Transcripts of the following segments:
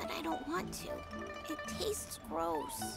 but I don't want to. It tastes gross.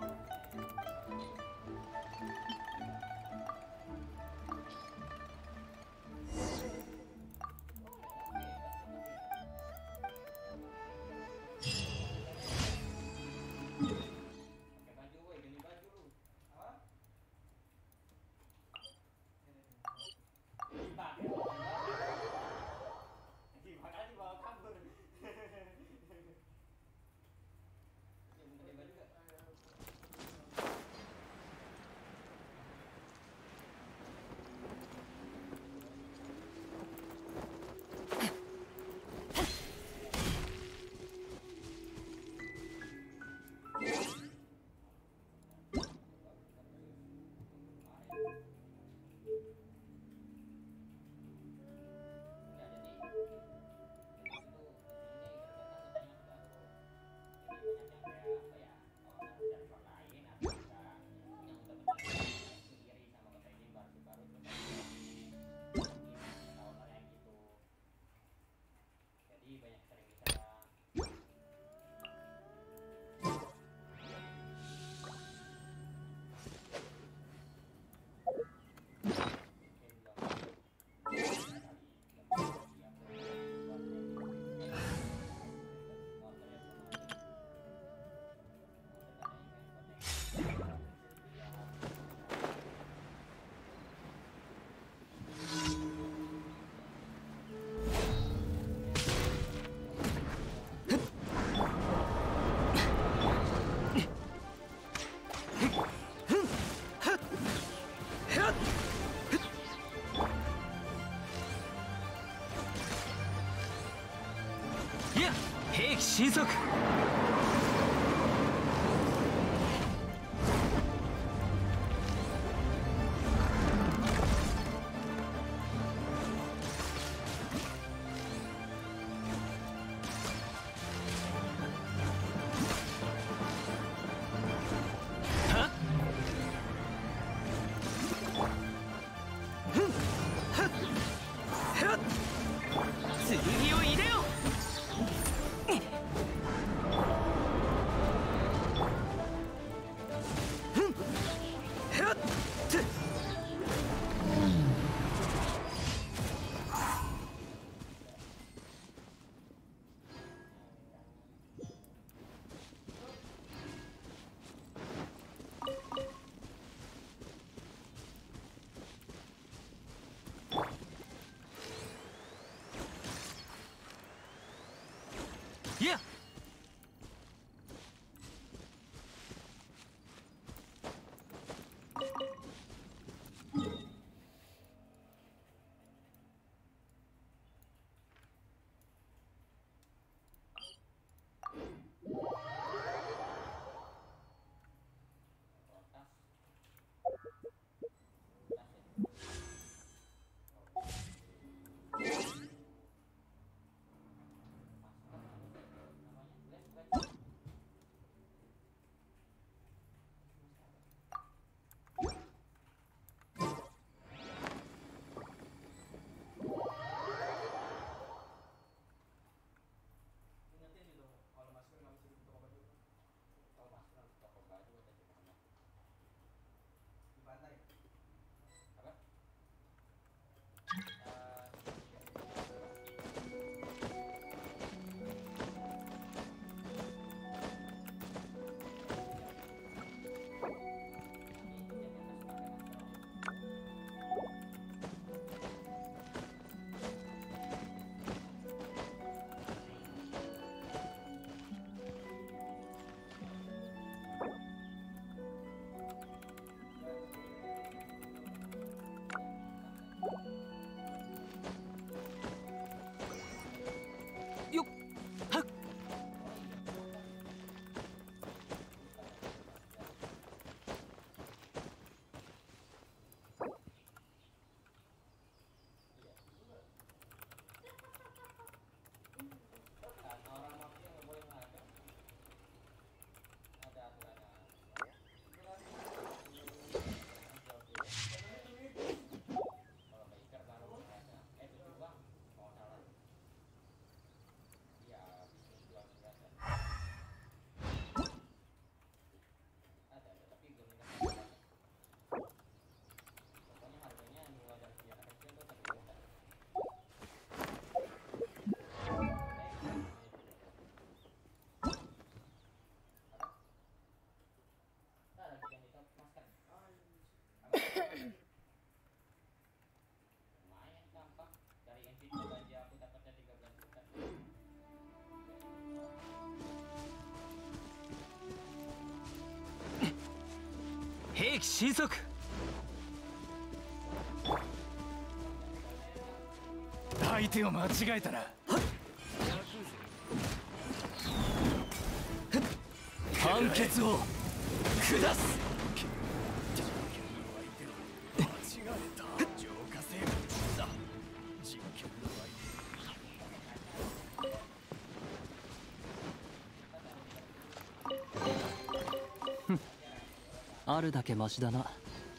神速。剣を入れよ。いや。 撃神速。 相手を間違えたら判決を下す。 あるだけマシだな。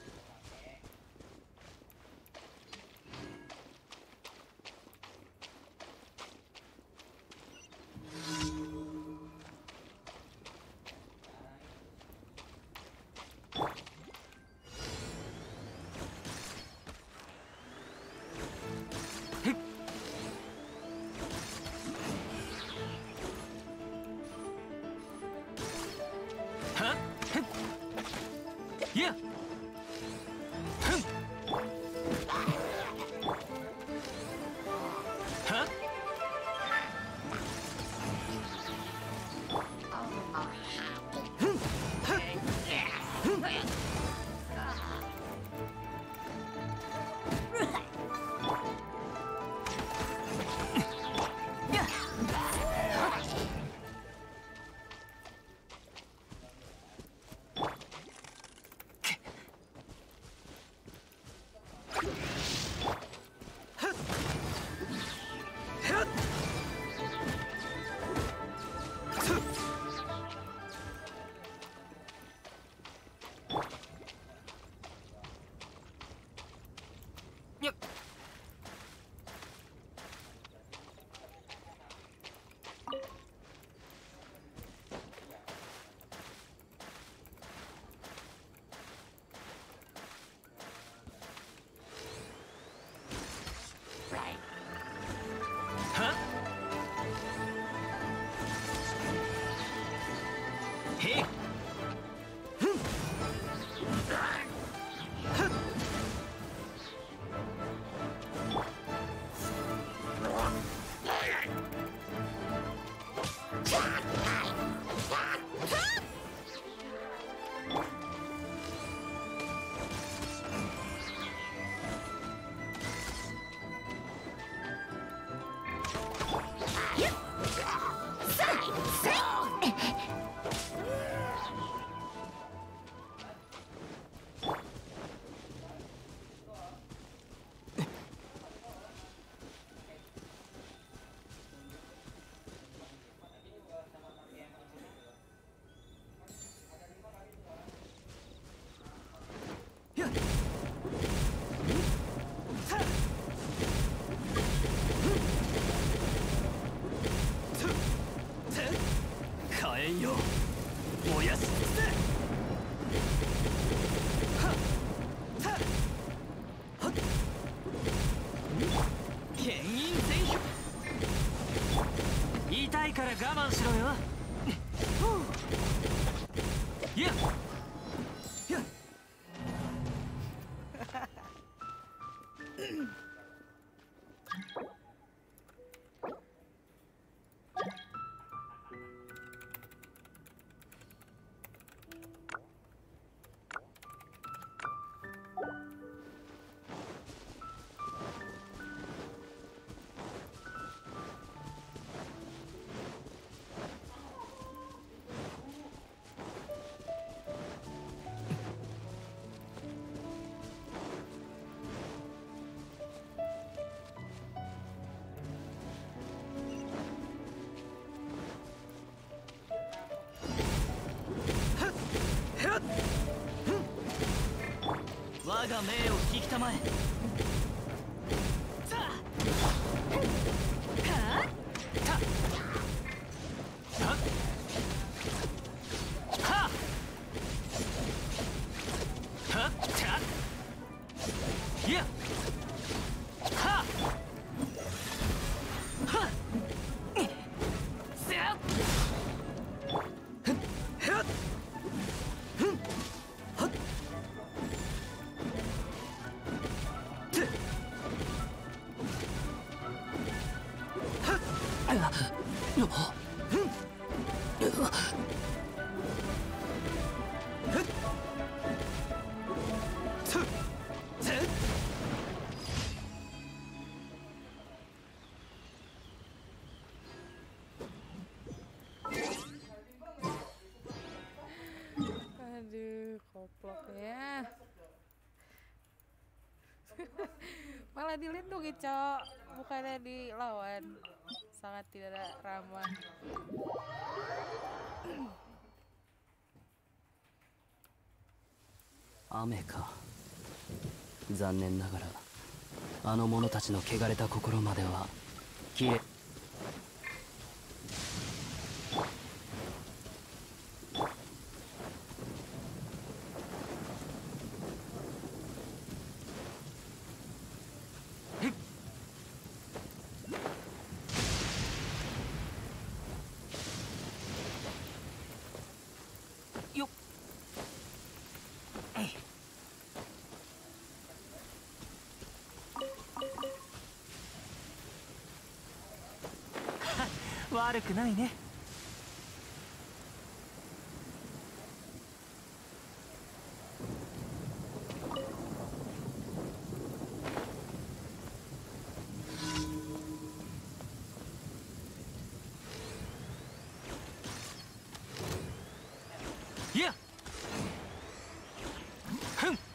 痛いから我慢しろよ。いや我が命を聞きたまえ。さあ vlognya. Malah dilindungi, Cok. Bukannya dilawan. Sangat tidak ramah. 雨か。残念ながらあの者たちの汚れた心まではきれい。 悪くないね。いやふん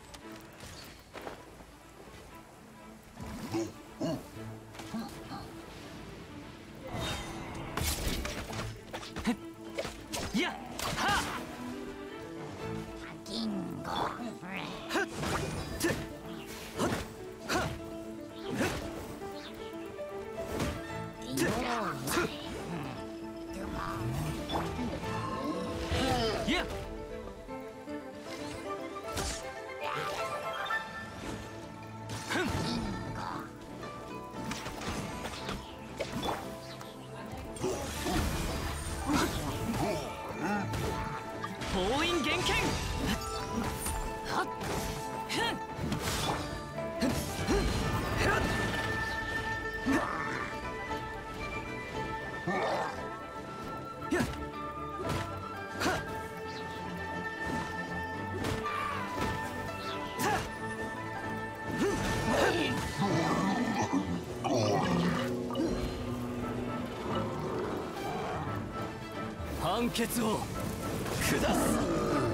いやはキンゴ。 いや封印厳剣はっふん判決を下す。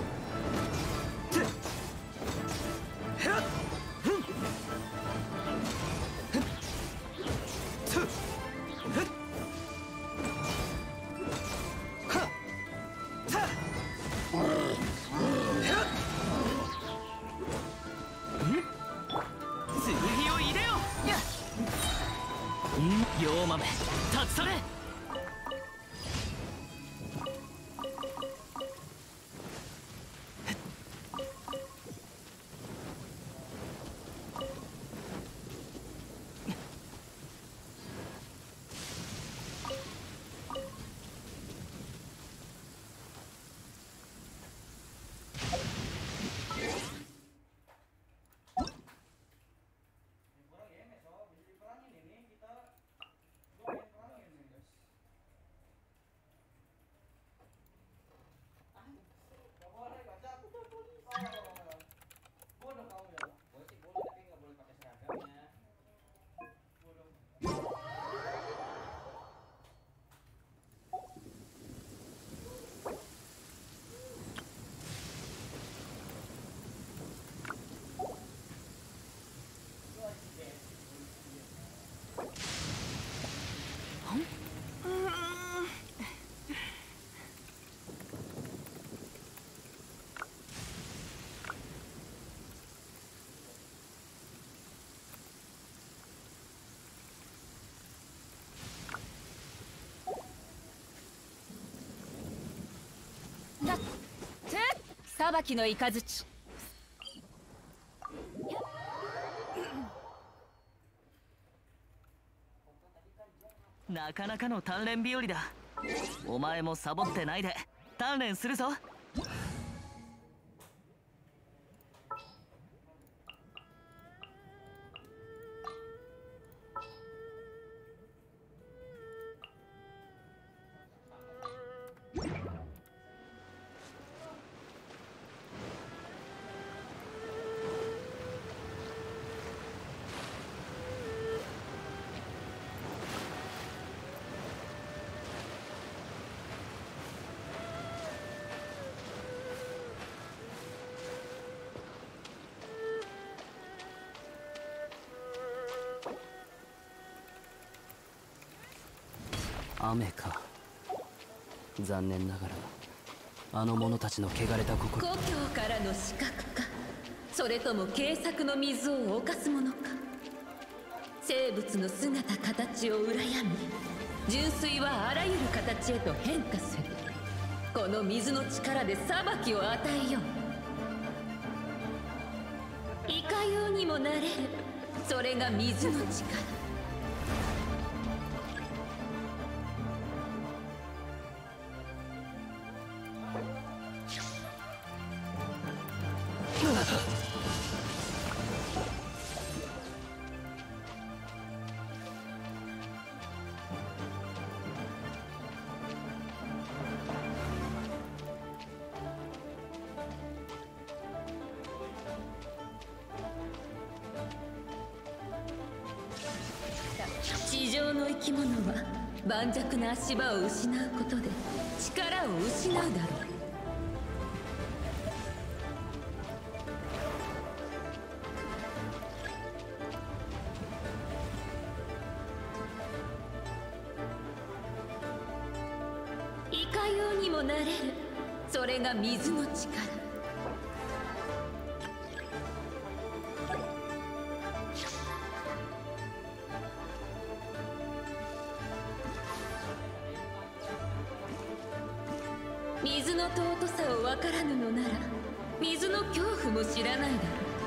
剣を入れよ妖豆立ち去れ。 裁きの雷。 なかなかの鍛錬日和だ。お前もサボってないで鍛錬するぞ。 雨か。残念ながらあの者たちの汚れた心。 故郷からの死角か、それとも軽薄の水を犯すものか。生物の姿形を羨み、純粋はあらゆる形へと変化する。この水の力で裁きを与えよう。いかようにもなれる、それが水の力。地上の生き物は盤石な足場を失うことで力を失うだろう。いかようにもなれる、それが水の力。水の尊さを分からぬのなら、水の恐怖も知らないだろ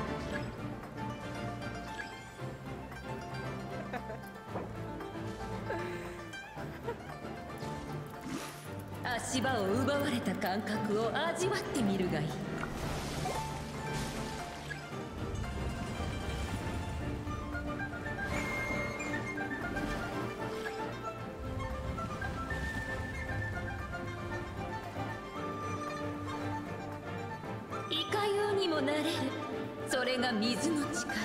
う。足場を奪われた感覚を味わってみるがいい。いかようにもなれる、それが水の力。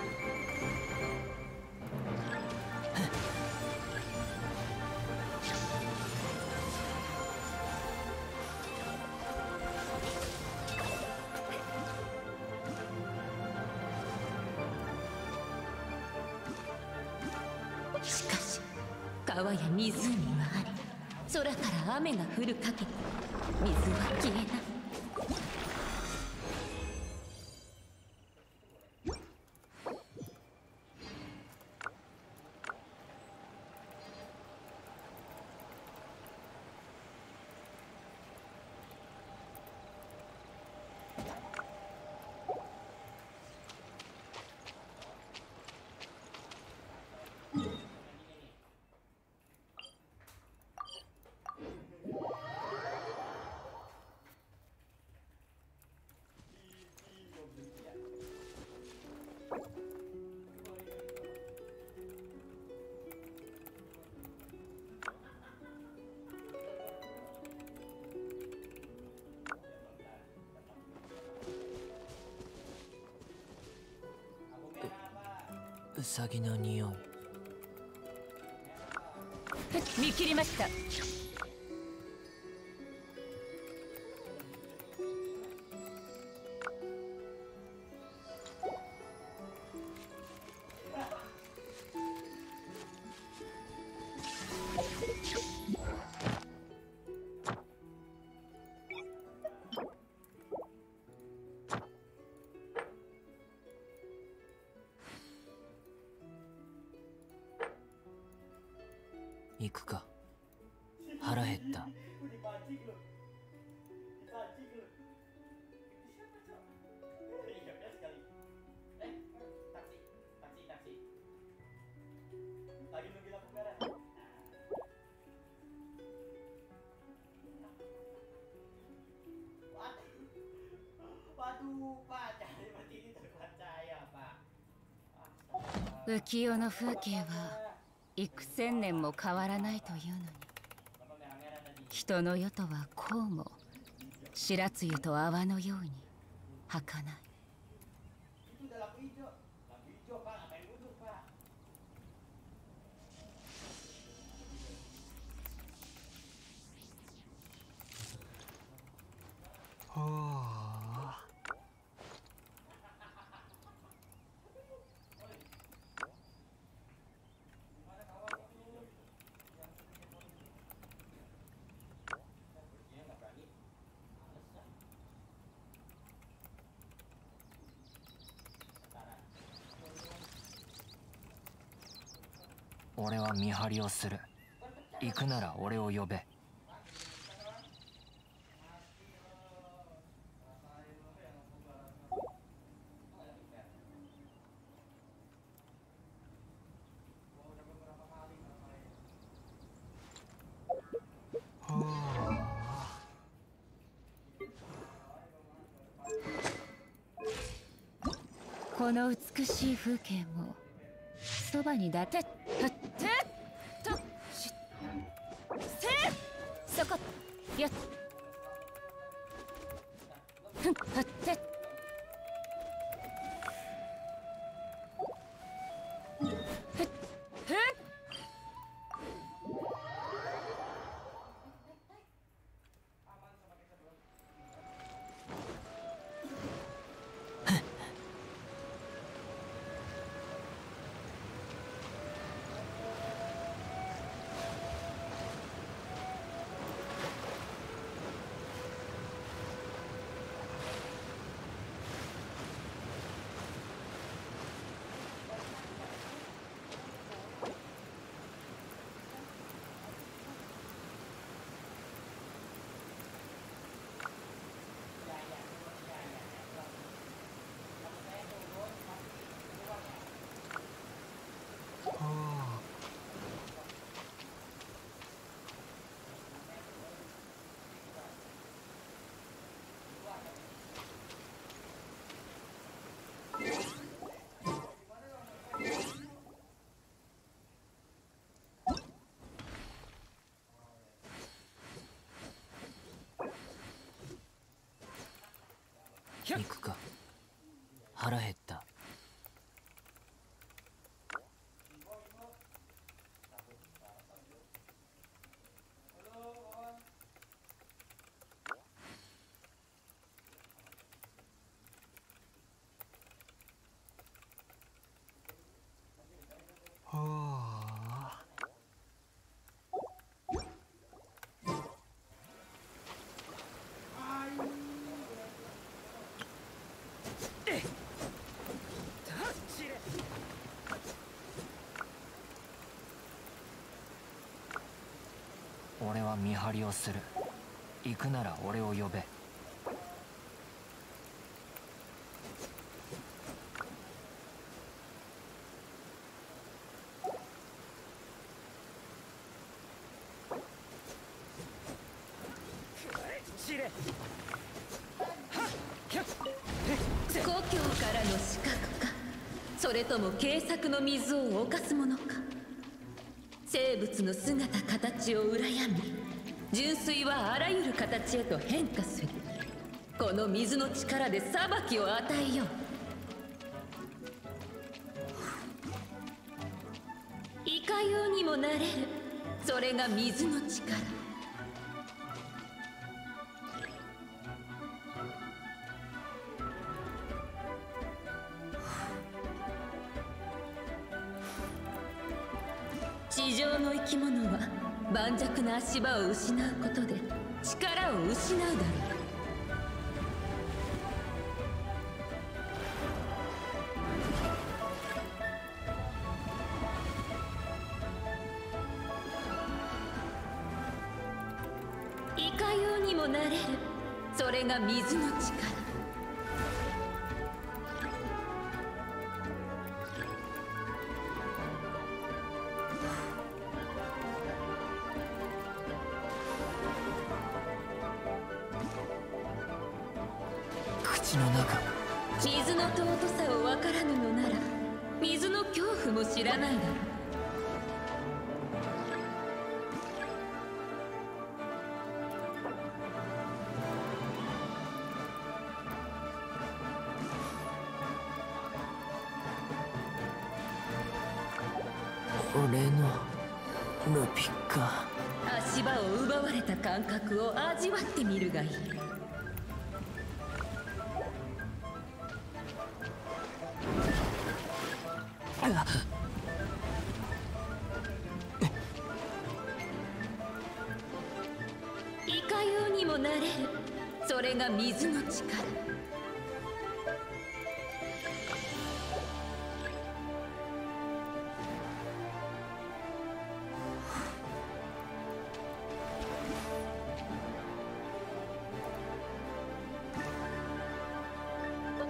しかし川や湖はあり、空から雨が降る限り水は消えない。 ウサギの匂い。 見切りました。 行くか。腹減った。 浮世の風景は幾千年も変わらないというのに、人の世とはこうも白露と泡のように儚い。 俺は見張りをする。行くなら俺を呼べ。 この美しい風景もそばにだてっはってとしせそこやっふんはってふっふっ行くか。腹減った。 俺は見張りをする。行くなら俺を呼べ。 故郷からの死角か、それとも慶作の水を侵すものか。生物の姿形を羨み、純粋はあらゆる形へと変化する。この水の力で裁きを与えよう。いかようにもなれる、それが水の力。地上の生き物は盤石な足場を失うことで力を失うだろう。いかようにもなれる、それが水の力。 口の中。 水の尊さを分からぬのなら、水の恐怖も知らないだろう。 俺のルピカ。 足場を奪われた感覚を味わってみるがいい。いかようにもなれる、それが水の力。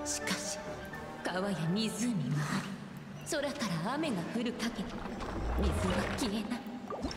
しかし川や湖はあり、空から雨が降る限り水は消えない。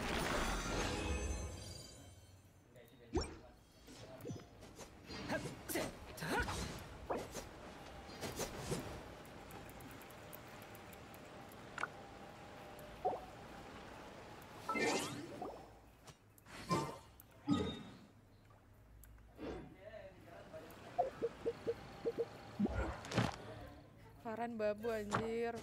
Faran babu anjir.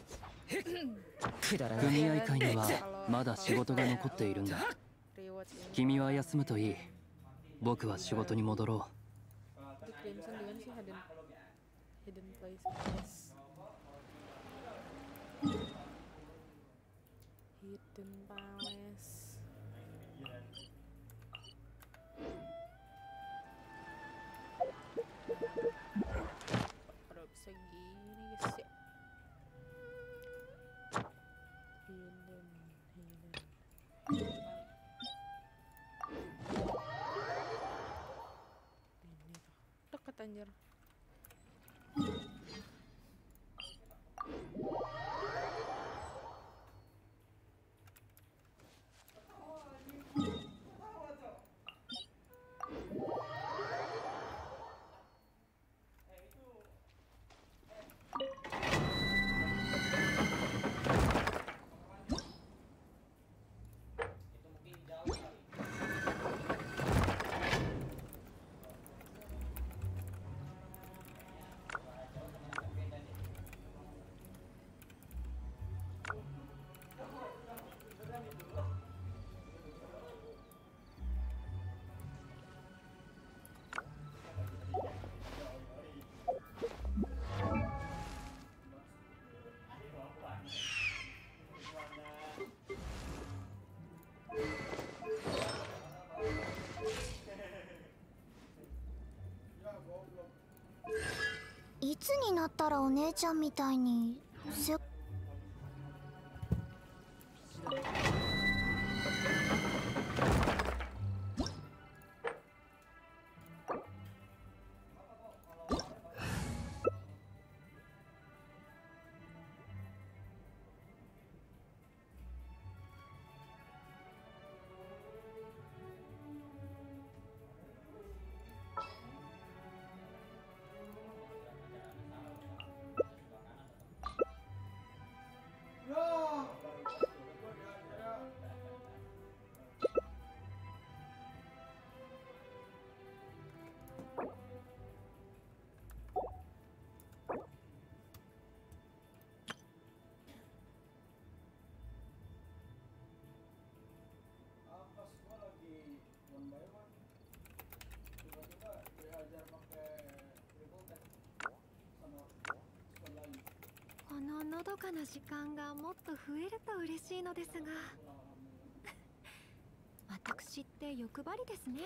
組合会にはまだ仕事が残っているんだ。 Rewatch ini. 君は休むといい。僕は仕事に戻ろう。 Di Crimson di mana sih hidden place? Hidden Palace. Udah bisa gini guys ya. Hidden. Ini tuh deket anjir. "いつになったらお姉ちゃんみたいにこののどかな時間がもっと増えると嬉しいのですが私って欲張りですね。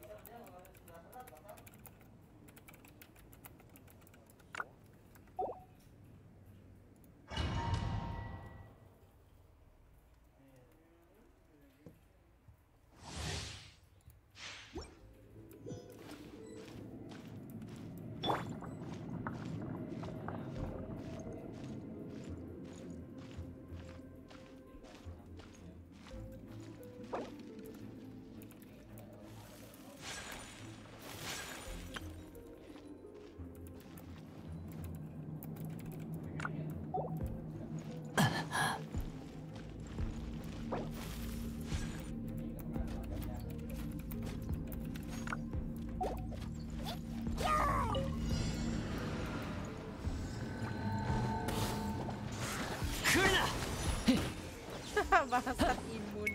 Bangsat imun.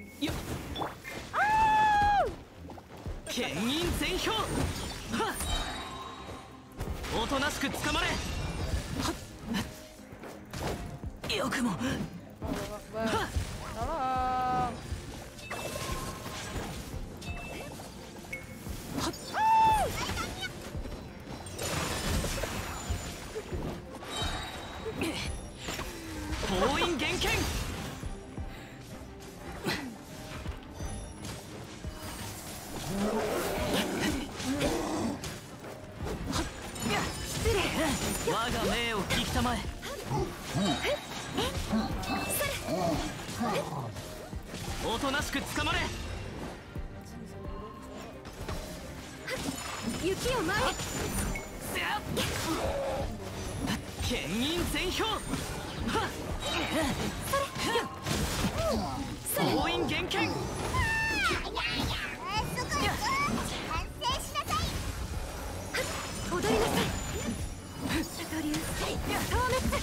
牽引全票。おとなしく捕まれ。よくも。 Tolong. 封印厳剣。失礼。我我が命を聞きたまえ。おとなしく捕まれ。 雪を前へ。 牽引全票。総員厳剣。 踊りなさい。サトリュー消滅。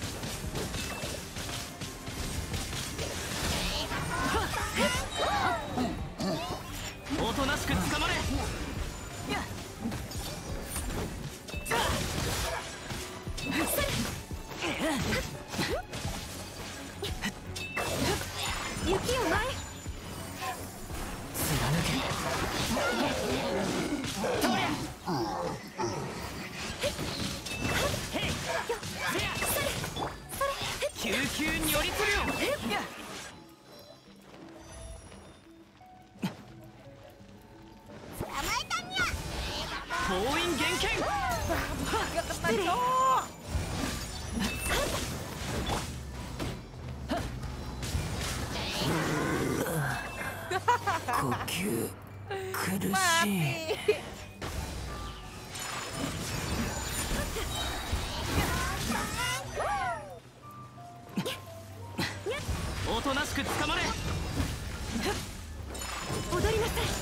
おとなしく捕まれ。 雪を前へ。 救急に寄りつるよ。総員厳剣。 呼吸苦しい。 おとなしく捕まれ。 踊りなさい。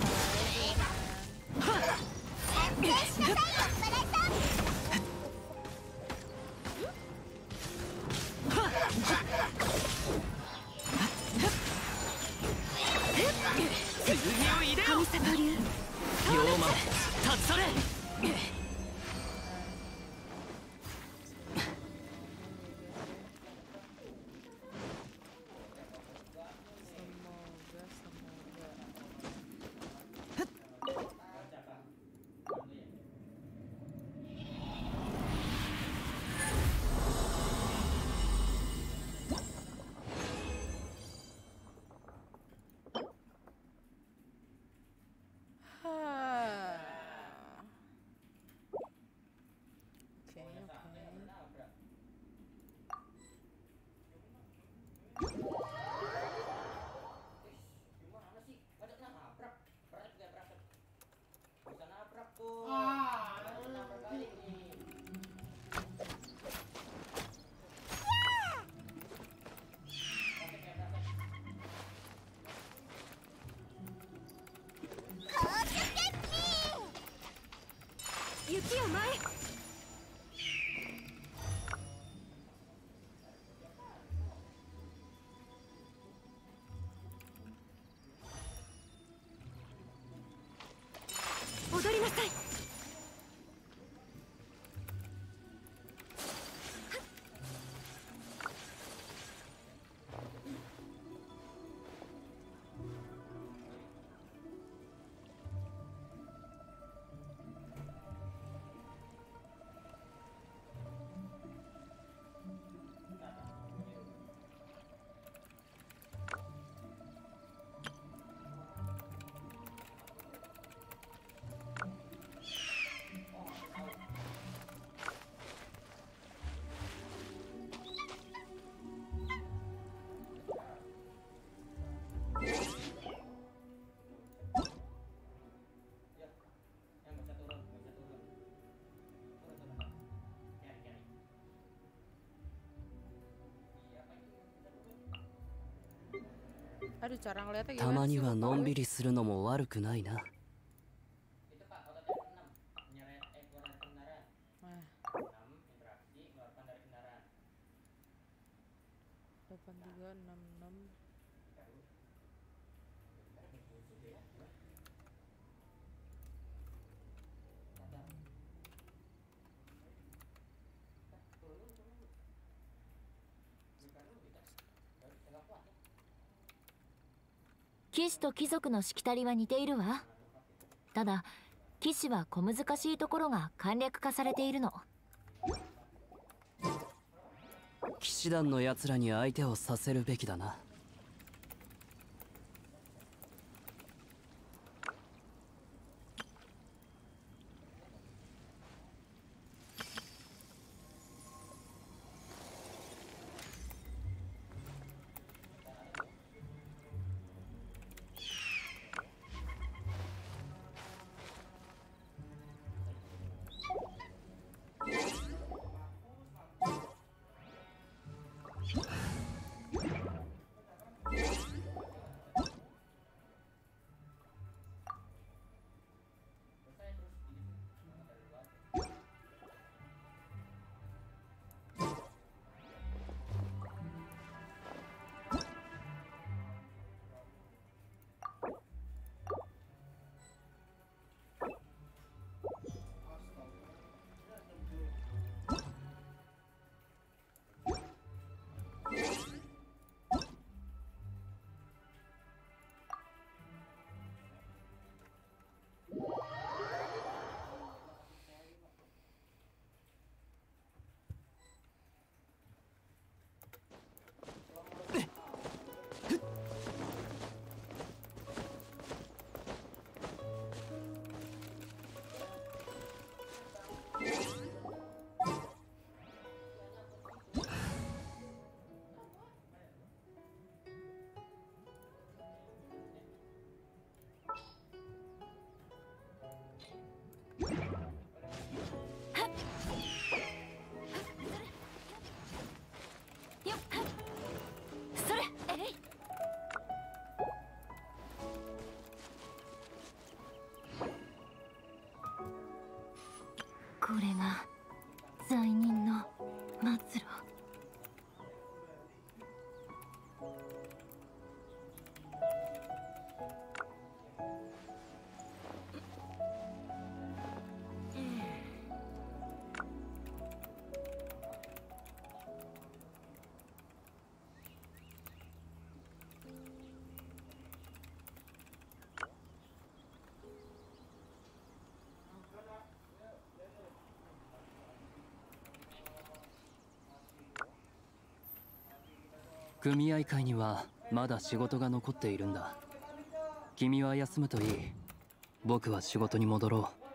剣を入れよ。 神里流龍馬立ち去れ。 雪を前へ。踊りなさい。 Aduh, cara ngeliatnya た gimana ま sih? には Lupa のん gue. びりするのも悪くないな。 Nah, 8366. “騎士と貴族のしきたりは似ているわ。ただ騎士は小難しいところが簡略化されているの。 騎士団のやつらに相手をさせるべきだな。 組合会にはまだ仕事が残っているんだ。君は休むといい。僕は仕事に戻ろう。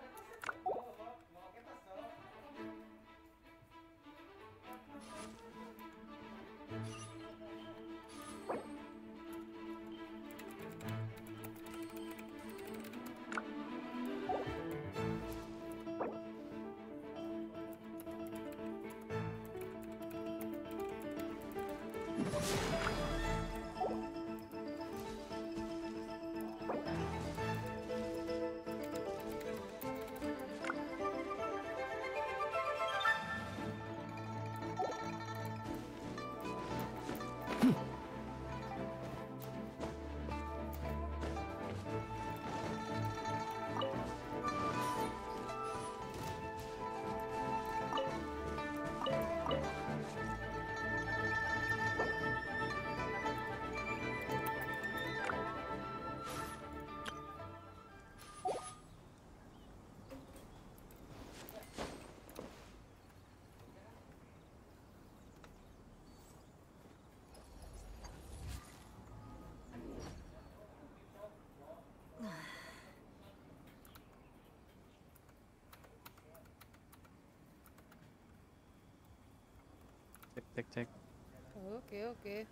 Cek. Oke.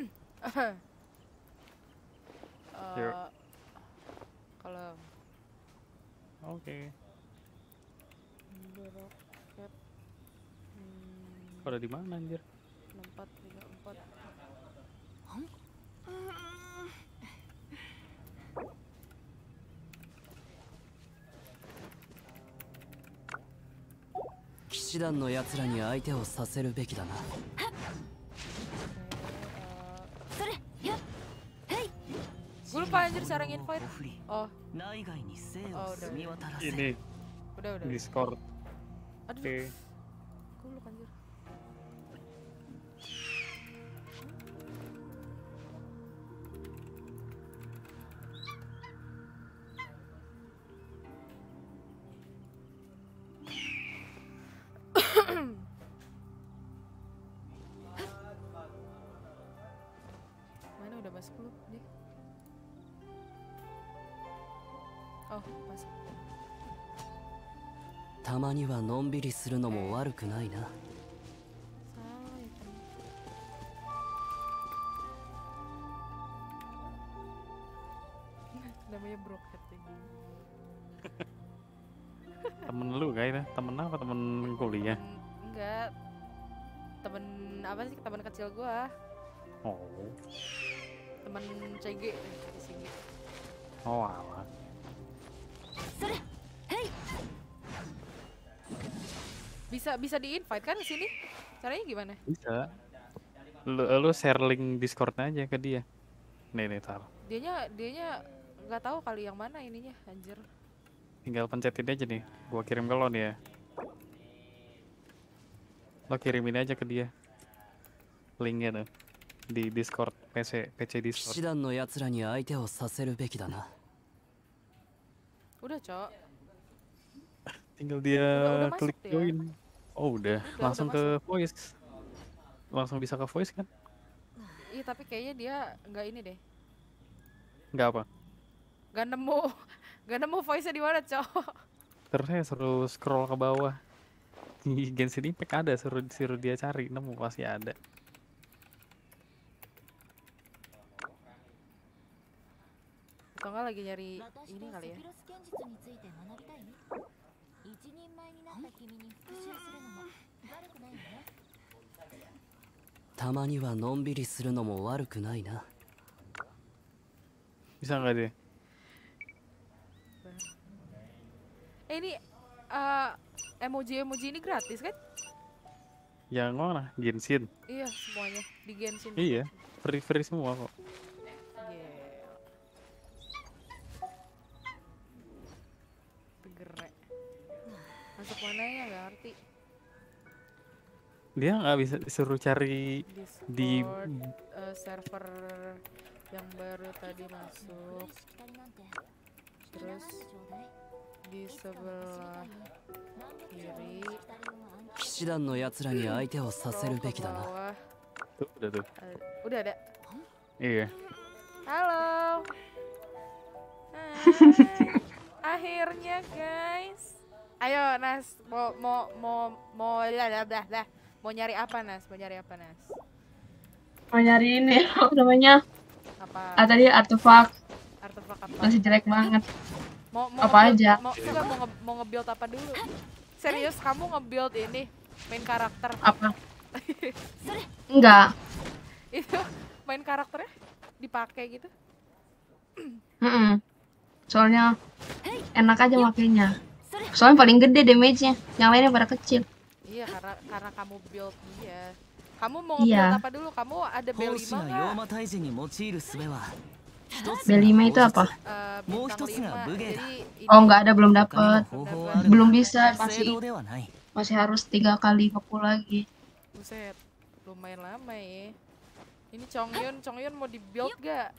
Yuk. Kalau Oke. Beroket. Pada di mana anjir? 6434. 騎士団の奴らに相手をさせるべきだな。 それやっへい Gue lupa anjir cara nge-invite. 不利 Oh, 内外に生を Oh, udah. 澄み渡らせ Ini udah. Discord. Aduh, Oke. gue lupa anjir. Mana udah masuk belum nih? Oh, masuk. たまにはのんびりするのも悪くないな。 Salah ya kan. Namanya broket ini. Temen lu kayaknya. Temen apa? Temen kuliah? Enggak. Temen apa sih? Temen kecil gua. Oh. Temen CG. Oh alah. それへい Bisa di-invite kan ke sini? Caranya gimana? Bisa. Lu share link Discord-nya aja ke dia. Nih tar. Dianya nggak tahu kali yang mana ininya, anjir. Tinggal pencetin aja nih. Gua kirim ke lo nih ya. Lo kirimin aja ke dia. Linknya tuh. Di Discord, PC 騎 Discord. 士団の奴らに相手をさせるべきだな。 Udah, Cok. Tinggal dia Udah masuk klik dia. join. Oh udah, langsung ke udah voice. Langsung bisa ke voice kan? Iya, tapi kayaknya dia nggak ini deh. Nggak apa? Nggak nemu voice-nya di mana, Cok. Terus saya suruh scroll ke bawah. Di Genshin Impact ada, suruh dia cari, nemu pasti ada. Atau nggak lagi nyari 私 ini と kali セ ya. フィロス剣術について学びたい一人前になった君に復讐するのも悪くないよねたまにはのんびりするのも悪くないな。 Bisa nggak dia? Ini emoji ini gratis kan? Yang mana? Genshin? Iya, semuanya di Genshin. Iya, free semua kok. Yeah. Tegere. Masuk mana ya, nggak ngerti. Dia nggak bisa disuruh cari di Discord, server yang baru tadi masuk. しきたりなんて Terus ちょうだい di sebelah kiri, 騎士団の奴らに相手をさせるべきだな。 bawah. Tuh, udah tuh. Udah ada. Iya. Halo. Akhirnya guys. Ayo Nas, mau nyari apa Nas? Mau nyari apa Nas? Mau nyari ini apa namanya? Apa? Tadi artefak Artefak apa? masih jelek banget. Mau Apa nge-build- aja? mau nge-build apa dulu? Serius kamu nge-build ini main karakter? Apa? Enggak. Itu main karakternya dipakai gitu? Soalnya enak aja makainya. Soalnya paling gede damage-nya, yang lainnya pada kecil. Iya karena kamu build dia. Kamu mau Iya. nge-build apa dulu? Kamu ada 奉 B5 仕が nggak? 妖魔退治に用いる術は一つ B5 が itu 砲 apa? 術もう一つが bintang 武 5. 芸だ Jadi ini Oh enggak ada, belum 他にも dapet. 方法はある Belum が bisa, 聖 masih 堂ではない masih harus 3 kali ngepull lagi. buset, lumayan lama ya. Ini Chongyun mau di-build gak?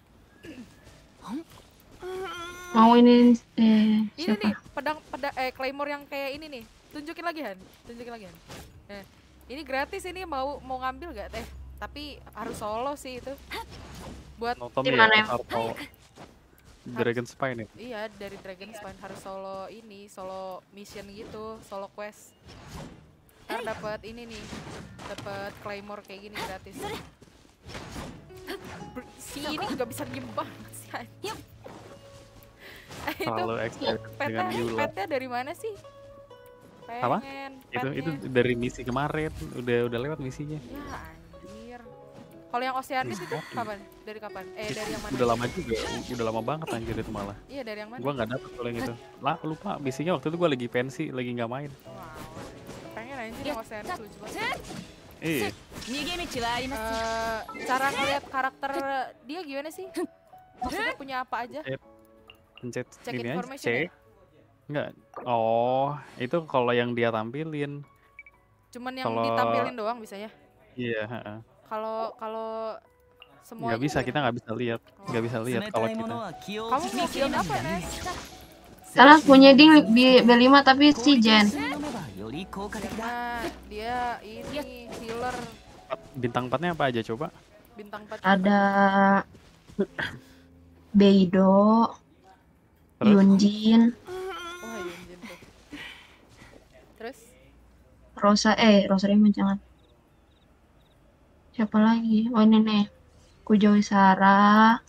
Mau ini Ini siapa? nih, pedang claymore yang kayak ini nih. Tunjukin lagi Han. Nah, ini gratis ini mau ngambil gak teh? Tapi harus solo sih itu. Buat Nonton Di ya, mana ya? atau Dragon Spine ya. iya dari Dragon Spine harus solo ini, solo mission gitu, solo quest. Ntar dapat ini nih, dapat claymore kayak gini gratis. Si ini nggak bisa diem banget sih. anjing. Itu Terlalu excited dengan Yula. petnya dari mana sih? Apa? Pengen Itu petnya. dari misi kemarin, udah lewat misinya. Ya anjir. Kalau yang Oceanis itu kapan? Dari kapan? Dari yang mana? Udah lama juga, udah lama banget anjir itu malah. Iya dari yang mana? Gua nggak dapet kalau yang itu. Lah lupa misinya waktu itu gua lagi pensi, lagi nggak main. Wow. Pengen anjir yang Oceanis lucu banget. Iya. Cara ngeliat karakter dia gimana sih? Maksudnya punya apa aja? Pencet Check ini aja, information C. ya? Enggak. Oh, itu kalau yang dia tampilin. Cuman yang Kalau- ditampilin doang bisa ya? Iya, heeh. Kalau semuanya Nggak bisa, gimana? kita nggak bisa lihat. Nggak bisa lihat 冷 kalau たいも kita. のは気を Kamu 利 mau き build ない apa んだ Nes? ね Karena punya ding B5 tapi 効 si 率 Jen. を飲めばより効果的だ Nah dia ini healer Bintang 4-nya apa aja coba? bintang 4. Ada Beidou, Terus? Yunjin, Wah Yunjin tuh. Terus? Rosa Raymond jangan. Siapa lagi? Oh ini nih. Kujou Sara.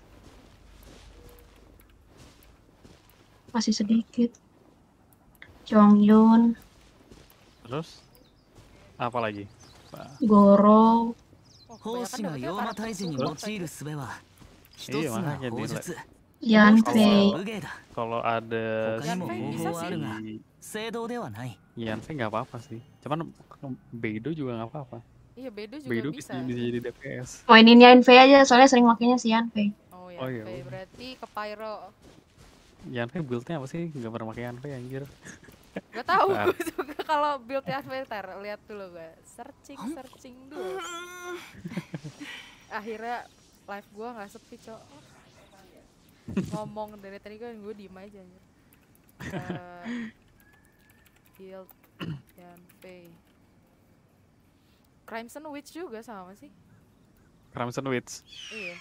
Masih sedikit. Chongyun, Terus? Apa lagi? Goro, 奉仕が妖魔退治に用いる術は一つが砲術 Yanfei. 武芸だ Kalau ada Pokoknya mau si 方法あるが si 聖堂ではない Yanfei nggak apa-apa sih. Cuman Beidou juga nggak apa-apa. Iya Beidou juga Beidou bisa. bisa jadi DPS. Mainin Yanfei aja soalnya sering makainya si Yanfei. Oh Oh, iya, Yanfei udah. berarti ke Pyro. Yanfei build-nya apa sih? Nggak pernah pakai Yanfei anjir. Gak tahu Bentar. gue juga kalau build Yanfei ntar lihat dulu gue. Searching dulu. Akhirnya live gue nggak sepi cok. Ngomong dari tadi kan gue diem aja anjir. Build Yanfei. Crimson Witch juga sama sih. Crimson Witch. Iya.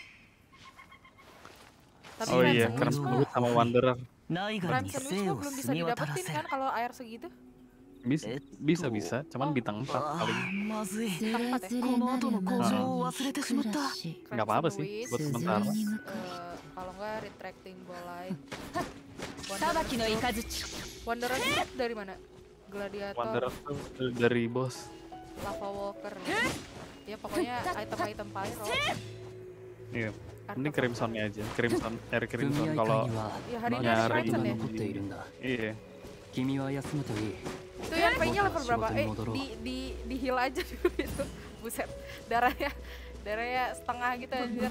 Tapi Oh iya, Crimson Crimson Witch sama Wanderer. 内外に Crimson Witch 生 mah を belum bisa 澄み渡ら didapetin せ kan る kalau air segitu? Bisa, cuman bintang 4 あ paling. ーまずい Tempat ya? この後の交渉を忘れてしまった Nggak apa-apa Crimson sih, Witch, buat sementara. terus, kalau nggak retracting ball light. 裁きの雷 Wanderer itu dari mana? Gladiator, Wanderer tuh dari bos. Lava Walker. Ya pokoknya item-item pyro. Iya. Ini Artefak. Crimson-nya aja. Crimson 組 Crimson 合 kalau 会には Ya ま hari だ ini や ada 仕事 Crimson が ya. 残っているんだ iya. 君は休むといい Itu yang V-nya level berapa? 仕事に戻ろう Di heal aja dulu itu. Buset, darahnya setengah gitu anjir.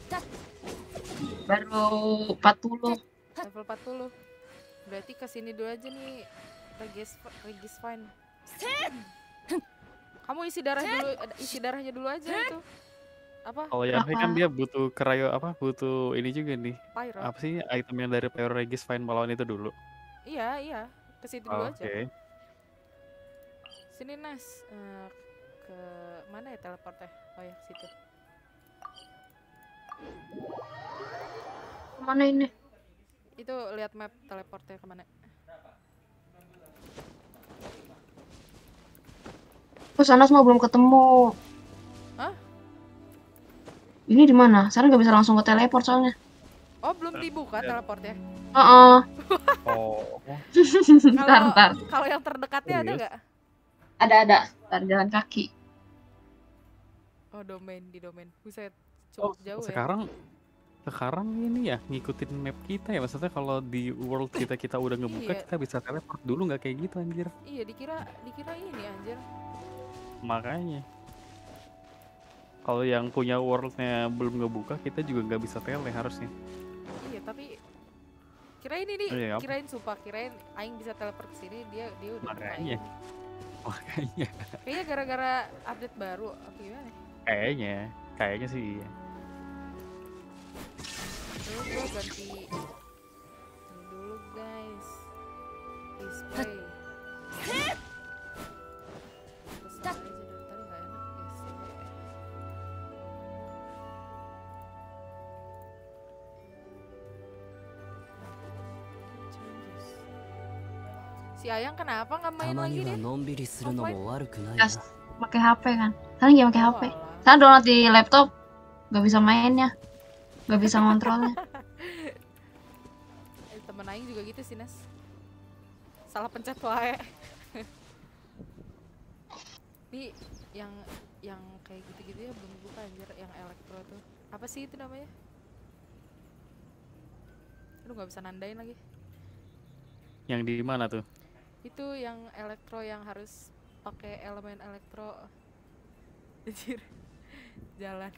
Baru 40. Level 40. Berarti kesini dulu aja nih. Regis Fine. Kamu isi darahnya dulu aja itu. Apa? Kalau Yanfei kan dia butuh cryo apa? Butuh ini juga nih. Pyro. Apa sih item yang dari Pyro Regis Fine melawan itu dulu? Iya. Ke situ dulu aja. Oke. Sini Nas. ke mana ya teleportnya? Oh ya, situ. Kemana ini? Itu lihat map teleportnya kemana? Oh, sana semua belum ketemu. Hah? Ini di mana? Sana nggak bisa langsung ke teleport soalnya. Oh, belum dibuka teleportnya. Heeh. Oh, Ntar. Kalau yang terdekatnya ada Serius? nggak? Ada. Ntar jalan kaki. Oh, di domain. Buset, oh, cukup jauh ya. sekarang ini ya ngikutin map kita ya, maksudnya kalau di world kita udah ngebuka Iya. kita bisa teleport. Dulu nggak kayak gitu anjir. Iya, dikira ini anjir. Makanya kalau yang punya worldnya belum ngebuka kita juga nggak bisa tele harusnya. Iya, tapi kirain ini Iya, apa? kirain aing bisa teleport ke sini, dia udah Makanya. Makanya Kayaknya gara-gara update baru apa gimana? kayaknya sih iya. Terus gue ganti ini dulu guys, display. Terus aja dari tadi nggak enak guys. Changes. Si Ayang kenapa nggak た main ま lagi には dia? のんびりするのも悪くない Gas な。 pakai HP kan. Sana nggak pakai Oh, HP. alah. Sana download di laptop. Nggak bisa mainnya. Nggak bisa ngontrolnya. Temen Aing juga gitu sih Nes. Salah pencet wae. Nih yang kayak gitu-gitu ya belum buka anjir, yang elektro tuh. Apa sih itu namanya? Aduh nggak bisa nandain lagi. Yang di mana tuh? Itu yang elektro yang harus pakai elemen elektro. Anjir. Jalan.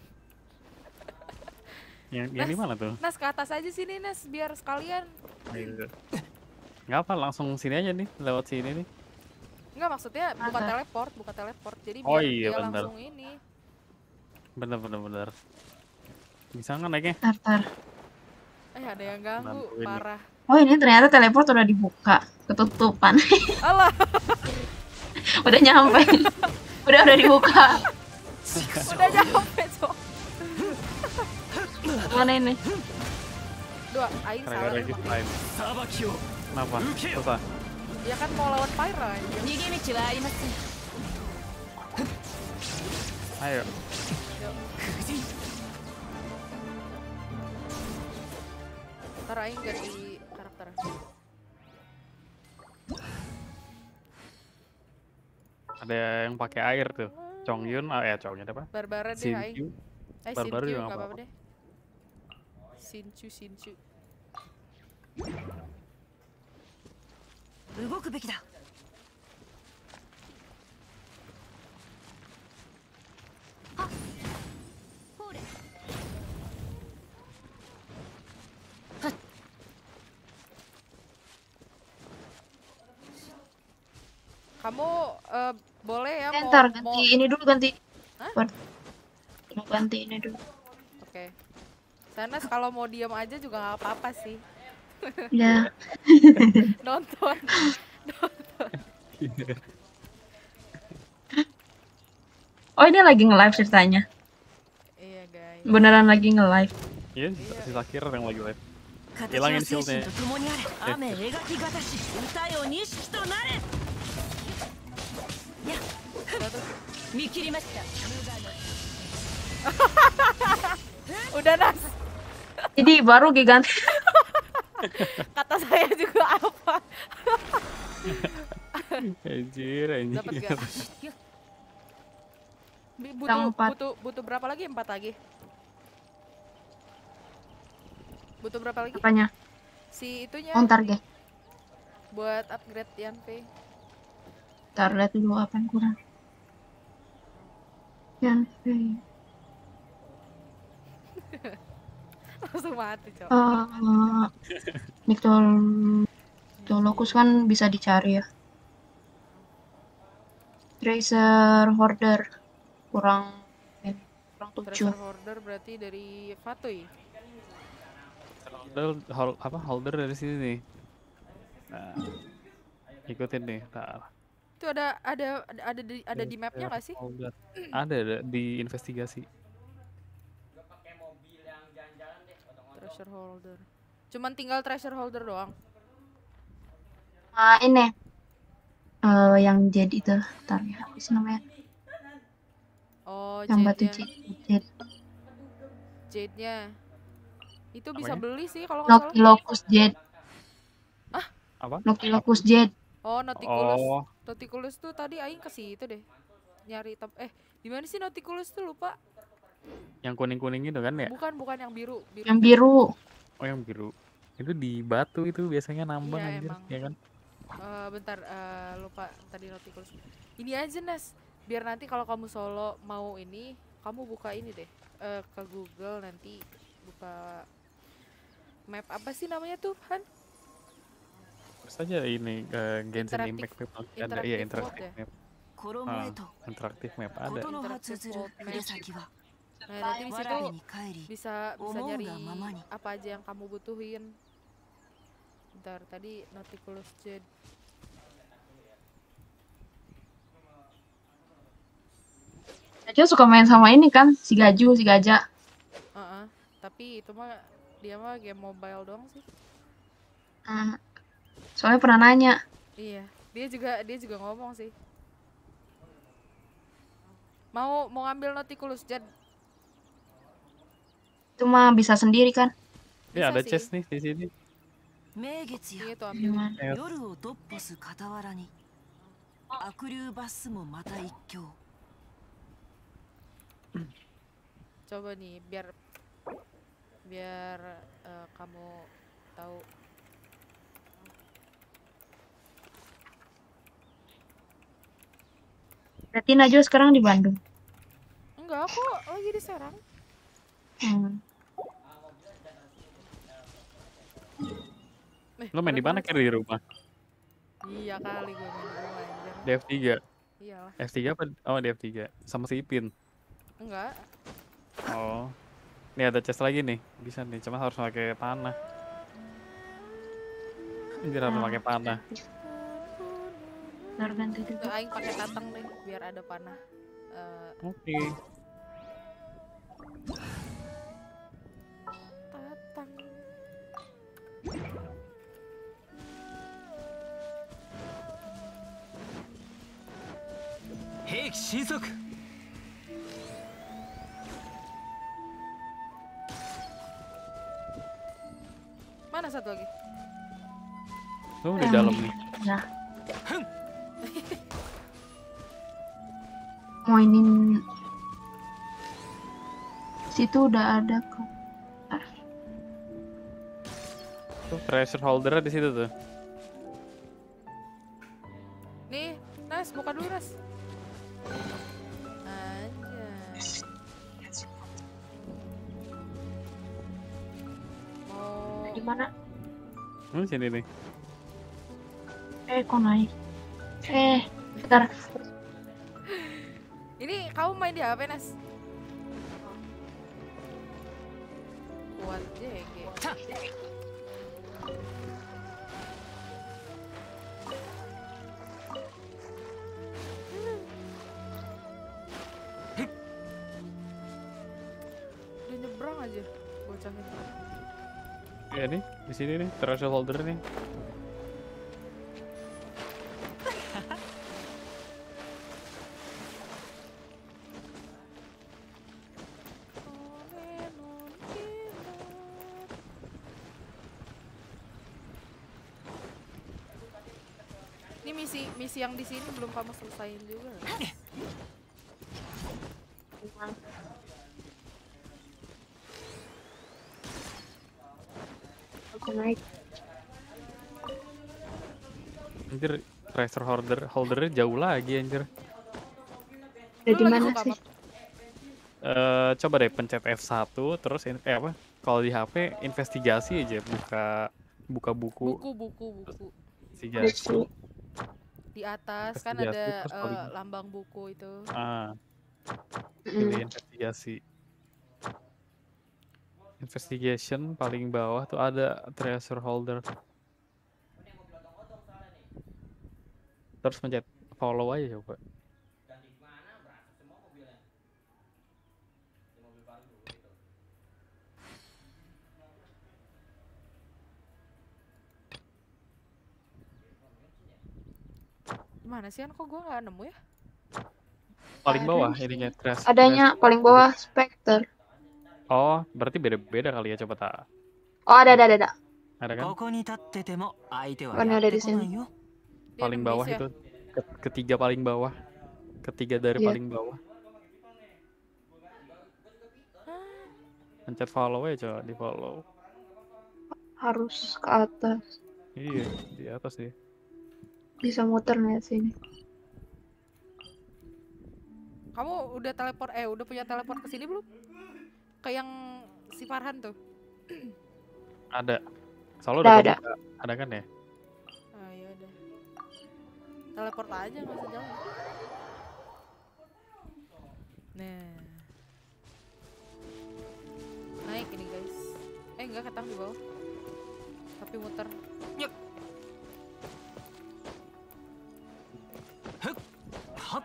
Yang di mana tuh? Nas ke atas aja sini Nas biar sekalian. Nggak apa, langsung sini aja nih, lewat sini nih. Enggak maksudnya buka Masa? teleport. Jadi Oh biar iya, dia bener. langsung ini. Bener. Bisa nggak naiknya? Ntar. Ada yang ganggu, Bantuin nih. parah. Oh, ini ternyata teleport udah dibuka. Ketutupan. Alah. Udah nyampe. udah dibuka. Udah nyampe, Cok. Mana ini? Dua, Aing salah. Gara-gara gitu lain. Kenapa? Susah. Ya kan mau lawan Pyra aja. Ayo. Ntar Aing ganti karakter. Ada yang pakai air tuh. Chongyun, Chongyun apa? Barbaran deh Aing. Shinju. Sinchu Barbaran juga nggak nggak apa-apa apa-apa. deh. Sinchu. 動くべきだ。 Kamu boleh ya mau Ntar ganti ini dulu ganti. Hah? Mau ganti ini dulu. Oke. Sana kalau mau diam aja juga nggak apa-apa sih. Ya. Nonton. Oh, ini lagi nge-live ceritanya. Iya guys. Beneran lagi nge-live. Iya, sisa kira yang lagi live. 形 Hilangin は精 shieldnya. 神と共にあれ。雨描きがたし、歌よ錦となれ。や、見切りました。 Udah Nas. Jadi baru giganti. Kata saya juga apa? Anjir. Dapat gak? Yang empat. Butuh berapa lagi? 4 lagi. Butuh berapa lagi? Apanya? Si itunya. Oh, ntar deh. Buat upgrade Yanpei. Ntar lihat dulu apa yang kurang. Yanpei. Langsung mati, Cok. Nictologus kan bisa dicari ya. Tracer Hoarder kurang 7. Treasure Hoarder berarti dari Fatui. Holder dari sini nih. Nah, ikutin nih. Nah, Itu ada di mapnya nggak sih? Ada di investigasi. Treasure holder. Cuman tinggal treasure holder doang. Ini yang jade itu, ntar ya, apa sih namanya? Oh, Yang batu jade-nya. jade. Jade-nya. Itu bisa Apanya? beli sih kalau nggak salah. Nautilus jade. Apa? Nautilus jade. Oh, Nautilus. Oh, Nautilus tuh tadi aing ke situ deh. Nyari di mana sih Nautilus tuh lupa. yang kuning-kuning itu kan ya? Bukan yang biru. Yang biru. Oh, yang biru. Itu di batu itu biasanya nambang Iya, anjir, emang. ya kan? Bentar, lupa tadi Nautilus. Ini aja Nas, biar nanti kalau kamu solo mau ini, kamu buka ini deh, ke Google nanti buka map apa sih namanya tuh, Han? Terus aja ini Genshin Impact map ada ya Interactive interaktif world map. や interaktif map ada. Interactive world map. Nah, nanti di situ bisa nyari apa aja yang kamu butuhin. Bentar, tadi Nautilus Jade. Aja suka main sama ini kan, si Gaju, si Gajah. Tapi itu mah dia mah game mobile doang sih. Soalnya pernah nanya. Iya, dia juga ngomong sih. Mau ngambil Nautilus Jade. Itu mah bisa sendiri kan? Ya ada sih. chest nih di sini. 名月や Iya tuh ambil. Gimana? 夜をドッポす傍らに悪竜バスもまた一興 Coba nih biar kamu tahu. Berarti Najwa sekarang di Bandung. Enggak, aku lagi di Serang. Lo main di mana kayak di rumah? Iya kali gue main di rumah anjir. Di F3. Iyalah. F3 apa? Oh, di F3. Sama si Ipin. Enggak. Oh. Nih ada chest lagi nih. Bisa nih, cuma harus pakai panah. Ini harus pakai panah. Baru ganti dulu. Tuh aing pakai tatang deh biar ada panah. Oke. Tatang. Heiki Shinsok. Mana satu lagi? Tuh di dalam nih. Ya. Mainin situ udah ada kok. Tuh treasure holder di situ tuh. Nih, Nas, buka dulu Nas. Anjay. Mau Di mana? Sini nih. Kok naik? Bentar. Ini kamu main di HP, Nas? Kuat JG. Udah nyebrang aja bocahnya. Ya nih, di sini nih treasure holder nih. Ini misi yang di sini belum kamu selesain juga. Aku naik. Anjir, treasure holdernya jauh lagi anjir. Udah di mana sih? Coba deh pencet F1 terus apa? Kalau di HP investigasi aja, buka buku. Buku. Investigasi. Di atas kan Investigasi, ada terus paling- lambang buku itu. Pilih investigasi. Investigation paling bawah tuh ada treasure holder. Terus pencet follow aja coba. Mana sih kan kok gue nggak nemu ya? Paling bawah ininya trash. Adanya paling bawah Spectre. Oh, berarti beda-beda kali ya, coba tak. Oh, ada. Ada kan? ここに立ってても相手は Bukannya やっ ada て di こない sini. よ Dia Paling nembis bawah ya? itu. Ketiga paling bawah. Ketiga dari Iya. paling bawah. Pencet follow aja coba, di follow. Harus ke atas. Iya, di atas sih. Bisa muter nih sini. Kamu udah udah punya teleport ke sini belum? Ke yang si Farhan tuh. Ada. Soalnya Udah udah ada. kebuka. Ada kan ya? Ah ya udah. Teleport aja nggak usah jauh. Nah. Naik ini guys. Enggak ketang di bawah. Tapi muter. Yup. Hup. Hop.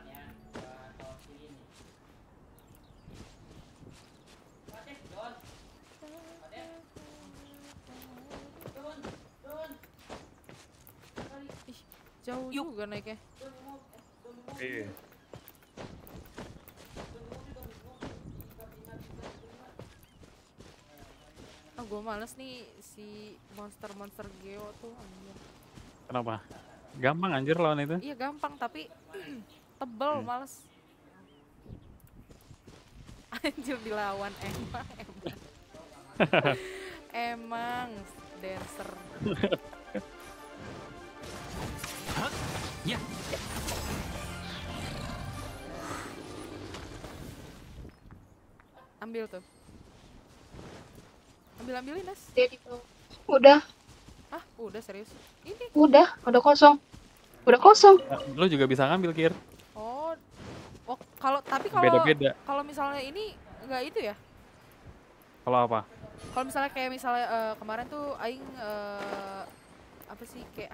Ih, jauh juga naiknya. Iya. Ah, gue males nih si monster Geo tuh anjir. Kenapa? Gampang anjir lawan itu. Iya gampang tapi tebel males. Anjir dilawan emang dancer. Ya. Ambil tuh. Ambilin Nas. Dia di bawah. Udah, Ah, udah serius. Ini. udah kosong. Udah kosong. Lu juga bisa ngambil Kir. Oh, kalau Beda-beda. kalau misalnya ini enggak itu ya? Kalau apa? Kalau misalnya kayak kemarin tuh aing apa sih kayak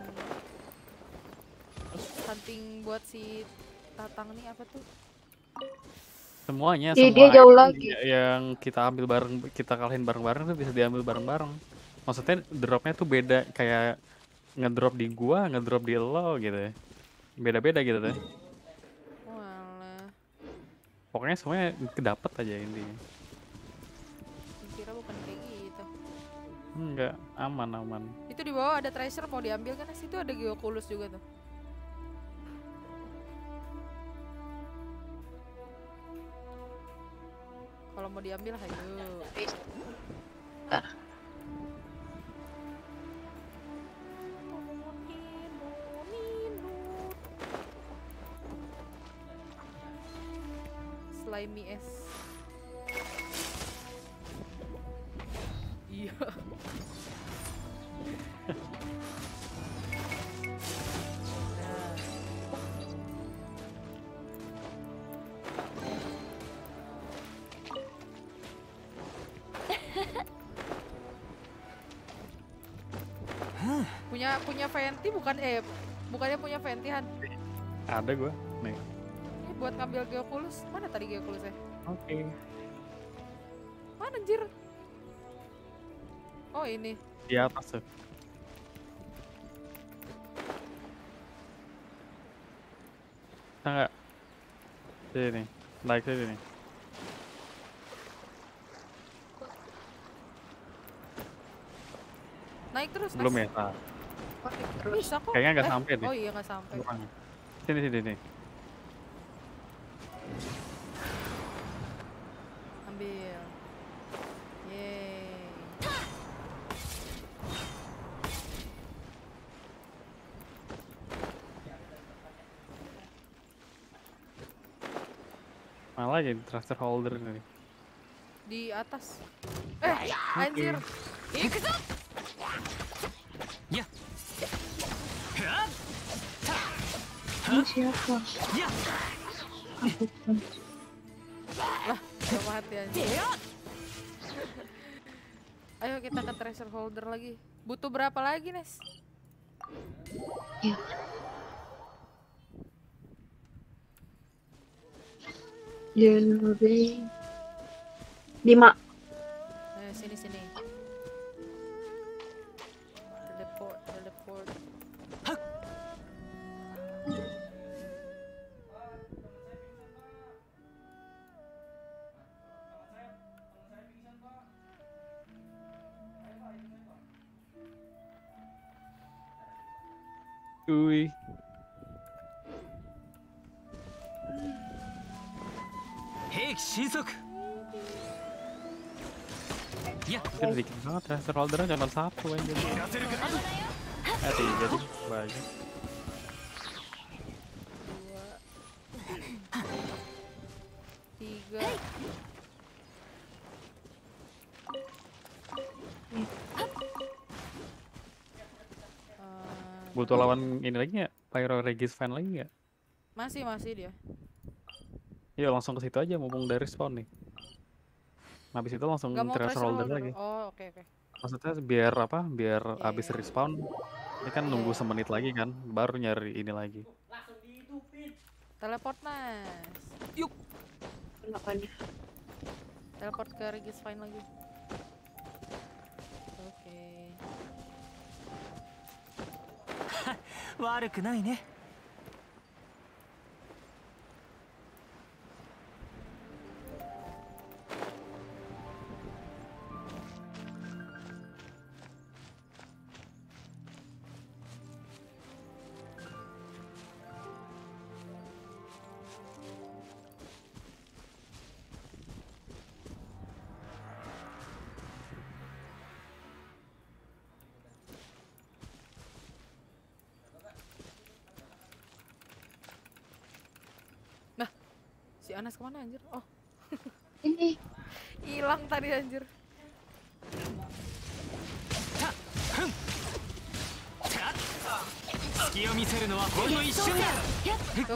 hunting buat si Tatang nih apa tuh? Semuanya, Iya, semua dia jauh item lagi. yang kita ambil bareng, kita kalahin bareng-bareng tuh bisa diambil bareng-bareng. Maksudnya dropnya tuh beda, kayak ngedrop di gua, ngedrop di lo gitu ya. Beda-beda gitu deh. Walah, Pokoknya semuanya kedapet aja intinya. kira bukan kayak gitu. Enggak, aman. Itu di bawah ada treasure mau diambil kan? Situ ada Geoculus juga tuh. Kalau mau diambil ayo. Slimy S. Iya. punya Venti bukannya punya Venti Han. Ada gua, nih. Ini buat ngambil Geoculus. Mana tadi Geoculusnya? Oke. Mana anjir? Oh ini. Di atas tuh. Bisa nggak? Sini, naik sini nih. Naik terus. Belum Nas. ya? Nah, Bisa kok. kayaknya nggak sampai deh. Oh iya nggak sampai. Kurang. Sini. Ambil. Yeay. Malah jadi transfer holder nih. Di atas. Anjir. Ya. Ini siapa? Lah, udah mati anjir. Ayo kita ke treasure holder lagi. Butuh berapa lagi, Nes? Ya. Jelly 5. Sini sini. Teleport, teleport. Uy. Ini dikit banget transfer holdernya cuma 1 aja. 3 sih, banyak. 2 3. Butuh lawan ini lagi nggak? Pyro Regis fan lagi nggak? Masih dia. Yuk langsung ke situ aja, mumpung dari spawn nih. Habis itu langsung Nggak mau transfer holder lagi. Oh, oke. Maksudnya biar apa? Biar Iya, abis iya. respawn, ini kan nunggu semenit lagi kan, baru nyari ini lagi. Teleport Nas. Kenapa nih? Teleport ke Regis Fine lagi. Oke. 悪くないね。 Si Anas kemana anjir? Oh, Ini. hilang tadi anjir. Tuh.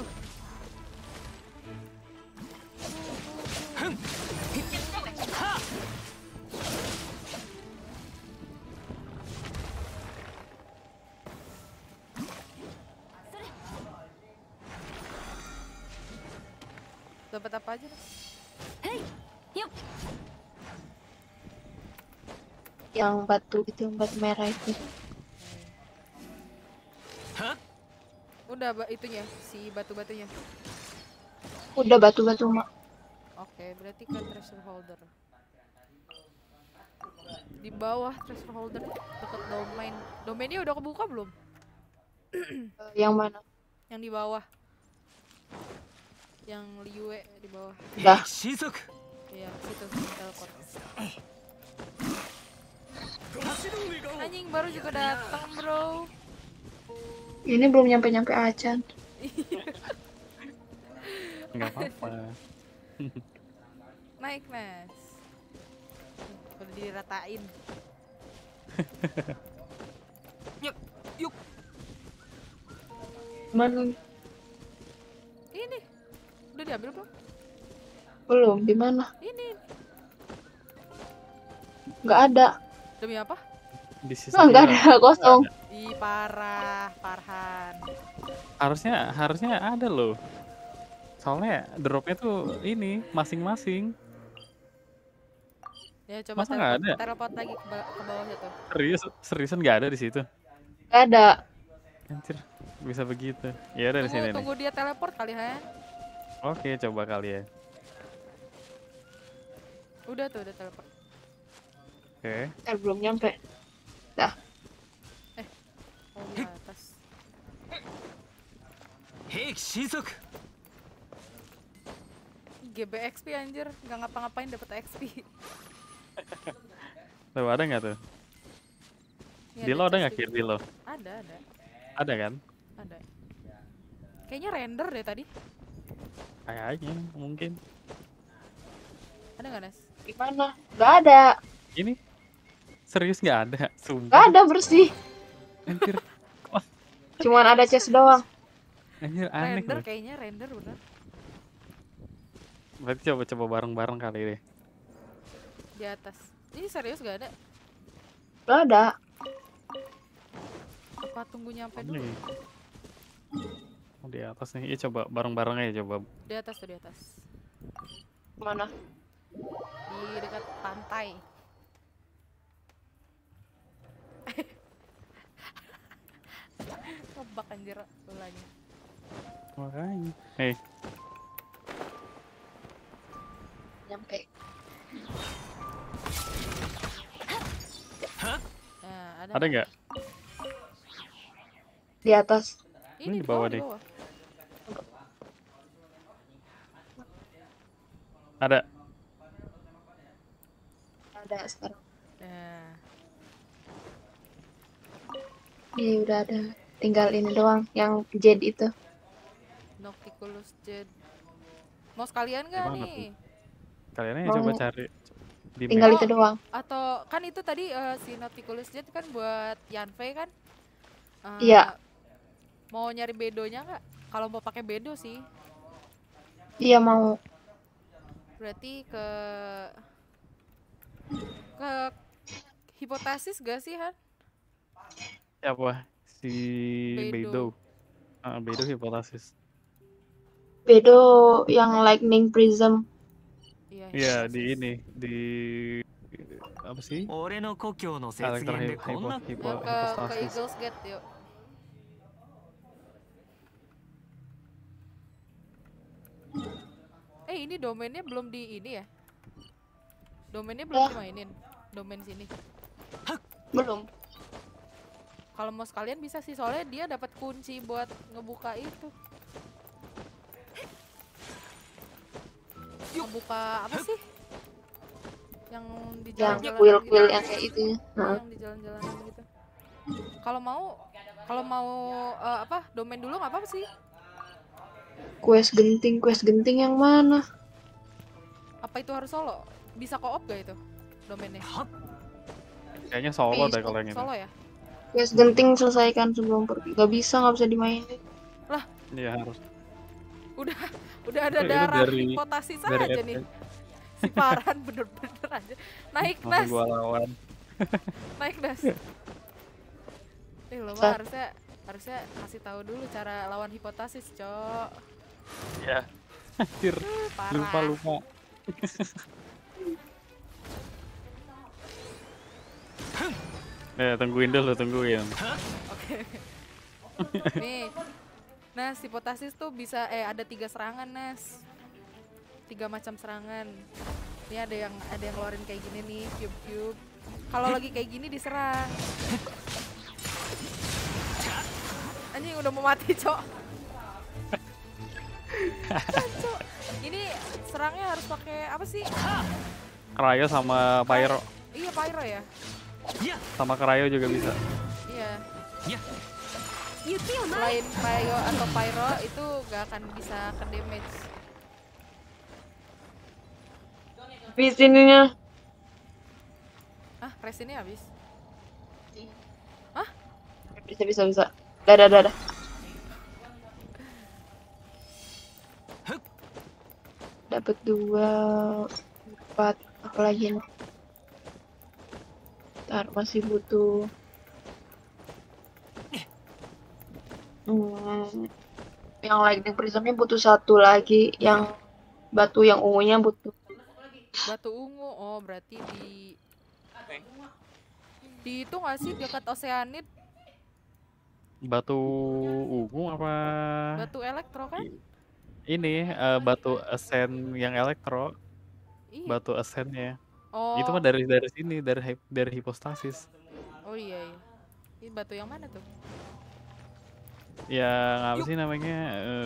Dapat apa aja? Nas? Yang batu itu, yang batu merah itu. Udah itunya, si batu-batunya. Udah batu-batu mak. Oke, berarti ke treasure holder. Di bawah treasure holder dekat domain. Domainnya udah kebuka belum? Yang mana? Yang di bawah. Yang Liue di bawah. Udah. Iya, situ teleport. Anjing baru juga datang, bro. Ini belum nyampe-nyampe acan. Nggak apa-apa. Naik, Mas. Udah diratain. Yuk. Mana? Ini. Udah diambil belum? Belum. Di mana? Ini. Nggak ada. Demi apa? Di sisi Nggak ada, kosong. Ih, parah, Farhan. Harusnya ada loh. Soalnya dropnya tuh ini masing-masing. Ya coba Masa nggak ada? teleport lagi ke bawahnya tuh. Seriusan nggak ada di situ. Nggak ada. Anjir, bisa begitu. Ya udah di sini nih. Tunggu dia teleport kali, Han. Oke, coba kali ya. Udah tuh, udah teleport. Oke. Belum nyampe. Dah. Oh, di atas. GBXP anjir, nggak ngapa-ngapain dapet XP. Tuh ada nggak tuh? Ini Di lo ada nggak chest kir di lo? Ada. Ada kan? Ada. Kayaknya render deh tadi. Kayaknya mungkin. Ada nggak, Nes? Di mana? Nggak ada. Ini serius nggak ada? Nggak Sumpah. ada bersih. Anjir. Cuman ada chest doang. Anjir aneh Render loh. kayaknya render bener. Berarti coba bareng-bareng kali deh. Di atas. Ini serius gak ada? Nggak ada. Apa tunggu nyampe dulu? Nih. Oh, di atas nih. Iya coba bareng-bareng aja coba. Di atas tuh, di atas. Mana? Di dekat pantai. Ngebak anjir lagi. Makanya. Hei, Nyampe. Nah, ada nggak? Di atas. Ini Di bawah di deh. bawah. Ada. Ada sekarang. Nah, Ini udah ada. Tinggal ini doang yang jade itu. Nocticulus Jade. Mau sekalian nggak Gimana nih? Kalian aja Mau. coba cari di Tinggal map. itu doang. Atau kan itu tadi si Nocticulus Jade kan buat Yanfei kan? Iya. Mau nyari bedonya nggak? Kalau mau pakai bedo sih, Iya mau. berarti ke hipotesis gak sih Han? Siapa? Si Beidou. Beidou. Beidou hipotesis. Bedo yang lightning prism. Iya. Iya, hipotesis. di ini, di apa sih? 俺の故郷の雪 Karakter 原でこんな Yuk, ke hipostasis. Eagles Gate yuk. Ini domainnya belum di ini ya? Domainnya belum dimainin. Domain sini. Belum. Kalau mau sekalian bisa sih, soalnya dia dapat kunci buat ngebuka itu. Ngebuka apa sih? Yang di Yang jalan-jalan kuil-kuil yang kayak itu ya. Yang di jalan-jalanan gitu. Kalau mau apa? Domain dulu nggak apa-apa sih. Quest genting yang mana? Apa itu harus solo? Bisa co-op gak itu domainnya? Kayaknya solo deh Bisa. kalau yang ini. Solo ya? Quest genting selesaikan sebelum pergi. Gak bisa dimainin. Iya harus. Udah ada Itu darah dari- hipotasis dari aja nih. Si Farhan bener-bener aja. Naik Langsung das, gua lawan. naik das. Lo mah Sa- harusnya kasih tahu dulu cara lawan hipotasis, Cok. Iya. Anjir, Parah. lupa. Tungguin dulu, tungguin. Oke. Nih. Nas, hipotasis tuh bisa ada 3 serangan, Nas. 3 macam serangan. Ini ada yang ngeluarin kayak gini nih, cube. Kalau lagi kayak gini diserang. Anjing udah mau mati, Cok. Cok. Ini serangnya harus pakai apa sih? Cryo sama Pyro. Iya, Pyro ya. Sama Cryo juga bisa. Iya. Ya. Selain Cryo atau Pyro itu gak akan bisa ke damage. Habis ininya. Resinnya habis. Bisa. Dadah. Dapat 2, 4, apa lagi nih? Ntar masih butuh. Yang lightning prismnya butuh 1 lagi, yang batu yang ungunya butuh. Batu ungu, oh berarti di itu nggak sih dekat Oceanid? Batu ungu apa? Batu elektro kan? Ini batu ascent yang elektro. Iya. Batu ascentnya. Oh. Itu mah dari sini, dari hipostasis. Oh iya. Ini batu yang mana tuh? Yang apa sih namanya?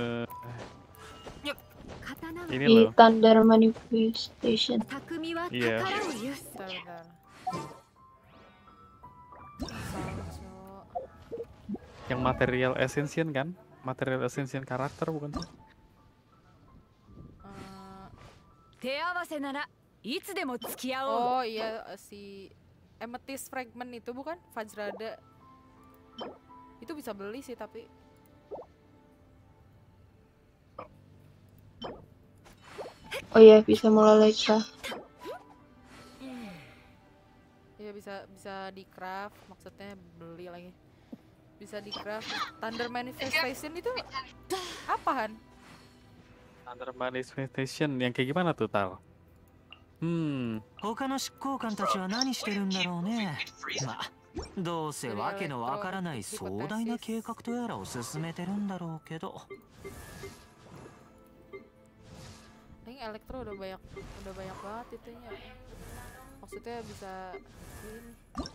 Ini Di loh. Thunder Manifestation. 匠はいや宝を有す Bentar. Yang material ascension kan? Material ascension karakter bukan sih? 手合わせならいつでも付き合おう。 Oh iya, si Amethyst Fragment itu bukan? Vajrada. Itu bisa beli sih tapi Oh iya, bisa mulai Lexa. ya bisa di craft, maksudnya beli lagi. Bisa di craft. Thunder Manifestation itu apaan? Under manifestation yang kayak gimana tuh, Tal? 他の執行官たちは何してるんだろうね。まあどうせわけのわからない壮大な計画とやらを進めてるんだろうけど。 Ini elektro udah banyak banget itunya. Maksudnya bisa ini.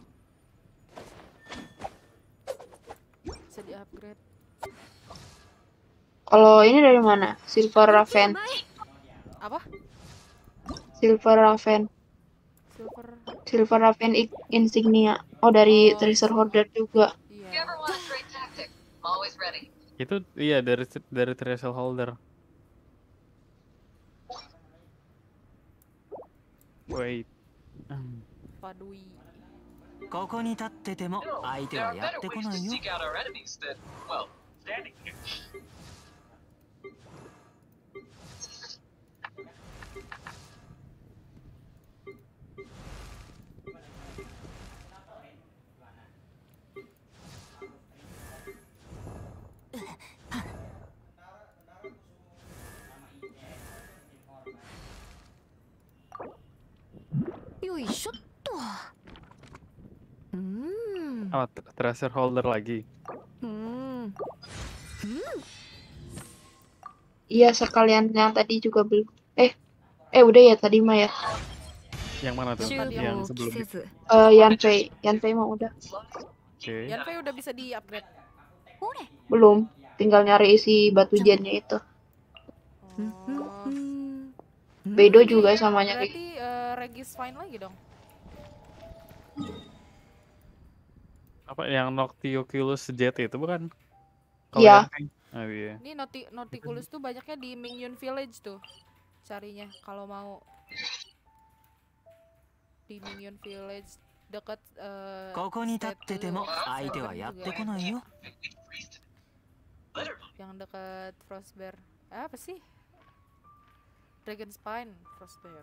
Bisa di upgrade. Kalau ini dari mana? Silver Raven. Apa? Silver Raven. Silver Raven Insignia. Oh, dari Treasure Hoarder juga. Iya. Itu iya dari Treasure Holder. Wait. Padui. ここに立ってても相手はやってこないよ。 よいしょっと。 Oh, Treasure Holder lagi. Iya, sekalian yang tadi juga belum. Udah ya tadi mah ya. Yang mana tuh? Yang sebelum itu. Yanfei mah udah. Oke. Yanfei udah bisa di upgrade. Belum. Tinggal nyari isi batu jennya itu. Bedo juga sama nyari. Berarti Regis fine lagi dong. Apa yang Nocticulus Jet itu bukan? Iya. Oh iya. Ini Nauticulus tuh banyaknya di Mingyan Village tuh. Carinya kalau mau di Mingyan Village dekat ここに立ってても相手はやってこないよ。 yang dekat Frostbear. Apa sih? Dragon Spine Frostbear.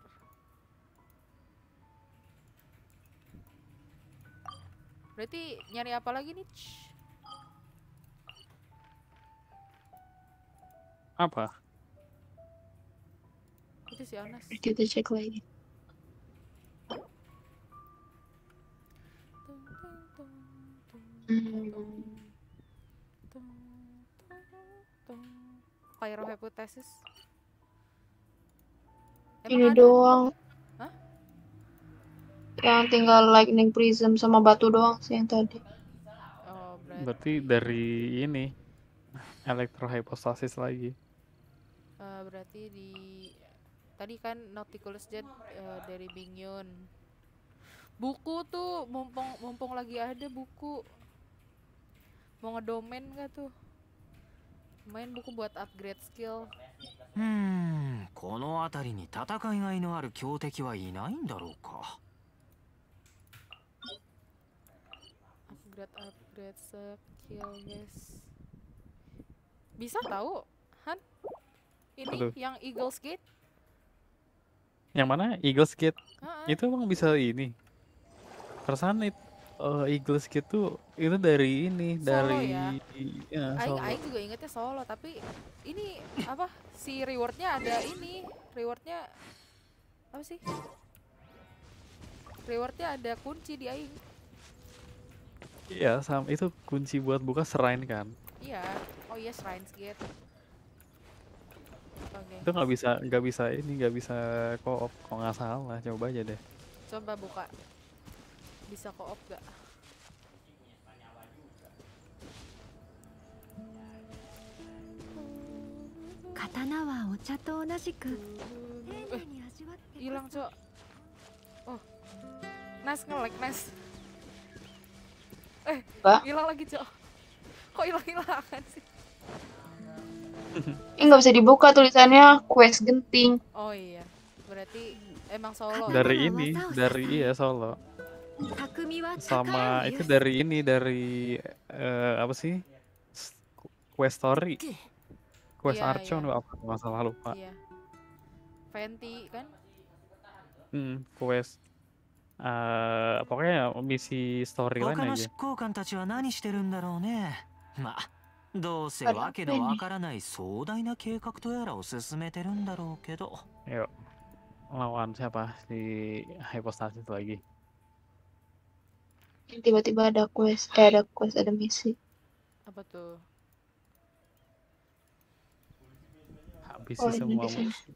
Berarti nyari apa lagi nih? Apa? Itu si Anas. Kita cek lagi. Pyro Hypothesis. Ini ada? doang. Hah? Yang tinggal Lightning Prism sama batu doang sih yang tadi. Oh, Berarti dari ini Electro Hypostasis lagi. Berarti di tadi kan Nauticulus Jet dari Mingyan. Buku tuh mumpung lagi ada buku. Mau ngedomain gak tuh? Main buku buat upgrade skill. この辺りに戦いがいのある強敵はいないんだろうか。 Upgrade skill guys. Bisa tahu? Han? Ini Aduh. yang Eagle's Gate? Yang mana? Eagle's Gate. Ha-ha. Itu emang bisa ini. Perasaan Eagle's Gate tuh itu dari ini, Solo dari ya? Solo. Aing juga ingetnya solo, tapi ini apa si rewardnya ada ini, rewardnya apa sih? Rewardnya ada kunci di Aing. Iya, sama itu kunci buat buka shrine kan. Iya, oh iya Shrines Gate. Oke, Itu nggak bisa co-op kalau nggak salah. Coba aja deh. coba buka. Bisa co-op gak? Katana wa ocha to onajiku. Hilang, Cok. Oh. Nas nge-lag, Nas. Hilang lagi, Cok. Kok hilang-hilangan sih? Ini nggak bisa dibuka tulisannya quest genting. Oh iya. Berarti emang solo. Dari ini, dari Solo. Sama itu dari ini, dari apa sih? Quest Story. Quest Iya, Archon iya. apa masalah lupa. Iya. Fenty kan? Quest pokoknya misi storyline 他の aja. 執行官たちは何してるんだろうね。まあどうせわけのわからない壮大な計画とやらを進めてるんだろうけど。 Yuk, lawan siapa di hypostasis lagi? Tiba-tiba ada quest, ada misi. Apa tuh? Habisi Oh, ini semua di sini. musuh.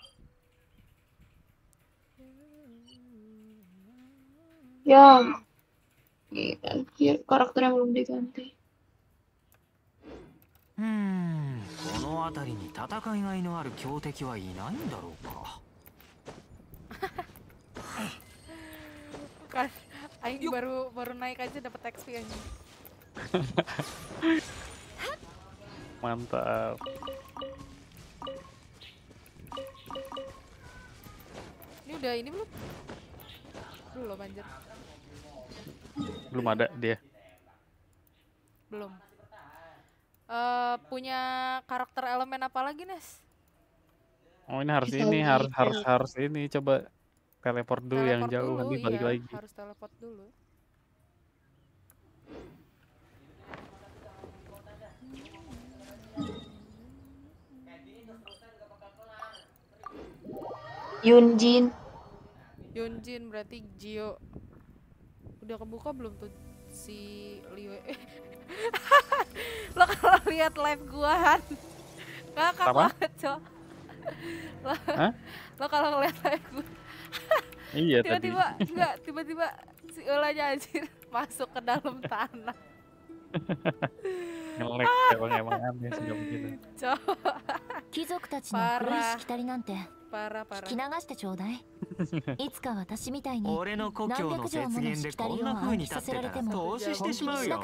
Ya, karakter yang belum diganti. この辺りに戦いがいのある強敵はいないんだろうか。 Kan Aing baru naik aja dapat XP anjing. Mantap. Ini udah ini belum? Belum anjir. Belum ada dia. Belum. Punya karakter elemen apa lagi, Nes? Oh, ini harus ini coba teleport dulu yang jauh, nanti balik iya, lagi. Harus teleport dulu. Yunjin. Yunjin berarti Gio. Udah kebuka belum tuh si Liwe? Lo kalau lihat live gua Han, ngakak banget, Cok. Lo kalau ngeliat live gua Iya tiba-tiba si Eulanya anjir masuk ke dalam tanah. Ngelek emang aneh sih begitu. Cok. 貴族たちの古いしきたりなんて Parah. 聞き流してちょうだい。いつか私みたいに俺の故郷の雪原でこんな風に立ってたら投資してしまうよ。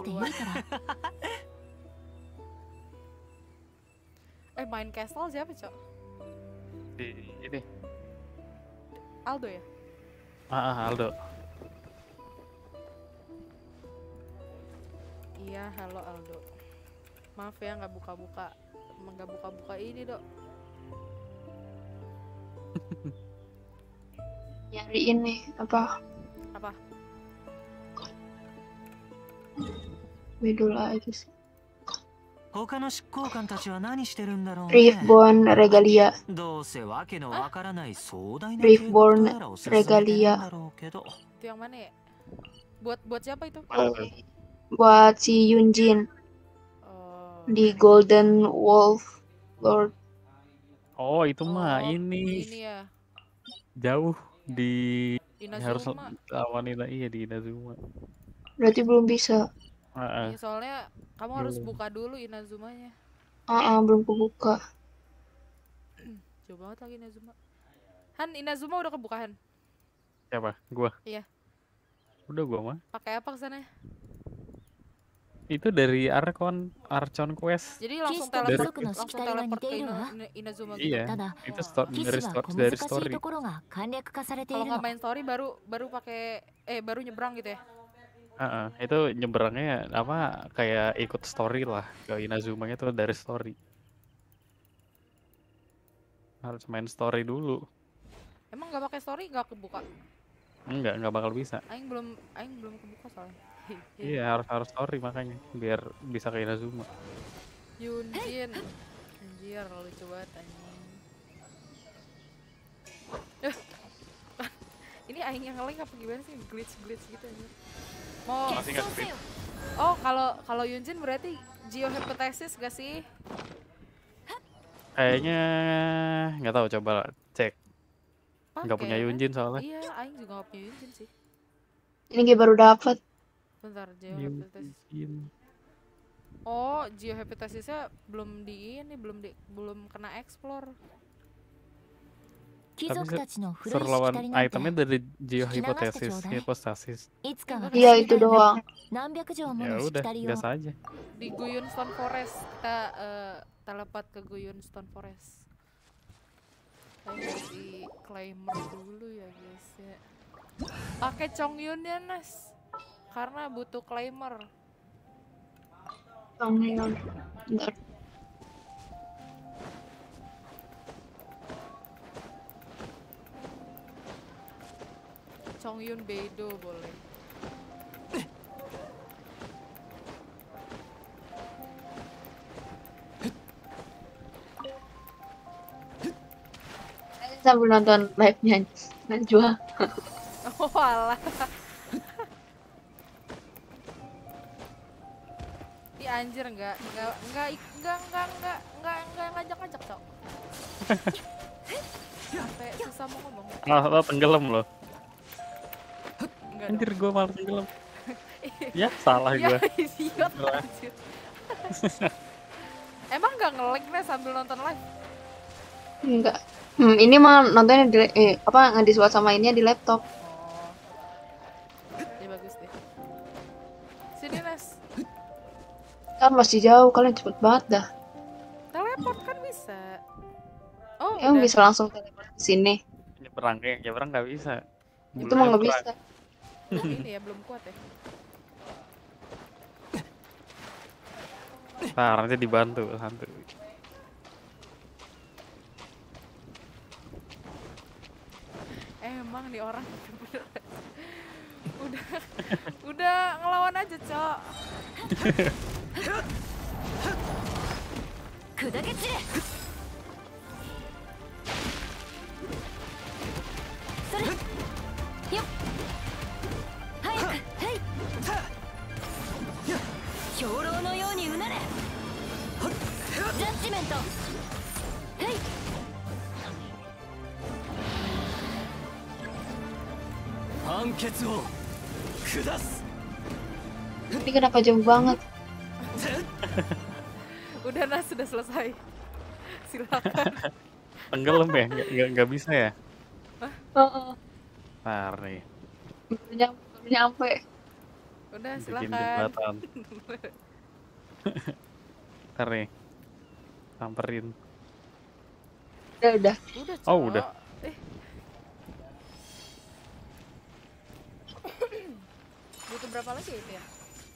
Main Castle siapa, Cok? Ini. Aldo ya? Aldo. Iya, halo Aldo. Maaf ya nggak buka-buka ini, Dok. Nyari ini apa? Beda lagi sih. 他の執行官たちは何してるんだろうね。 Riftborn Regalia. どうせわけのわからない壮大な Riftborn Regalia. Itu yang mana ya? Buat siapa itu? Buat si Yunjin. Di Golden Wolf Lord. Oh, itu mah ini. Ini ya. Jauh di Inazuma. harus lawan di Inazuma. Berarti belum bisa. Ya, soalnya kamu harus buka dulu Inazumanya. Belum kebuka. Jauh banget lagi Inazuma. Han, Inazuma udah kebuka, Han? Siapa? Gua? Iya. Udah gua mah. Pakai apa kesana? Itu dari Archon Quest. Jadi langsung teleport ke Inazuma gitu. Iya, itu dari story. Kalau nggak main story baru nyebrang gitu ya? Itu nyebrangnya apa kayak ikut story lah ke Inazumanya itu dari story. Harus main story dulu. Emang nggak pakai story nggak kebuka? Nggak bakal bisa. Aing belum kebuka soalnya. Iya harus story makanya biar bisa ke Inazuma. Yunjin, anjir lucu banget anjing. Ini Aing yang nge-link apa gimana sih, glitch gitu anjir. Oh kalau Yunjin berarti geohypothesis gak sih? Kayaknya nggak tahu, coba cek. Nggak punya Yunjin soalnya. Iya, Aing juga nggak punya Yunjin sih. Ini baru dapat. Bentar, geohypothesis. Oh, geohypothesisnya belum kena explore. Tapi seru lawan itemnya dari hypostasis. Iya itu doang. Ya udah, biasa aja. Di Guyun Stone Forest kita teleport ke Guyun Stone Forest. Saya kasih claimer dulu ya guys ya. Pakai Chongyun ya Nas, karena butuh claimer. Chongyun, bentar. Chongyun Beidou boleh. sambil nonton live-nya Najwa. Oh alah. Ih anjir enggak ngajak-ngajak, Cok. Sampai susah mau ngomong. Lo tenggelam lo. Enggak Anjir dong. gue malah tenggelam. Ya salah Ya, gue. idiot anjir. Emang nggak nge-lag nih sambil nonton live? Enggak. Ini mah nontonnya di ngedisuat sama ininya di laptop. Oh. Ya bagus deh. Sini Nes. Kan masih jauh, kalian cepet banget dah. Teleport kan bisa. Oh, Emang udah. bisa langsung teleport ke sini. Nyebrang nggak bisa. Itu mah nggak bisa. Ini ya belum kuat ya. Nah, nanti dibantu santuy. Emang nih orang bener. Udah ngelawan aja, Cok. Ini kenapa jauh banget? Udah Nas, sudah selesai. Silakan. Tenggelam ya? Nggak bisa ya? Heeh. Ntar nih. Baru nyampe. Udah Bikin silakan. jembatan. Ntar nih. Samperin. Udah. Udah, Cok. Oh, udah. Butuh berapa lagi itu ya?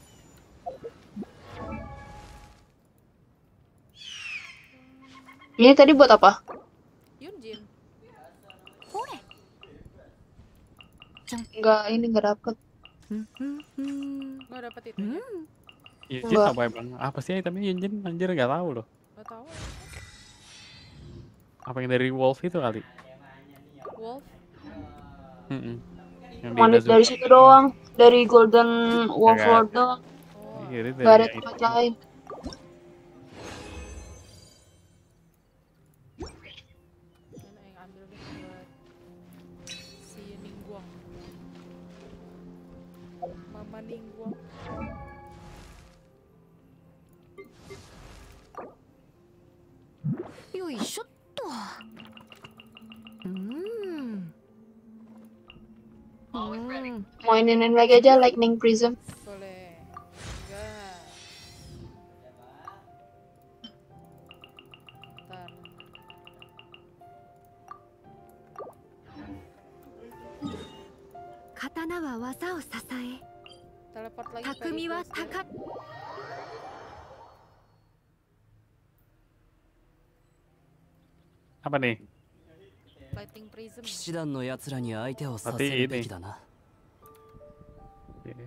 Ini tadi buat apa? Yunjin. Nggak dapet. Nggak dapet itu ya? Yunjin Enggak. apa emang? Apa sih itemnya Yunjin? Anjir nggak tahu loh. Nggak tahu. Apa yang dari Wolf itu kali? Wolf. Yang di Manis Inazuka. dari situ doang. Dari Golden Wolf Nggak. Lord doang. Iya, itu Nggak ada dari tempat itu. lain. Mana yang ambil deh buat si Ningguang. Mama Ningguang. Mainin lagi aja Lightning Prism. Boleh. Enggak. Ntar. Katana wa waza o sasae, Teleport lagi ke takumi wa Eagles deh. taka. Apa nih? Lighting Prism. 騎士団の奴らに相手をさせ Berarti るべ ini. きだな。 Oke.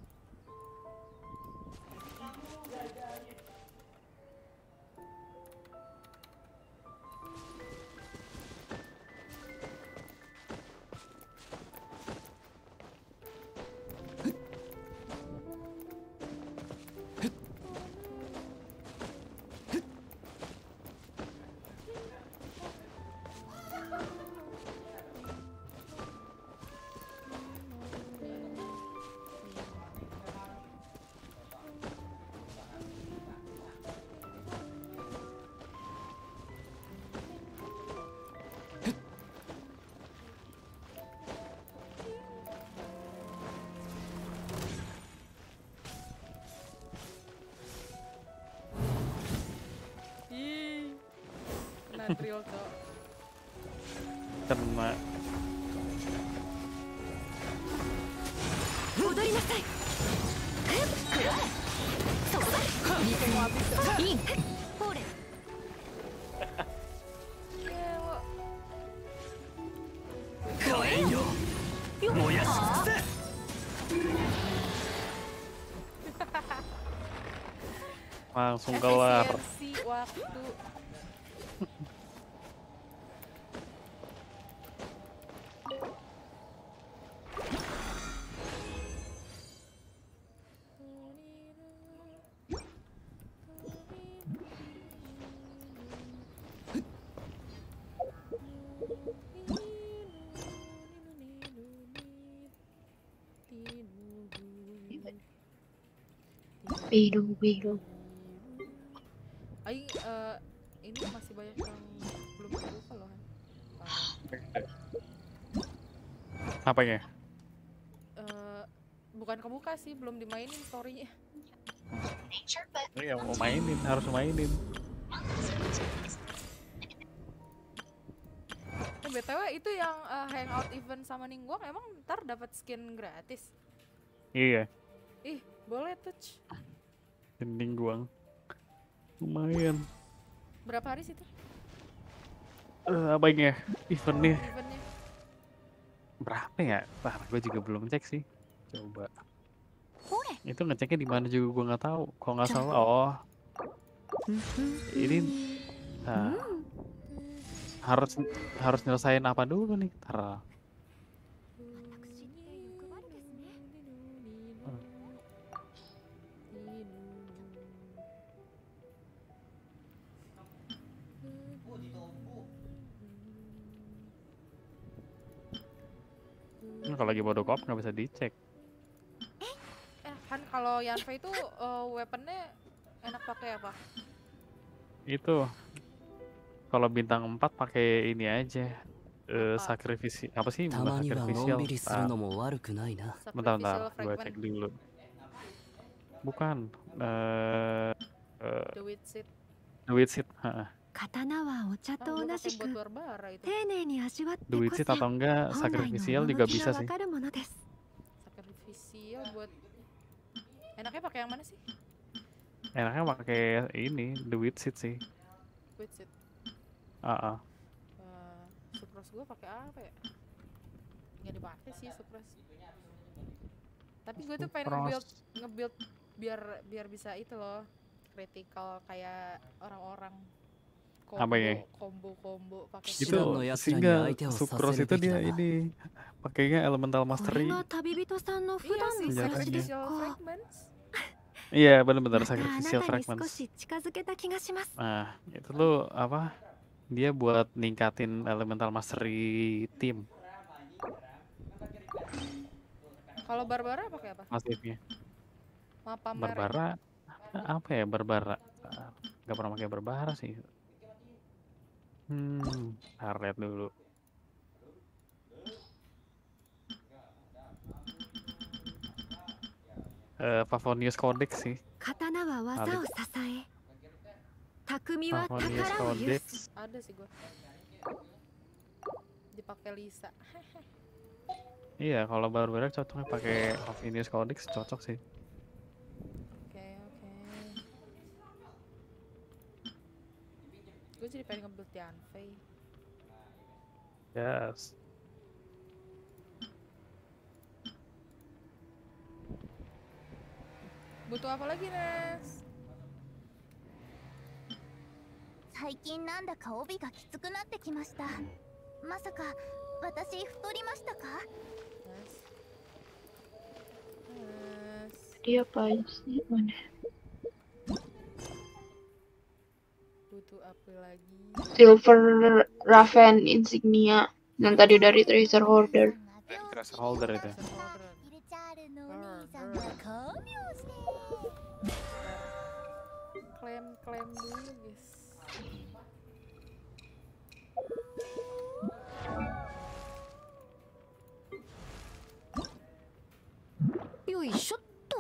Ih. Kena drill, Cok. Kena. 踊りなさい。イン。ほれ。 Langsung kelar. Efisiensi waktu. Biru. Aing ini masih banyak yang belum terbuka loh Han. Apanya? Bukan kebuka sih, belum dimainin story-nya. Iya, mau mainin, harus mainin. BTW itu yang hangout event sama Ningguang emang ntar dapat skin gratis? Iya, Ih, boleh tuh. gending guang. Lumayan. Berapa hari sih itu Apanya? Eventnya eventnya? berapa ya? Wah, gue juga belum cek sih. Coba. Itu ngeceknya di mana juga gue nggak tahu. Kalau nggak salah, oh, ini harus nyelesain apa dulu nih? Ntar. Kalau lagi bodoh kop nggak bisa dicek. Han, kalau Yanfei itu weaponnya enak pakai apa? Itu kalau bintang 4 pakai ini aja. Sakrifisi apa sih? た Bukan まにはの sakrifisial. んびりするのも悪くないな。 Bentar, Sacrificial gue cek fragment. dulu. Bukan. The Witsit. The Witsit. Heeh. 刀はお茶と Gua 同 pakai じ buat く Barbara itu. 丁寧に味わって The こ Witsit そ atau enggak 本来 sakrifisial の juga 趣 bisa がわ sih. かるものです。 Sacrificial buat enaknya pakai yang mana sih? Enaknya pakai ini The Witsit sih. Witsit. Heeh. Supras gue pakai apa ya? Nggak dipakai sih Supras. Tapi gue tuh pengen nge-build biar bisa itu loh, critical kayak orang-orang. Apa ya? Combo pakai Itu sehingga Supros itu dia ini pakainya elemental これ mastery. が旅人さんの普 Iya 段 sih, の暮らしです sacrificial か。 fragments. Iya, benar-benar またあな sacrificial たに少 fragments. し近づけた気がします。 Nah, itu tuh apa? Dia buat ningkatin elemental mastery tim Kalau Barbara pakai apa? pasifnya. Mapa merah. Barbara apa ya? Barbara nggak pernah pakai Barbara sih. Ntar lihat dulu. Favonius Codex sih. 刀は技を支え、匠は Favonius 宝を有 Codex. す。 Ada sih gue. Dipakai Lisa. Iya, kalau Barbara cocoknya pakai Favonius Codex cocok sih. Oke. Gue jadi pengen nge-build Yanfei. Yes. Butuh apa lagi, Nes? 最近なんだか帯がきつくなってきました。まさか私太りましたか？ Dia apa aja sih? Mana? Butuh apa lagi? Silver Raven Insignia. Dan tadi dari Treasure Hoarder. Treasure holder itu. イルチャールのお兄さんが巧妙して。 Klaim dulu, guys. よいしょっと。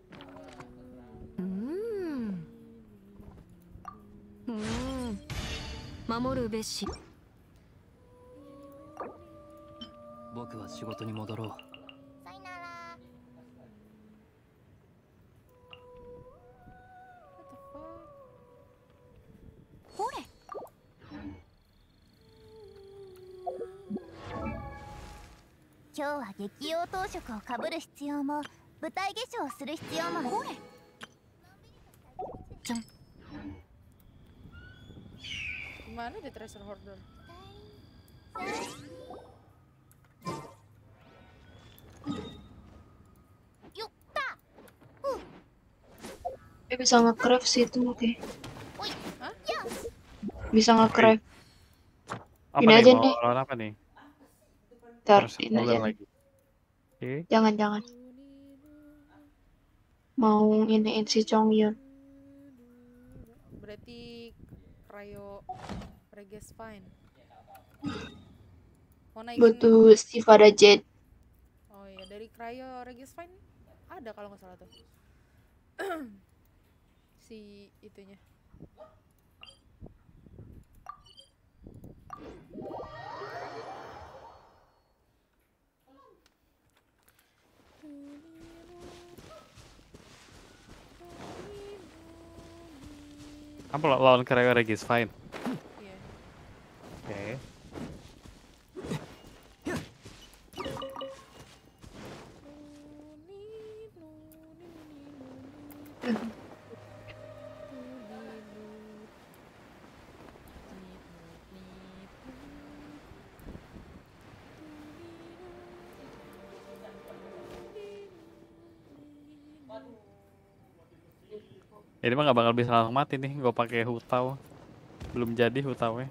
守るべし。 僕は仕事に戻ろう。 さよなら。 ほれ。 今日は激応当色をかぶる必要も舞台化粧をする必要も。ほれ。 Gimana di Treasure Hoarder? Bisa nge-craft sih itu oke. Hah? Bisa nge-craft. Apa Ini nih, aja mau deh. lawan apa nih? Ntar, Treasure ini holder aja. lagi. Oke. Jangan. mau iniin si Chongyun. Berarti Cryo Regis Fine. Mau naikin. Butuh Sivada Jet. Oh iya, dari Cryo Regis Fine ada kalau nggak salah tuh. Si itunya. Apa lawan Cryo Regis Fine? Iya. Oke. Ini mah nggak bakal bisa langsung mati nih, gue pakai hutau. Belum jadi hutaunya.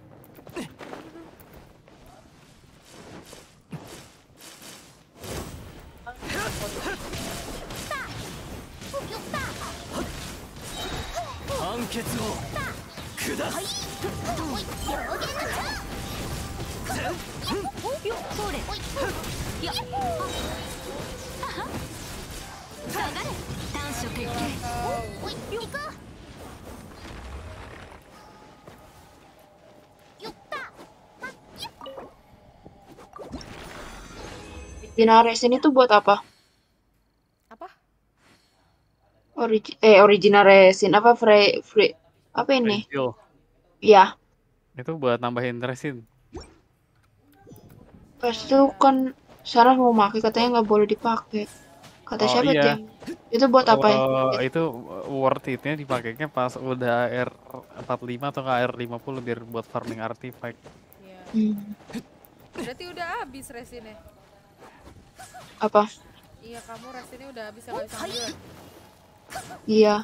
Dinares ini tuh buat apa? Apa? Original resin apa free apa ini? Refill. Ya, Itu buat nambahin resin. pas itu kan Sarah mau pakai katanya nggak boleh dipakai. Kata Oh siapa iya. dia? Itu buat apa ya? Itu worth it-nya dipakainya pas udah R45 atau nggak R50 biar buat farming artifact. Iya. Hmm, Berarti udah habis resinnya. apa? Iya, kamu resinnya udah habis ya, nggak bisa ambil. Iya.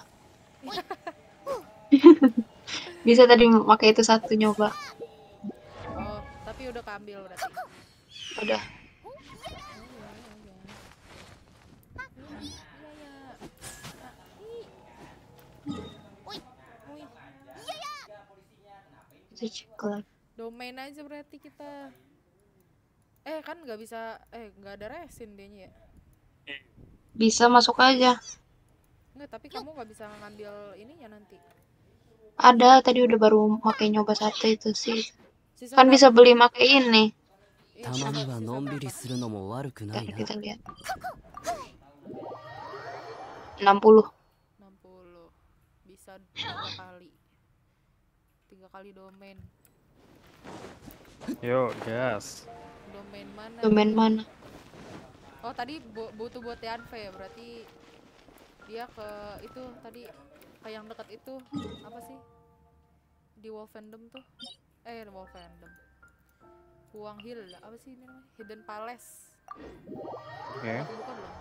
Bisa tadi pakai itu satu nyoba. Oh, tapi udah keambil berarti. Udah. Itu coklat. Domain aja berarti kita. Kan nggak bisa, nggak ada resin dianya ya. Bisa masuk aja. Nggak, tapi kamu nggak bisa ngambil ininya nanti. Ada tadi udah baru pakai nyoba satu itu sih. Season Kan bisa berapa? beli pakai ini. たまにはのんびりするのも悪くない Ntar な。 kita lihat. 60. 60. Bisa 3 kali. 3 kali domain. Yo, gas. Domain mana? Domain mana? Oh, tadi butuh buat Yanfe ya, berarti dia ke itu tadi ke yang dekat itu apa sih? Di Wolfendom tuh. Wolfendom. Huang Hill, apa sih ini namanya? Hidden Palace. Oke. Buka belum?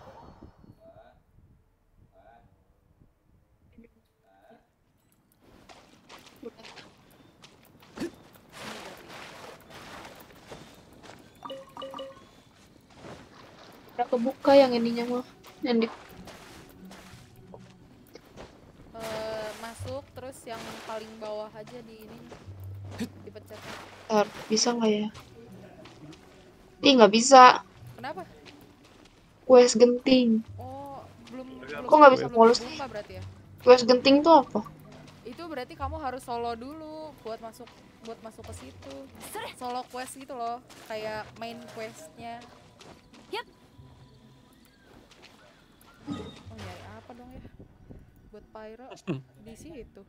Udah kebuka yang ininya mah. Yang di Masuk terus yang paling bawah aja di ini dipencet. Ntar, bisa nggak ya? Ih, nggak bisa. Kenapa? Quest genting. Oh, belum Kok nggak bisa belum mulus dibuka nih? berarti ya? Quest genting tuh apa? Itu berarti kamu harus solo dulu buat masuk ke situ. Solo quest gitu loh, kayak main questnya. Yap. Oh nyari apa dong ya? Buat Pyro di situ.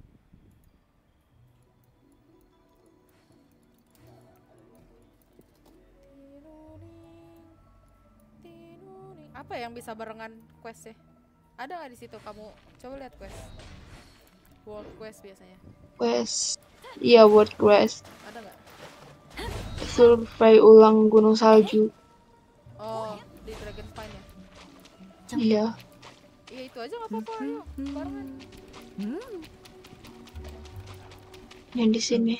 Apa yang bisa barengan questnya? Ada nggak di situ? Kamu coba lihat quest. World quest biasanya. Quest. Iya, buat quest. Ada nggak? Survei ulang gunung salju. Oh, di Dragonspine ya? Iya. Iya itu aja nggak apa-apa, ayo barengan. Yang di sini.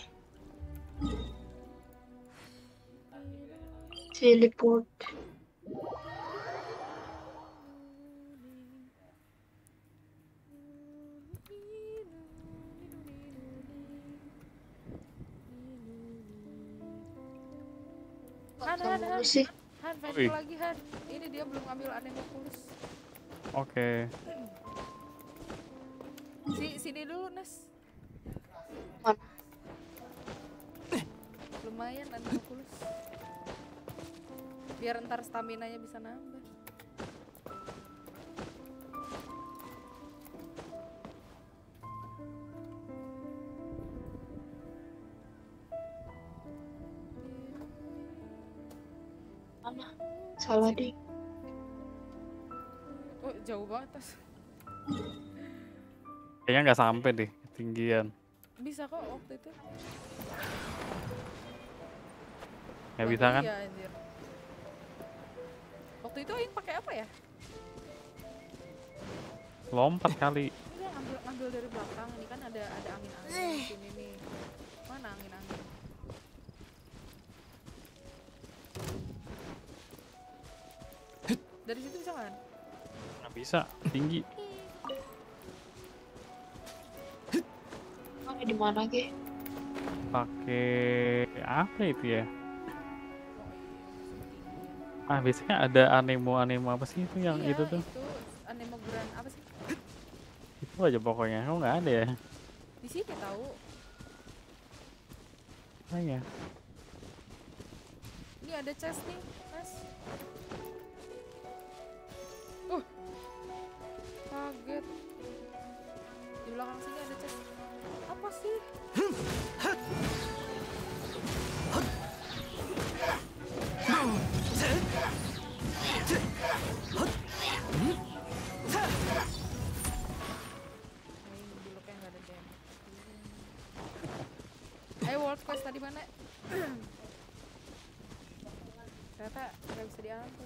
Teleport. Han, Terus sih. Han, Wih. lagi Han. Ini dia belum ambil Anemoculus. Oke. Sini dulu, Nes. Mana? Lumayan Anemoculus. Biar ntar stamina-nya bisa nambah. Mana? Salah deh. Oh, jauh banget tas. Kayaknya nggak sampai deh ketinggian. Bisa kok waktu itu. Nggak Wah, bisa kan? Iya, anjir. Waktu itu Aing pakai apa ya? Lompat kali. Enggak, ngambil dari belakang. Ini kan ada angin-angin di sini nih. Mana angin-angin? Dari situ bisa kan? Nggak bisa, tinggi. Mana di mana ke? Pakai apa itu ya? Biasanya ada anemo apa sih itu yang Iya, itu tuh? itu anemogram apa sih? Itu aja pokoknya. Oh nggak ada ya? Di sini tahu. Oh ya. Ini ada chest nih, Mas. Kaget. Di belakang sini ada chest. Apa sih? Buluknya nggak ada damage. Ayo world quest tadi mana? Ternyata nggak bisa diambil.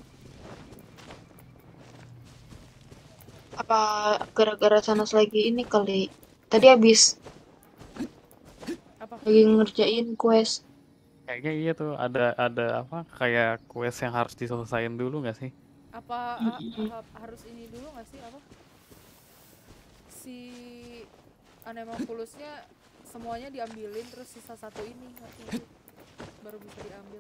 Apa gara-gara Sanas lagi ini kali? Tadi habis Apa? lagi ngerjain quest. Kayaknya iya tuh ada apa kayak quest yang harus diselesaikan dulu nggak sih? Apa harus ini dulu nggak sih apa? Si Anemoculusnya semuanya diambilin terus sisa satu ini ngerti? Baru bisa diambil.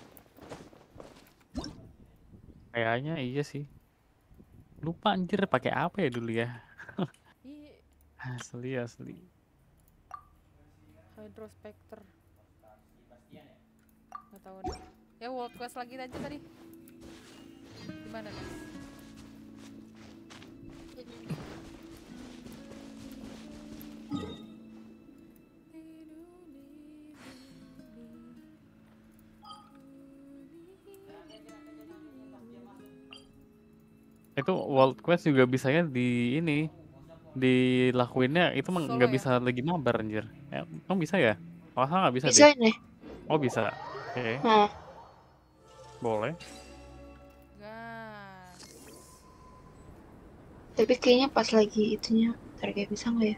Kayaknya iya sih. Lupa anjir pakai apa ya dulu ya? Iya, Asli. Hydrospectre. Nggak tahu deh. Ya world quest lagi aja tadi. Gimana nih? Itu world quest juga bisanya di ini dilakuinnya itu Solo nggak ya? bisa lagi mabar anjir. Emang bisa ya? Oh nggak bisa Bisa deh. ini. Oh bisa. Oke. Nah, Boleh. Gas. tapi kayaknya pas lagi itunya, ntar kayak bisa nggak ya?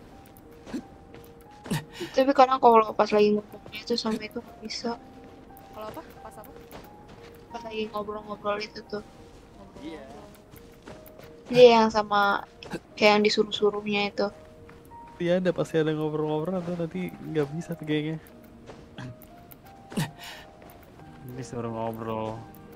Tapi karena kalau pas lagi ngomongnya itu sama itu nggak bisa. Kalau apa? Pas apa? Pas lagi ngobrol-ngobrol itu tuh. Iya. Dia yang sama kayak yang disuruh-suruhnya itu. Iya ada pasti ada ngobrol-ngobrol atau nanti nggak bisa tuh kayaknya. Disuruh ngobrol.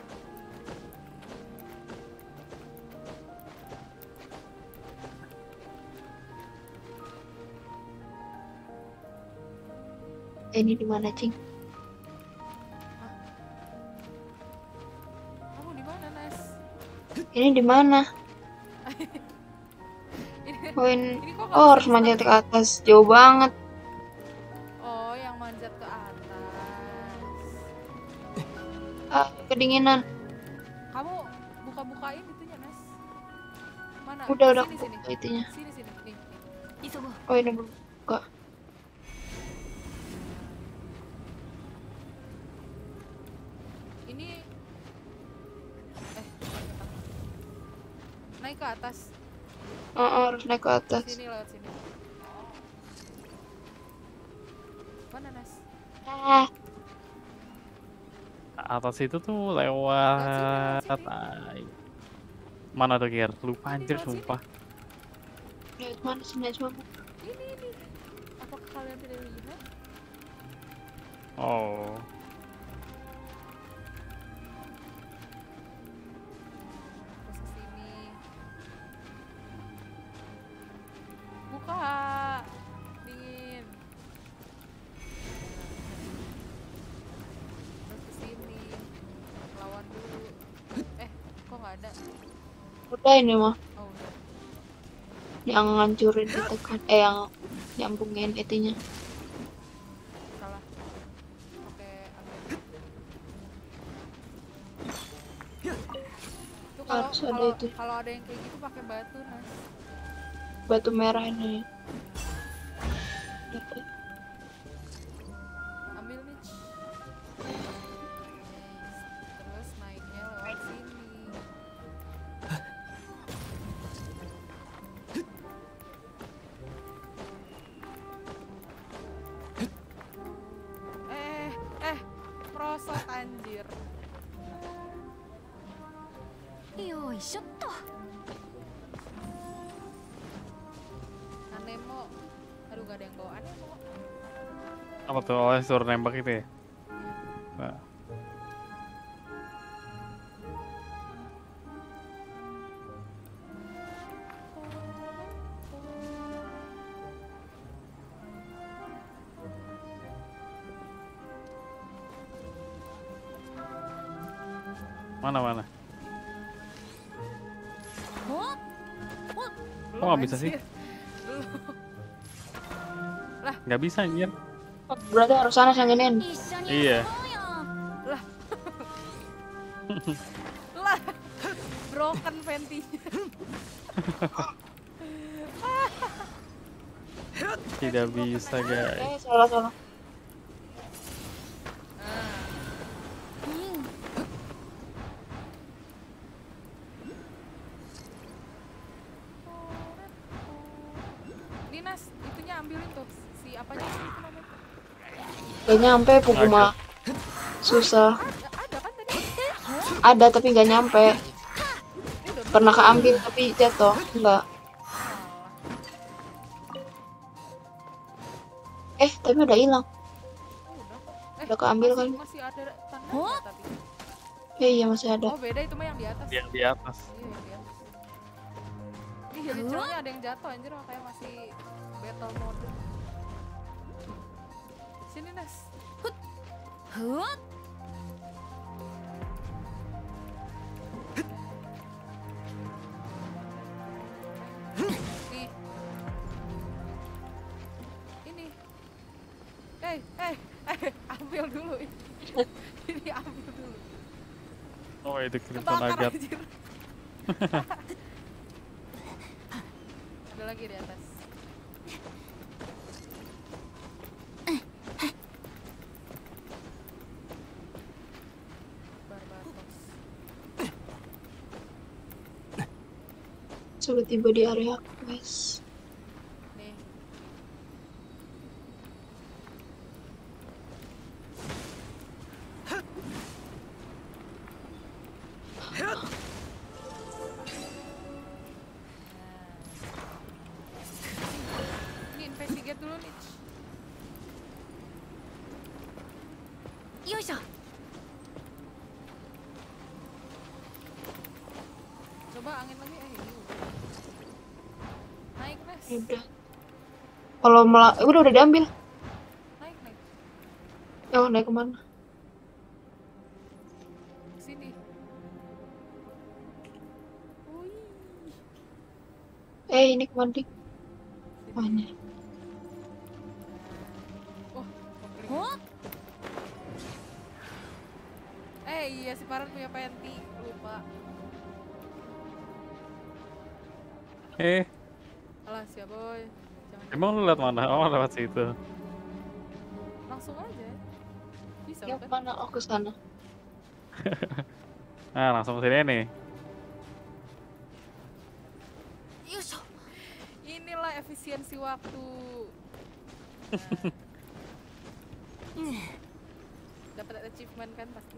Ini di mana, Cing? Kamu di mana, Nes? Ini di mana? Oh, Ini kok nggak oh bisa harus manjat di-start ke atas, jauh banget. Oh, yang manjat ke atas. Ah, kedinginan. Kamu buka-bukain itunya, Nes. Mana? Udah Sini, kebuka sini. itunya. Sini. Nih. Oh ini belum buka. Ini naik ke atas. Harus naik ke atas. Sini lewat sini. Mana, Nes? Ah, Atas itu tuh lewat mana tuh Kier? Lupa anjir lewat sini. sumpah. lihat mana sini aja mana? Ini. Apakah kalian tidak lihat? Oh. Udah ini mah. Oh udah. Yang ngancurin ditekan. yang nyambungin itunya. Salah. Oke, ambil. Itu Harus ada itu. kalau ada yang kayak gitu pakai batu, Nas. Batu merah ini. Ambil nih. Terus naiknya lewat sini. Prosot anjir. よいしょっと。 Anemo. Aduh gak ada yang bawa Anemo. Apa tuh? Oh, suruh nembak itu ya? Nah. Mana? Kok nggak bisa sih? Lah. Nggak bisa anjir. Berarti harus sana yang iniin. Iya. Lah. Broken ventinya. Tidak bisa guys. Salah. Dinas, itunya ambilin tuh. Si apanya sih itu namanya? Gak nyampe Puguma. Susah. Ada kan tadi? Ada tapi gak nyampe. Pernah keambil tapi jatuh. Enggak. Tapi udah hilang. Udah keambil kan? Masih ada tanda tapi. Iya masih ada. Oh beda itu mah yang di atas. Yang di atas. Iya yang di atas. Ini helicernya ada yang jatuh anjir makanya masih battle mode. Sini Nas. Nih. Ini. Ambil dulu ini. Ini ambil dulu. Oh itu Crimson Kebakar Agate. anjir. Ada lagi di atas. Barbatos. Sudah tiba di area quest. Nih. Ini investigate dulu nih. よいしょ。 Coba angin lagi ini udah. Naik Nes. Udah. Kalau udah diambil. Naik. Oh naik kemana? Sini. Ini kemana dik? Mana? Oh. Iya si Paran punya penti, lupa. Alah siap boy. Emang lu lewat mana? Oh lewat situ. Langsung aja. Bisa Yang kan? mana? Oh ke sana. Nah langsung ke sini nih. Inilah efisiensi waktu. Nah. Dapat achievement kan pasti.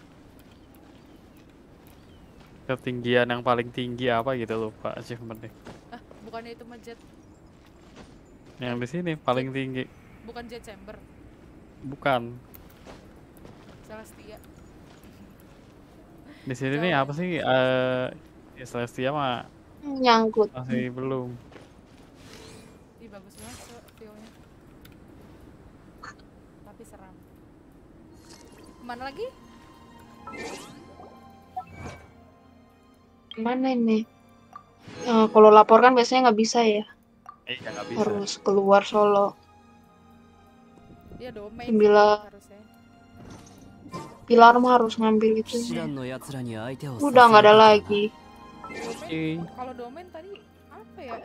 Ketinggian yang paling tinggi apa gitu lupa achievementnya. Bukannya itu mah jet. Yang di sini paling tinggi. Bukan jet chamber. Bukan. Celestia. Di sini nih apa sih? Ya Celestia mah Nyangkut. masih belum. Ih bagus banget view-nya. Tapi seram. Kemana lagi? Mana ini? Kalau lapor kan biasanya nggak bisa ya, Iya nggak bisa. harus keluar solo. Dia domain Sembilan harusnya. pilar mah harus ngambil 騎士 itunya. 団の奴らに相手を Udah nggak ada させる lagi. Domain, kalau domain tadi apa ya?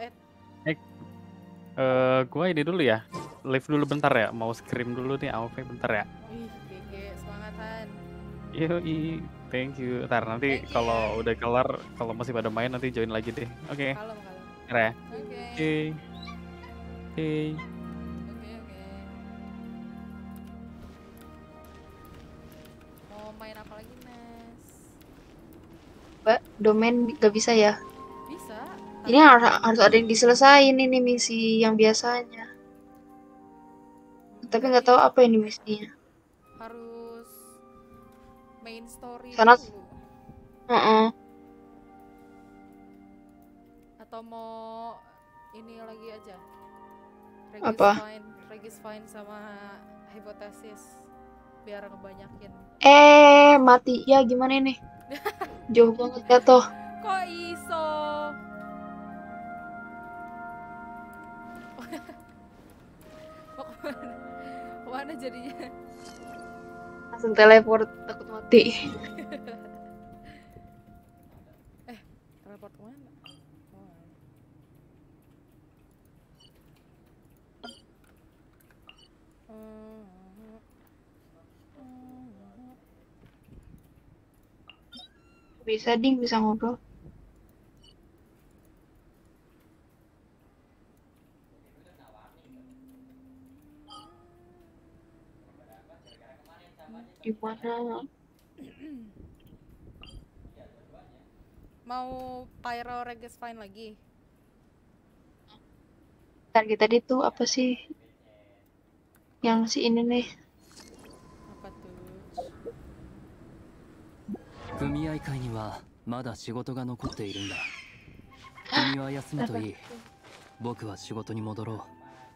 Gua ini dulu ya. Live dulu bentar ya. Mau scream dulu nih AOV bentar ya. Ih, GG, semangatan. Yoi, thank you. Ntar nanti Thank you kalau udah kelar, kalau masih pada main nanti join lagi deh. Oke. Kalem. Ntar ya. Oke. Oke. Oke. Oke. Mau main apa lagi, Nes? Mbak, domain nggak bisa ya? Bisa. Ini harus ada yang diselesain ini misi yang biasanya. Tapi nggak tahu apa ini misinya. Harus main story Karena- dulu. Heeh. Atau mau ini lagi aja? Apa? Regis Fine sama hipotesis biar ngebanyakin. Mati ya gimana ini? Jauh banget jatuh. Kok iso? Mau kemana? Kemana jadinya? Langsung teleport takut mati. Teleport kemana? Bisa ding, bisa ngobrol. Gimana? Mau Pyro Regis Fine lagi? Target tadi tuh apa sih? Yang si ini nih. Apa tuh? 組合会にはまだ仕事が残っているんだ。君は休むといい。僕は仕事に戻ろう。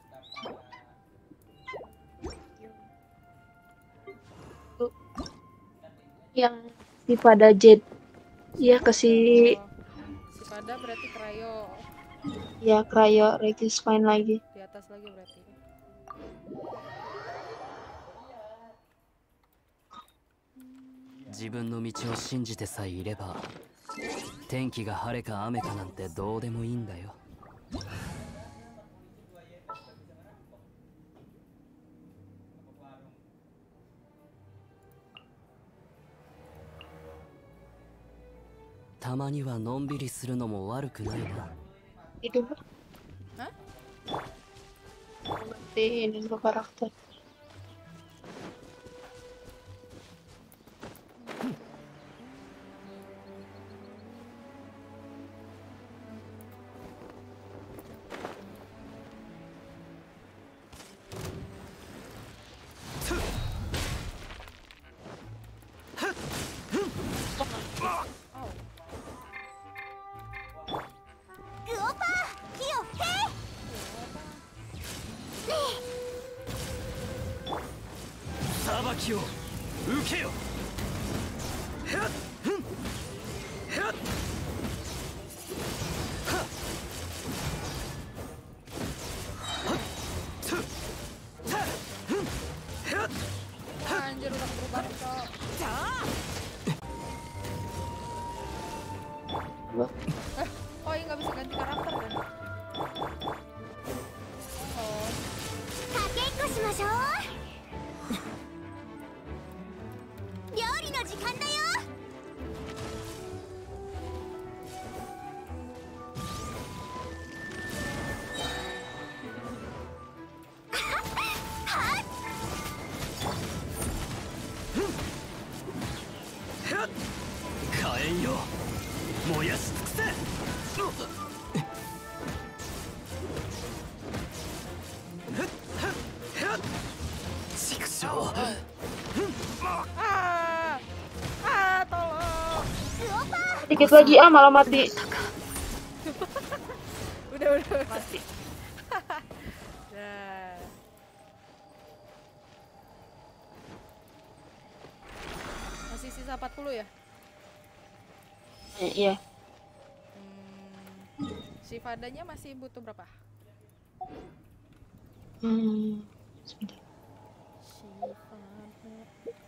Yang si pada jet. Iya ke si Si pada berarti Krayo ya Cryo Regis Fine lagi. di atas lagi berarti. 自分の道を信じてさえいれば、天気が晴れか雨かなんてどうでもいいんだよ。たまにはのんびりするのも悪くないな。 Itu Hah? berarti ini dulu karakter. Wah, anjir udah berubah cok. Oh iya nggak bisa ganti karakter kan? Oh. かけっこしましょう。料理の時間だよ。 火炎よ、燃やし尽くせ。畜生。 Tolong. Dikit lagi malah mati. Udah. Mati. Nah. Masih sisa 40 ya? Iya. Shivadanya masih butuh berapa? Sebentar. Shivada.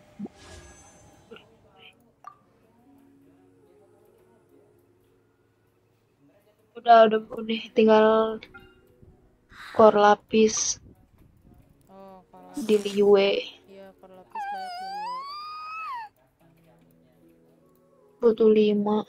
Udah tinggal core lapis Oh, kalau di Liyue. iya core lapis banyak dulu. Butuh 5.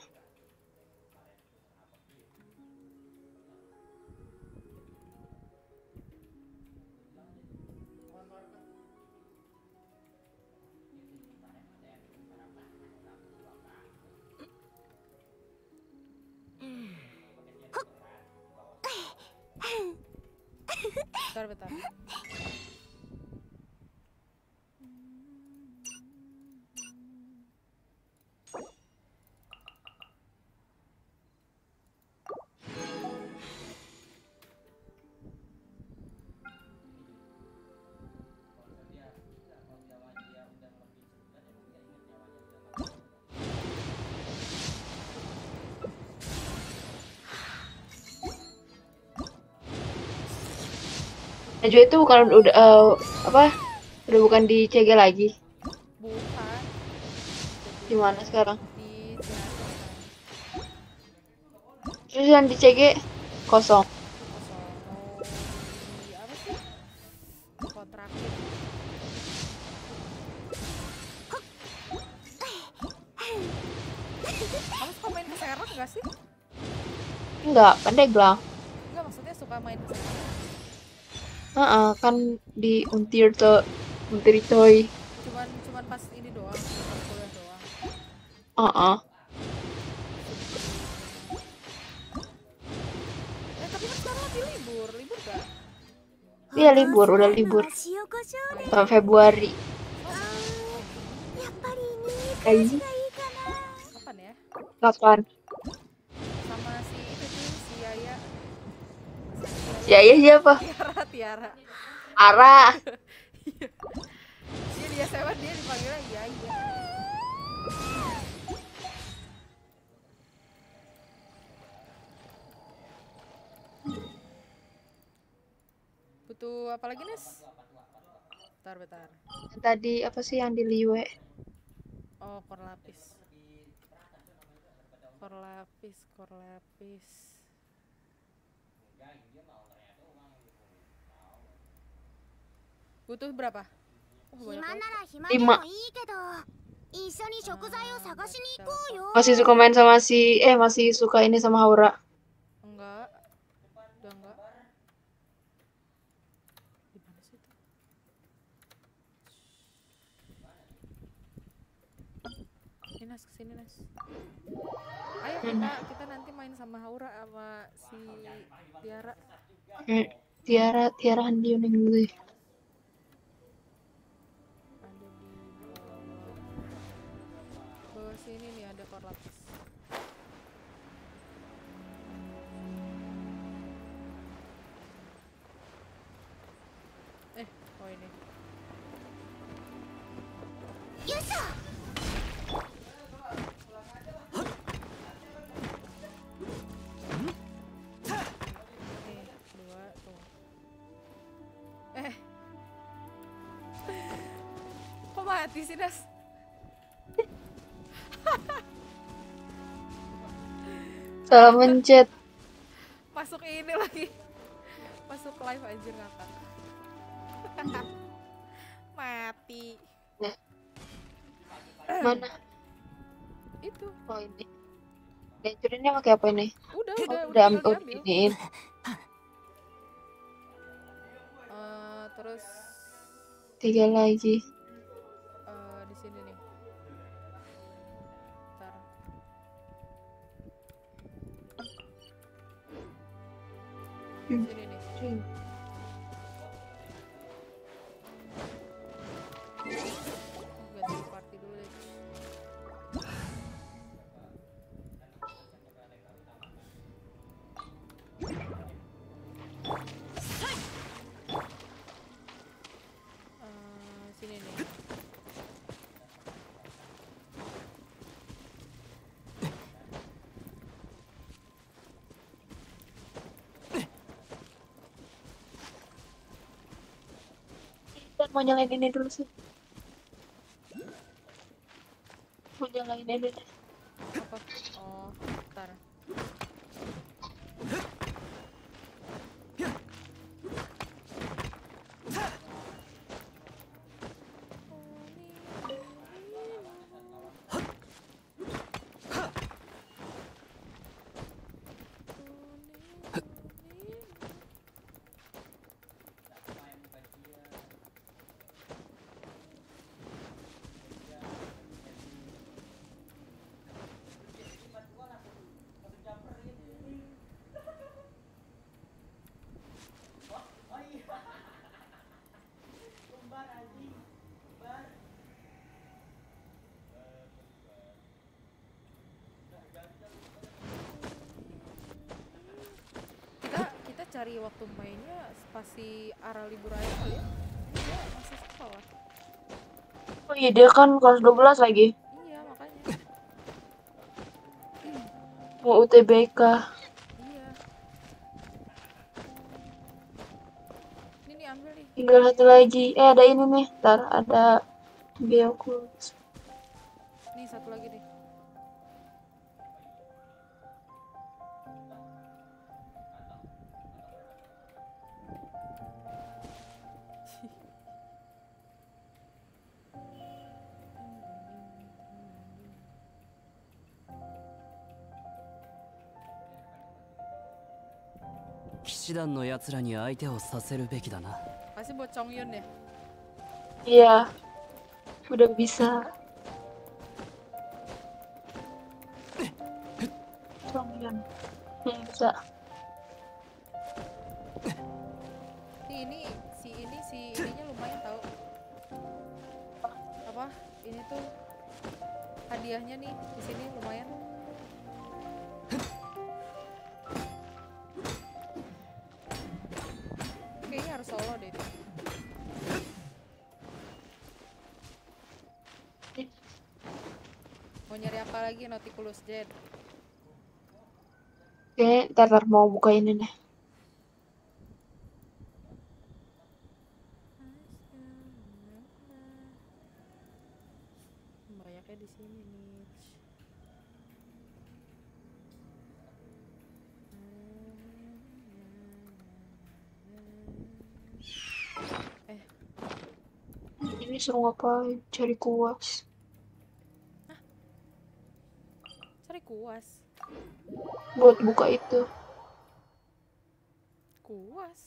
Bentar. Najwa itu bukan udah udah bukan di CG lagi. Bukan. Di mana sekarang? Di Cianjur. Terus yang di CG kosong. Mau di apa sih? Kontrakin. Kamu suka main ke Serang gak sih? Enggak, Pandeglang. Enggak, maksudnya suka main ke Serang. Kan di Untir coy. Cuman pas ini doang, pas kuliah doang. Tapi kan sekarang lagi libur gak? Iya libur, udah libur. Februari. Kayak Kapan ya? kapan? Sama si itu tuh, si Yaya. Yaya siapa? Tiara. Ara. Dia sewa, dia dipanggilnya Yaya. Butuh apa lagi, Nes? Bentar. Tadi apa sih yang di Liyue? Oh, core lapis. Butuh berapa? Oh, banyak banget. 5. Masih suka main sama masih suka ini sama Haura. Enggak. Udah enggak. Di mana sih itu? Nas, kesini Nas. Ayo kita nanti main sama Haura sama si Tiara. Tiara Handioning dulu. Ada di bawah sini nih, ada core lapis. Oh ini. Kok mati sih, Nas? Salah mencet. Masuk ini lagi. Masuk live anjir ngakak. Mati. Mana? Itu. Oh ini. Hancurinnya pakai apa ini? Udah ambil iniin. Terus 3 lagi. di sini nih. Bentar. Sini nih. Ganti party dulu deh. Sini nih. mau nyalain ini dulu sih. Mau nyalain ini deh. Apa? Oh, bentar. Kita cari waktu mainnya pas si Ara libur aja kali ya. Dia masih sekolah. Oh iya, dia kan kelas 12 lagi. Iya, makanya. Mau UTBK. Iya. Ini nih ambil nih. Tinggal satu lagi. Ada ini nih. Ntar ada Bioculus. Nih satu lagi nih. 騎士団の奴らに相手をさせるべきだな。 Pasti buat Chongyun ya. Iya. Udah bisa. Chongyun. Bisa. Si ininya lumayan tahu. Apa? Ini tuh hadiahnya nih di sini lumayan. Kayaknya harus solo deh. Mau nyari apa lagi Nautilus Jet? Oke, ntar mau buka ini nih. Banyaknya di sini nih. Ini suruh ngapain? Cari kuas. Cari kuas. Buat buka itu. Kuas.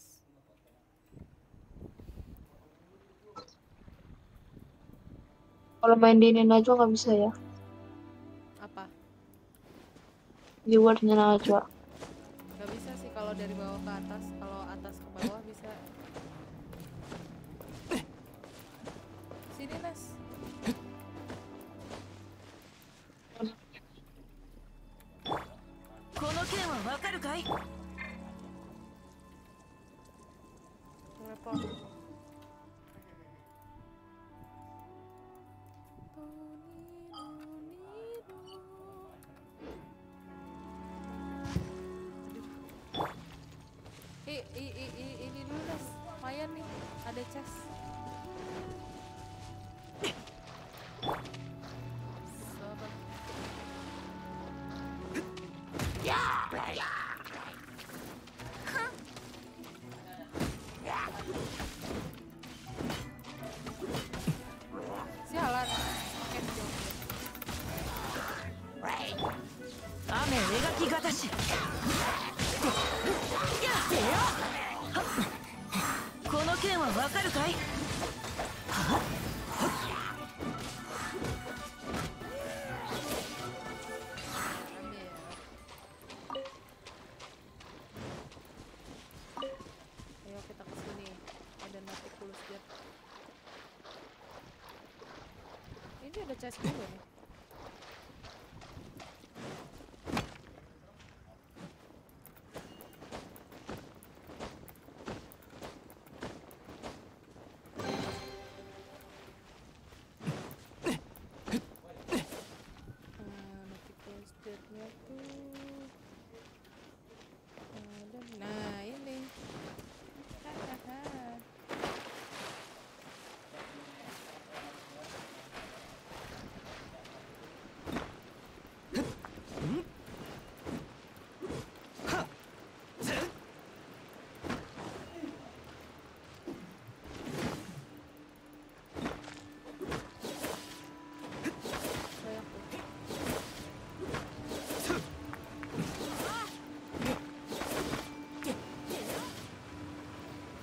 Kalau main di ini Najwa nggak bisa ya? Apa? Di wordnya Najwa. Gak bisa sih kalau dari bawah ke atas. Kalau atas ke bawah bisa. Sini Nes. Telepon. Ini dulu Nes. Lumayan nih. Ada chest. Sabar. Sialan. Ayo kita ke sini. Ada Nautilus Jet. Ini ada chest juga nih. Nautilus Jetnya tuh ada. Nah ini. Hahaha.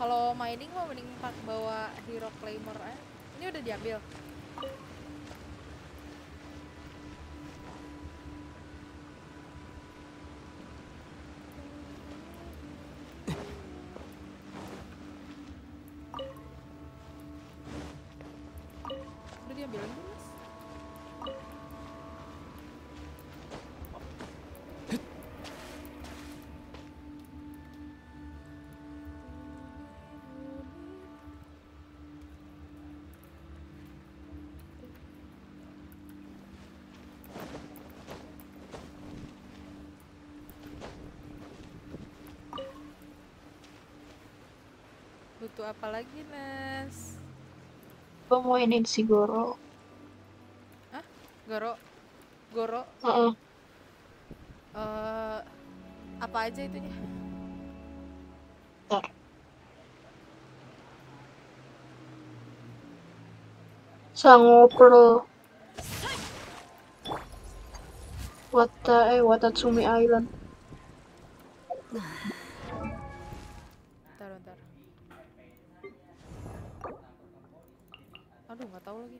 Kalau mining mah mending bawa hero claimer aja. Ini udah diambil. Udah diambil lagi, Mas. Butuh apa lagi, Nas? Gue mau ini si Goro. Hah? Goro? Goro? Heeh. Apa aja itunya? Bentar. Sangopro. Watatsumi Island. Bentar. Aduh, nggak tahu lagi.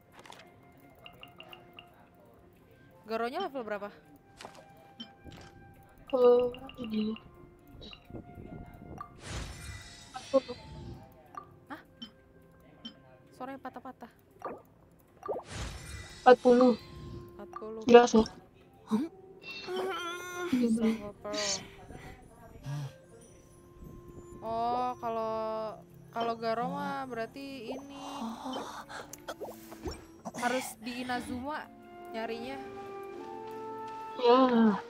Garonya level berapa? Ini. Hah? Suaranya patah-patah. 40. 40. Jelas ya? Oh, kalau Garo mah berarti ini harus di Inazuma nyarinya. Ya.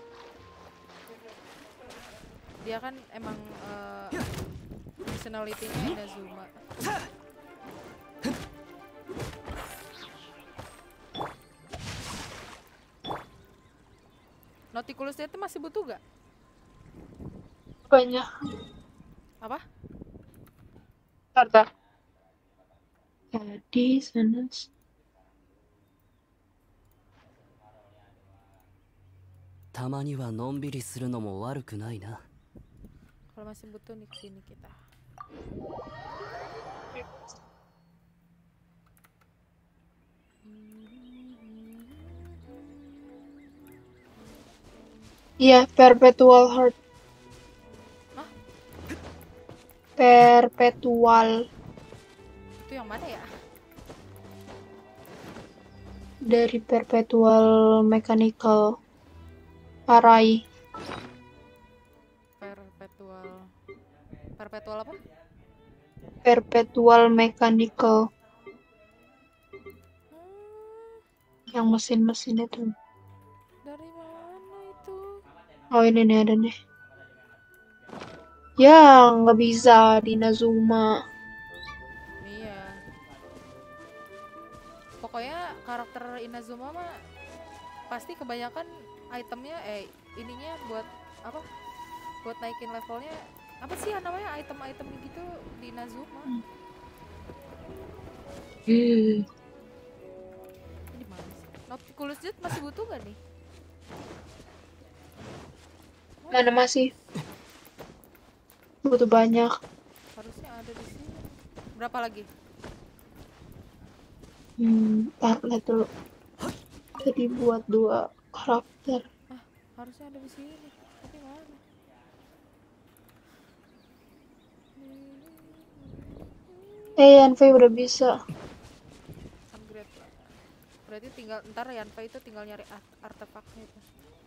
Dia kan emang personality-nya Inazuma. Nautilus itu masih butuh gak? Banyak. Apa? Bentar. Jadi sana. Tamani wa nonbiri suru no mo waruku nai na. Kalau masih butuh nih kesini kita. Iya, Perpetual Heart. Hah? Perpetual. Itu yang mana ya? Dari Perpetual Mechanical Array. Perpetual apa? Perpetual Mechanical. Yang mesin-mesin itu. Dari mana itu? Oh, ini nih ada nih. Ya, nggak bisa di Inazuma. Iya. Pokoknya karakter Inazuma mah pasti kebanyakan itemnya ininya buat apa? Buat naikin levelnya. Apa sih namanya item-item gitu di Inazuma? Ini mana sih? Nautilus Jet masih butuh gak nih? Mana masih? Butuh banyak. Harusnya ada di sini. Berapa lagi? Ntar lihat dulu. Jadi buat 2 karakter. Harusnya ada di sini. Tapi mana? Yanfei udah bisa. Upgrade lah. Berarti tinggal ntar Yanfei itu tinggal nyari artefaknya itu.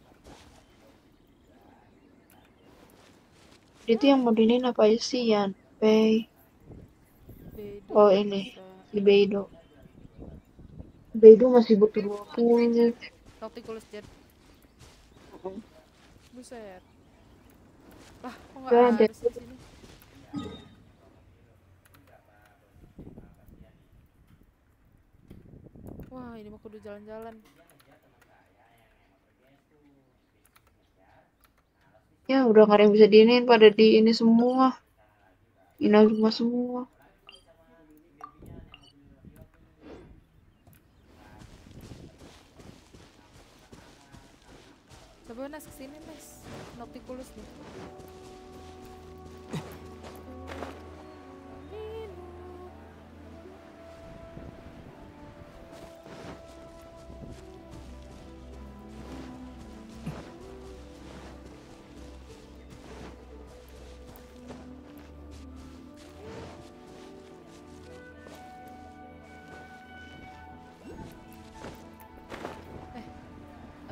Itu yang mau dinin apa aja sih, Yanfei? Oh, ini. Di Beidou. Beidou masih butuh 20. Nautilus Jet. Buset. Lah, kok Gak nggak ada. ada di sini? Wah, ini mah kudu jalan-jalan. Ya, udah gak ada yang bisa diinin, pada di ini semua. Inazuma semua. Coba Nas kesini Nas. Nautilus nih.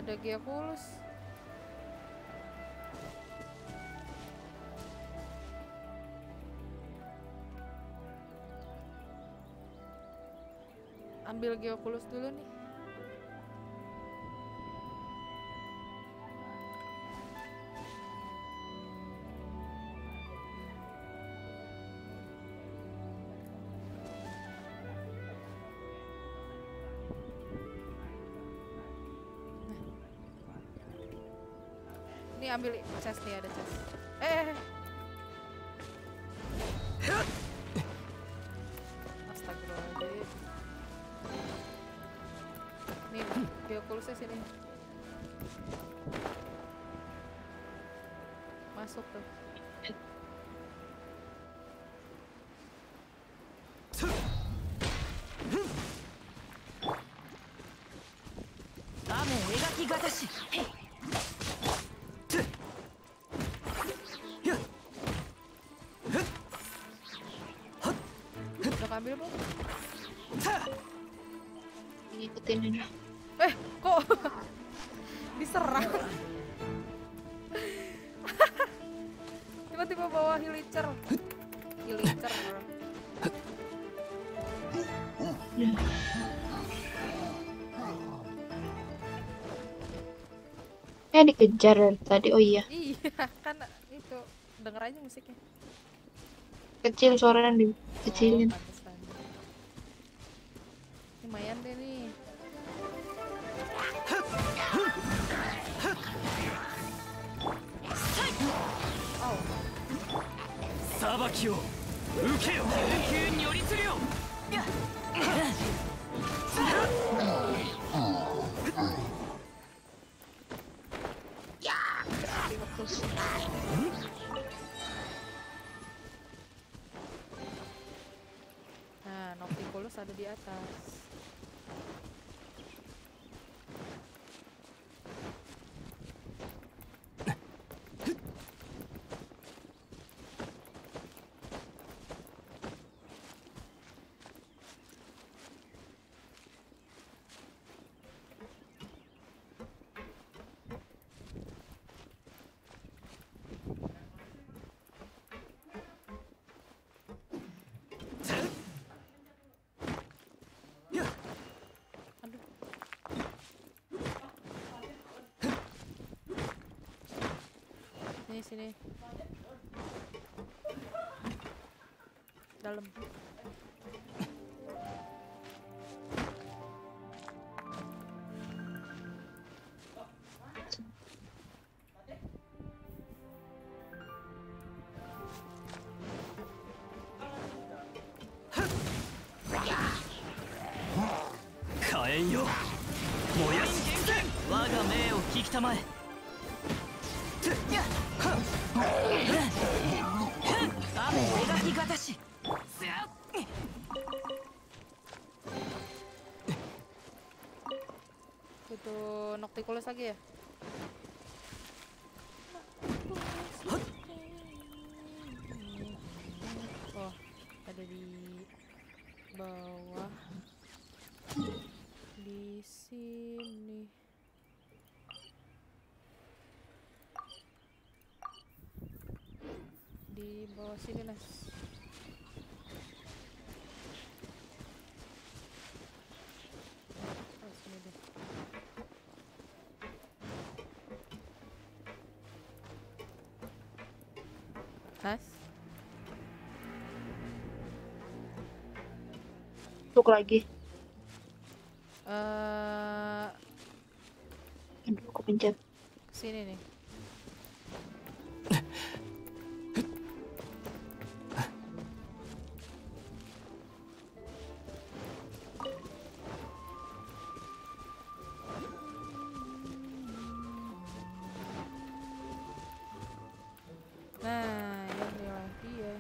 Ada Geoculus. Ambil Geoculus dulu nih. Ini ambil chest nih, ada chest. Astagfirullahaladzim. Nih, Geoculusnya sini. Masuk tuh. Udah ambil belum? Ngikutin ini. Kok diserang? Tiba-tiba bawa Hilicer. Dikejar dari tadi. Oh iya. Iya, kan itu denger aja musiknya. Kecil suaranya dikecilin. Pantesan. Lumayan deh nih. Sabakiを受けよ。救急如律令。 Nah, Nocticulus ada di atas. Sini. Dalam. Kaen yo. Moyashi genken. Waga mei o kikitamae. Itu Nocticulus lagi ya? Oh, ada di bawah. Di sini. Di bawah sini, Nas. Oh, sini deh. Nas? Masuk lagi. Aduh, aku pencet. Sini nih. Nah, inilah dia.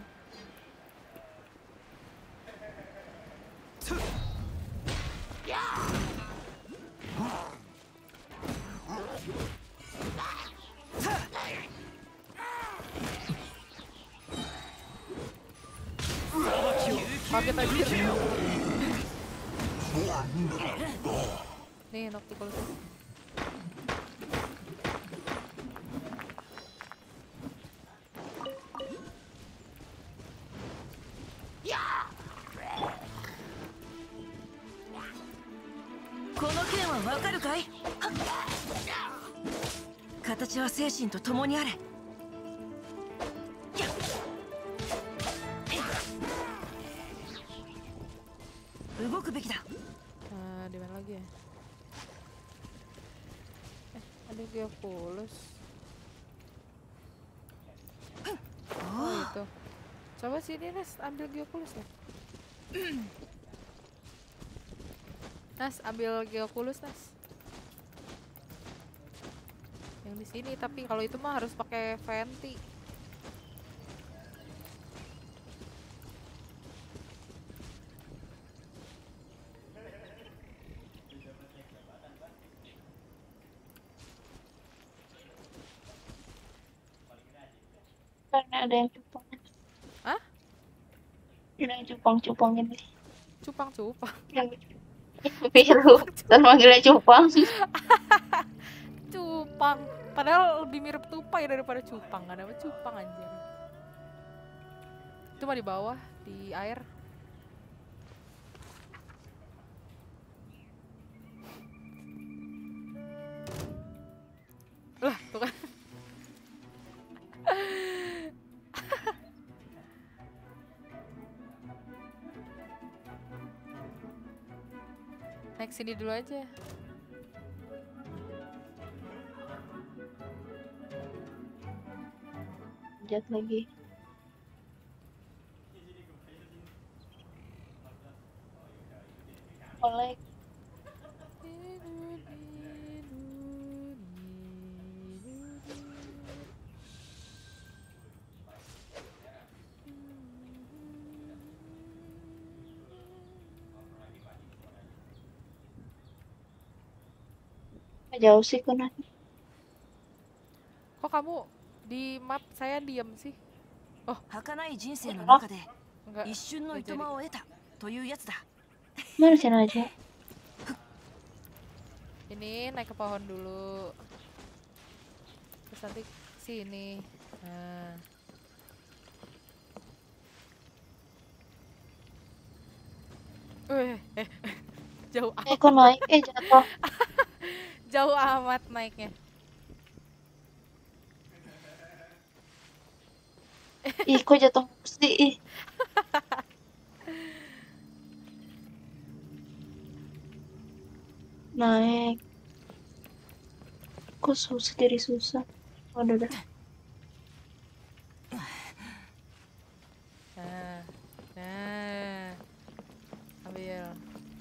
Kaget aja. Nih, Nocticulus. この剣はわかるかい？形は精神と共にあれ。動くべきだ。 Di mana lagi ya? Ada Geoculus. Oh itu. Coba sini Nas, ambil Geoculus ya. Nas, ambil Geoculus Nas. Yang di sini, tapi kalau itu mah harus pakai Venti. Karena ada yang cupang. Hah? Ada yang cupang-cupang ini. Cupang-cupang. Yang biru. Dan manggilnya cupang. Cupang. Padahal lebih mirip tupai daripada cupang. Gak ada cupang anjir. Itu mah di bawah, di air. Lah, tuh kan. Naik sini dulu aja. Jat lagi. Oleh. Jauh sih Conan. Kok kamu di map saya diam sih? Oh, Hakanai jinsei no naka de enggak. isshin no itoma o eta toyu yatsu da. Mana sana aja? Ini naik ke pohon dulu. Terus nanti sini. Nah. Jauh amat. Kok naik? Jatuh. Jauh amat naiknya. Ih, kok jatuh sih? Naik. Kok susah jadi susah. Oh, udah. Nah. Ambil.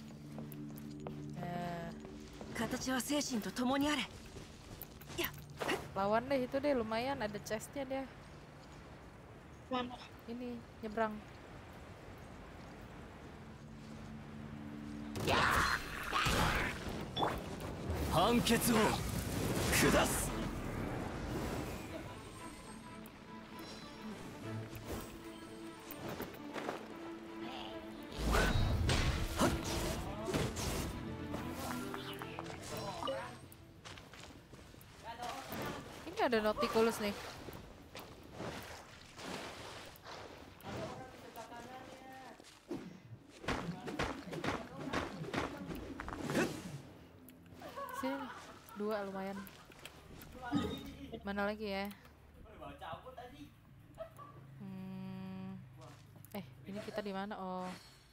Nah. Katachi wa seishin to tomo ni are. Ya. Lawan deh itu deh, lumayan ada chestnya dia. Mana? Ini nyebrang. Hanketsu wo kudasu. Ini ada Nauticulus nih. Sini, dua lumayan. Mana lagi ya? Ini kita di mana? Oh.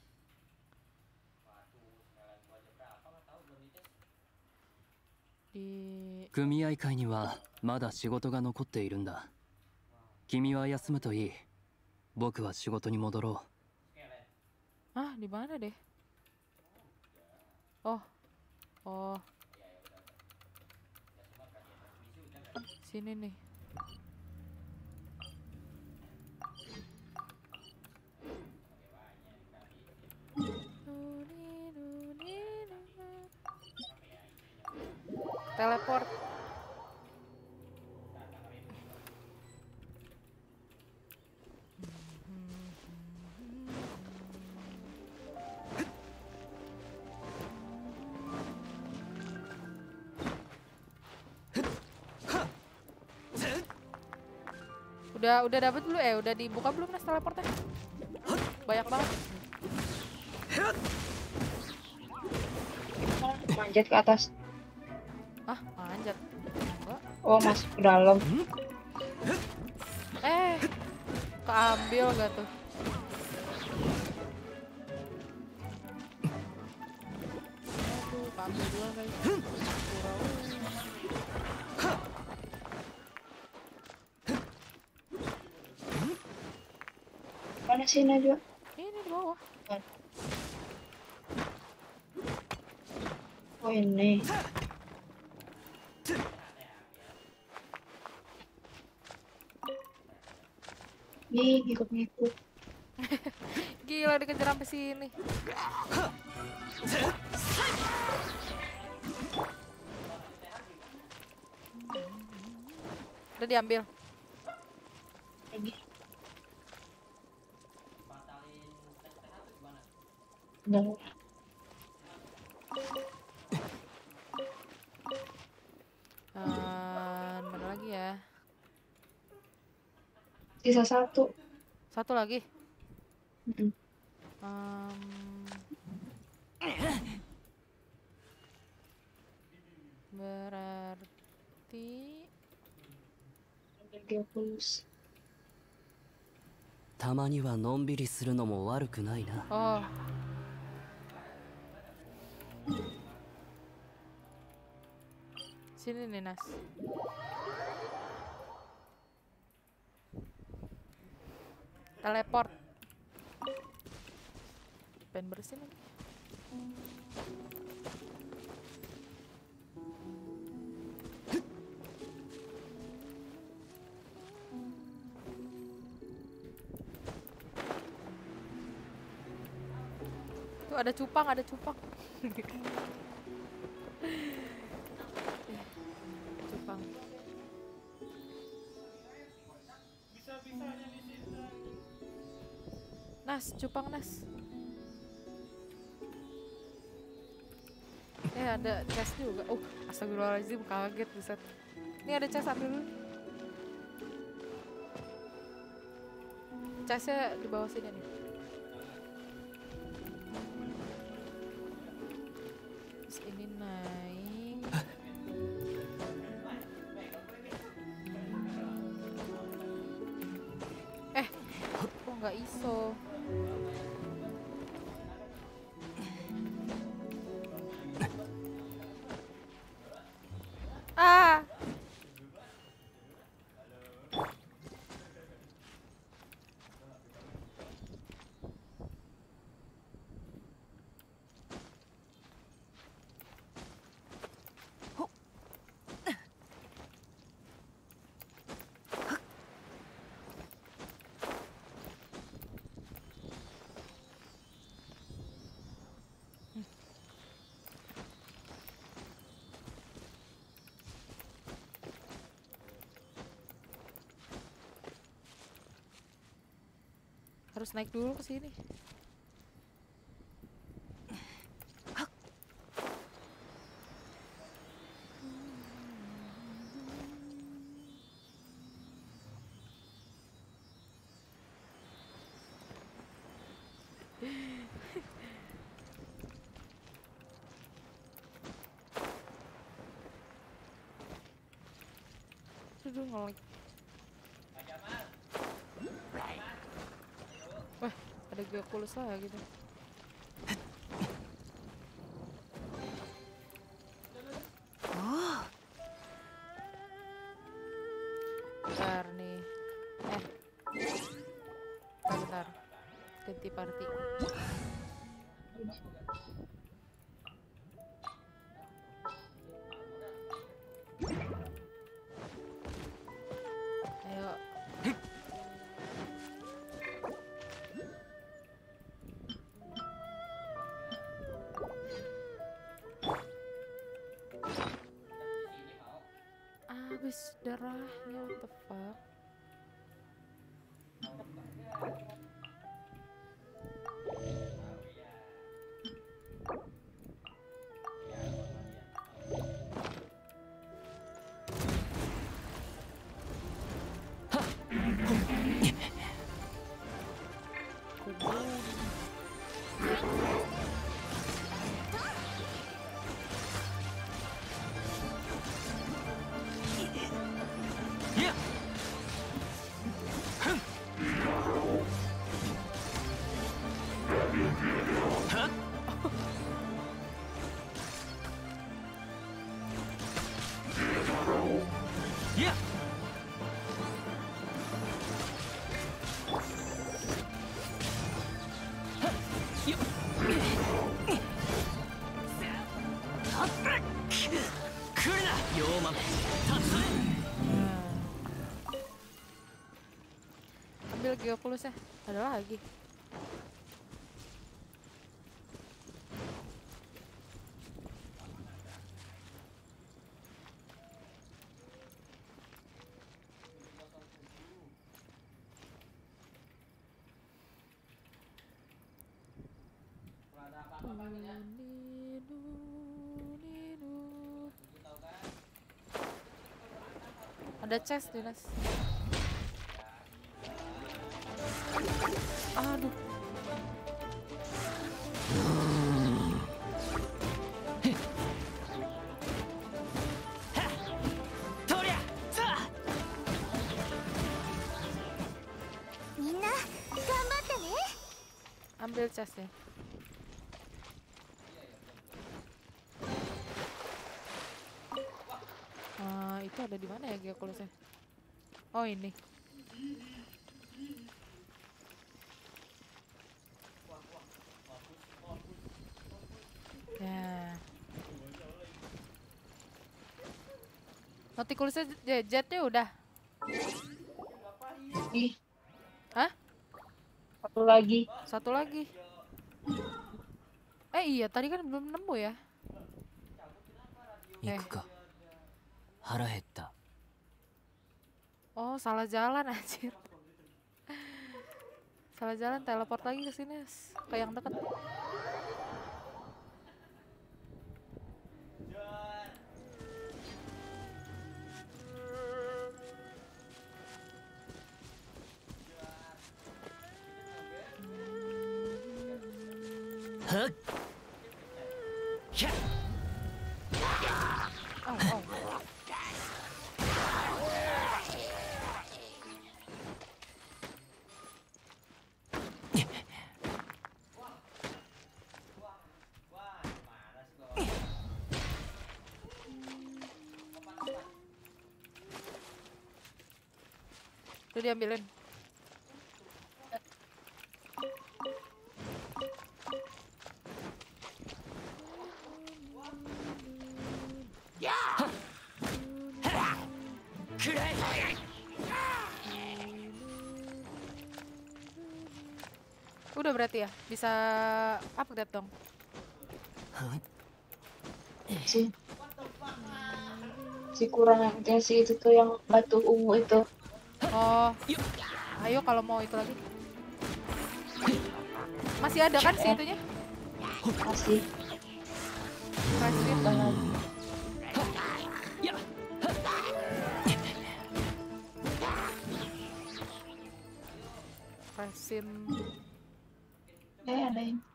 Di 組合会にはまだ仕事が残っているんだ。君は休むといい。僕は仕事に戻ろう。 Ah, di mana deh? Oh. Oh. Sini nih. Teleport. Udah dapet dulu udah dibuka belum Nas teleportnya? Banyak banget. Manjat ke atas. Ah, manjat. Enggak. Oh, masuk ke dalam. Keambil gak tuh? Aduh, keambil duluan guys. Mana sih Najwa? Ini di bawah. Oh ini. Nih, ngikut-ngikut. Gila dikejar sampai sini. Udah diambil. Lagi. Udah. Mana lagi ya? Sisa satu. Satu lagi. Berarti 30. たまにはのんびりするのも悪くないな。 Oh. Sini nih Nas. Teleport. Pengen bersin lagi. Tuh ada cupang, ada cupang. Cupang. Nas, cupang Nas. Ada chest juga. Oh, astagfirullahaladzim, kaget buset. Ini ada chest, ambil dulu. Chestnya di bawah sini nih. Terus ini naik. Kok nggak iso? Harus naik dulu ke sini. Aduh, ngelag. Wah, ada 30 lah gitu. Bentar nih. Bentar. Ganti party. Ayo. Habis darahnya, what the fuck. Ambil Geoculus ya. Ada lagi. Ada chest Dinas. Aduh. Minna, gambatte ne. Ambil chestnya. Itu ada di mana ya Geoculusnya? Oh ini. Ya. Nauticulusnya jetnya udah. Ih. Hah? Satu lagi. Satu lagi. Iya tadi kan belum nemu ya. 行くか。腹減った。 Oh salah jalan anjir. Salah jalan, teleport lagi ke sini ke yang dekat. Tuh diambilin. Udah berarti ya, bisa upgrade dong. Si kurang yang si itu tuh yang batu ungu itu. Oh, ayo kalau mau itu lagi. Masih ada kan sih itunya? Masih. Kasih. Kasim. Ada yang.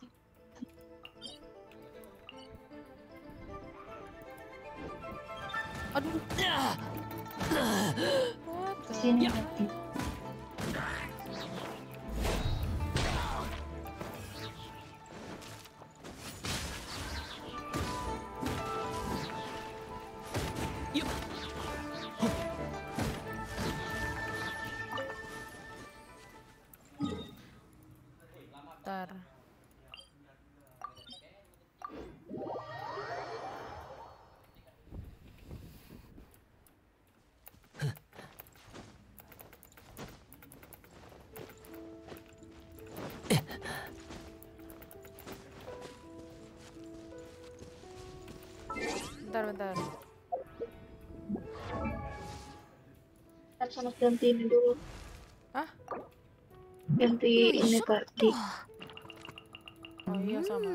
Aduh. Sini mati. Bentar. Bentar. Kan sana ganti ini dulu. Hah? Ganti ini party. Oh iya sama.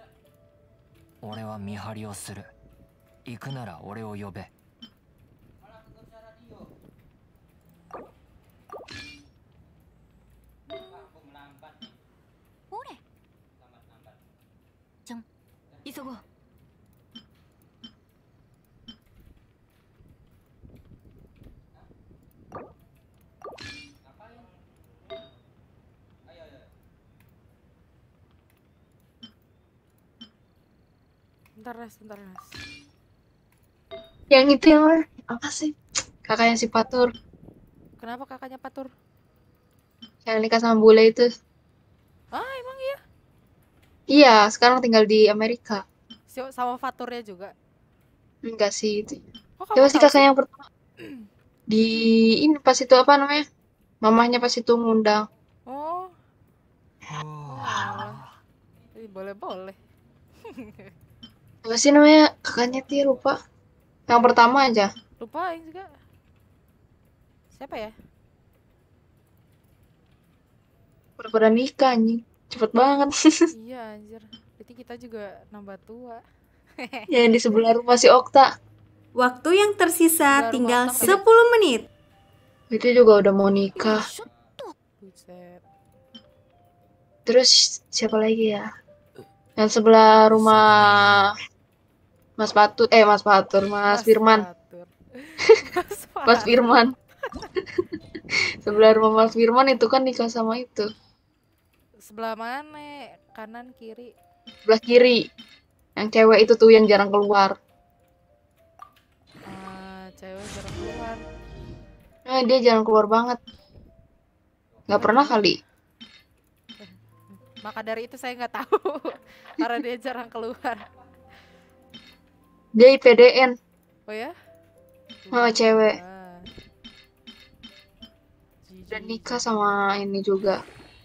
俺は見張りをする。行くなら俺を呼べ。 急ごう。 Bentar Nas, bentar Nas. Yang itu yang apa sih? Kakaknya si Patur. Kenapa kakaknya Patur? Yang nikah sama bule itu. Ah, emang iya? Iya, sekarang tinggal di Amerika. Sama Faturnya juga. Enggak sih itu. Kok Dia kamu pasti tahu kakak sih? yang pertama. Di ini pas itu apa namanya? Mamahnya pas itu ngundang. Oh. Alah. Boleh-boleh. Apa sih namanya? Kakaknya Tia lupa. Yang pertama aja. Lupa yang juga. Siapa ya? Udah pada nikah anjing. Cepet banget. Iya anjir. Berarti kita juga nambah tua. Yang di sebelah rumah si Okta. Waktu yang tersisa Sebelah tinggal rumah Okta 10 menit. Itu juga udah mau nikah. Buset. Terus siapa lagi ya? Yang sebelah rumah Mas Patur, Mas Firman. Patur. Mas Firman. Sebelah rumah Mas Firman itu kan nikah sama itu. Sebelah mana? Kanan, kiri? Sebelah kiri. Yang cewek itu tuh yang jarang keluar. Cewek jarang keluar. Dia jarang keluar banget. Nggak pernah kali. Maka dari itu saya nggak tahu. Karena dia jarang keluar. Dia IPDN. Oh ya? Cewek. Dan nikah sama ini juga.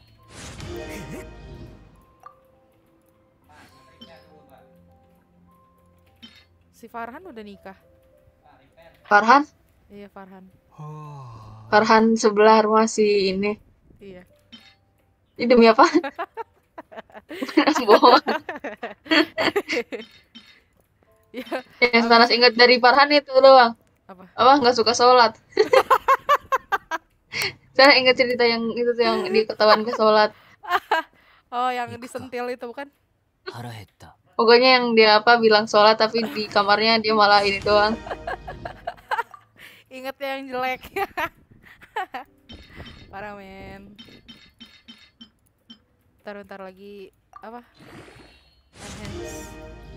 Si Farhan udah nikah. Farhan? Iya Farhan. Farhan sebelah rumah si ini. Iya. Ini demi apa? Bohong. Ya, yang Sanas ingat dari Farhan itu doang. Apa? Nggak suka sholat. Saya ingat cerita yang itu tuh yang di ketahuan ke sholat. Oh, yang disentil itu bukan? Pokoknya yang dia bilang sholat tapi di kamarnya dia malah ini doang. Ingat yang jelek. Parah men. Bentar lagi apa? Enhance.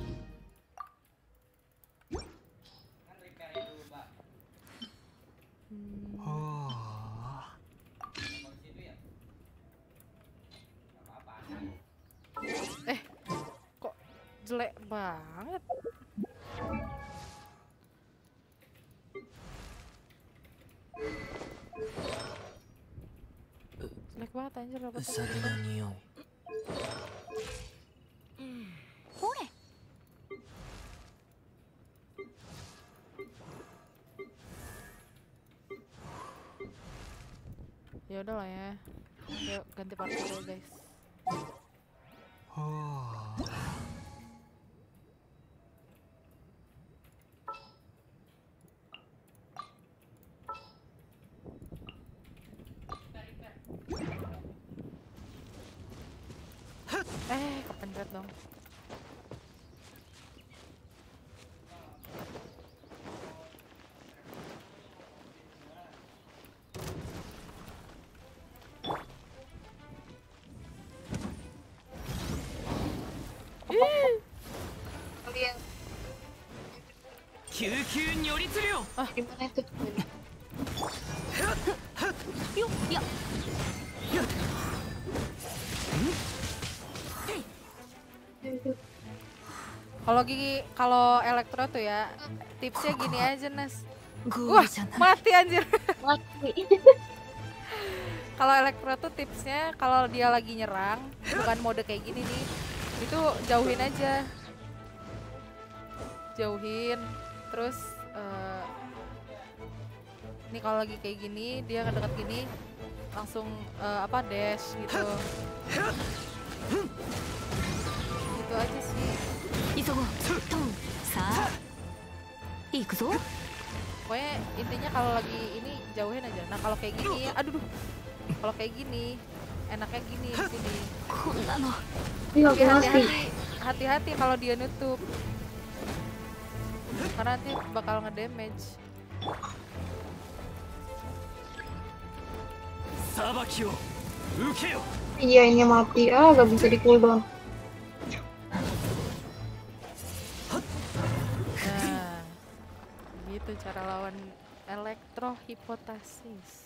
Kok jelek banget? Jelek banget anjir apa ya udah lah ya. Yuk ganti part dulu guys. Kepencet dong. Gimana itu? Yuk, ya. Kalau elektro tuh ya, tipsnya gini aja Nas. Wah, mati anjir. Kalau elektro tuh tipsnya kalau dia lagi nyerang, bukan mode kayak gini nih, itu jauhin aja. Jauhin, terus ini kalau lagi kayak gini, dia ngedeket gini, langsung dash gitu. Gitu aja sih. Pokoknya intinya kalau lagi ini jauhin aja. Nah kalau kayak gini, kalau kayak gini enaknya gini di sini. Tapi hati-hati hati-hati kalau dia nutup. Karena nanti bakal nge-damage. Iya, ini mati. Ah, gak bisa di cooldown. Nah, gitu cara lawan elektrohipotasis.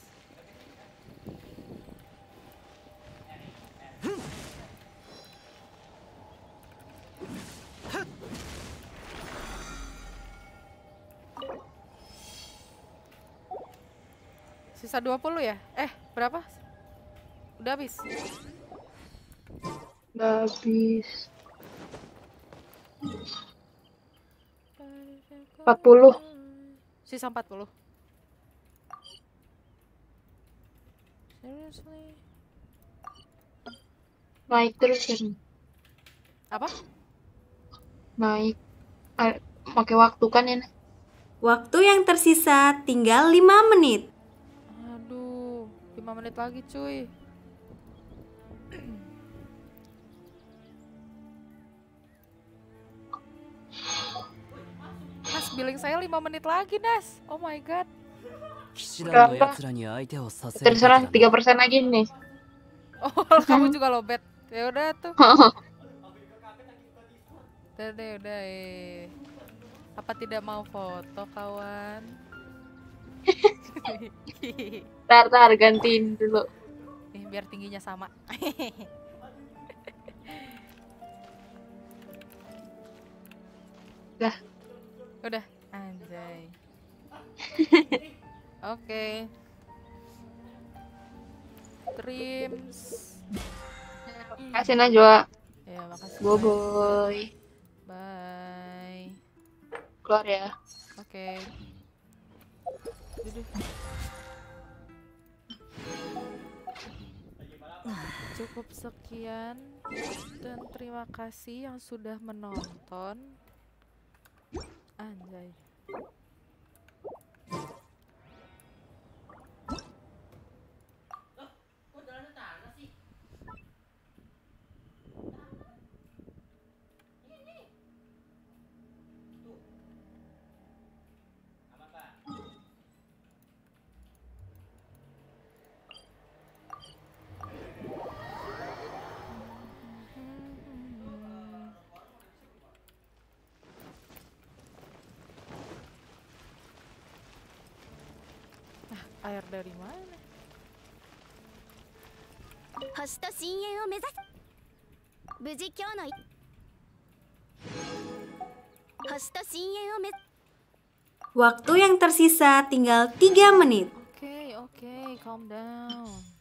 Sisa 20 ya? Berapa? Udah habis? Udah habis. 40. Sisa 40. Seriously? Naik terus kan. Apa? Naik. Pakai waktu kan ya. Waktu yang tersisa tinggal 5 menit. Aduh, 5 menit lagi cuy. Nas, billing saya 5 menit lagi, Nas. Oh my god. Terserah 3% lagi nih. Oh, kamu juga lobet. Ya udah tuh. Udah. Apa tidak mau foto, kawan? Tar, gantiin dulu. Biar tingginya sama. Udah, anjay. Oke. Trims. Makasih Najwa. Ya, makasih. Boy. Bye. Keluar ya. Oke. Cukup sekian dan terima kasih yang sudah menonton. Anjay. Air dari mana? 星と深淵を目指す。無事今日の星と深淵を目 Waktu yang tersisa tinggal 3 menit. Oke, calm down.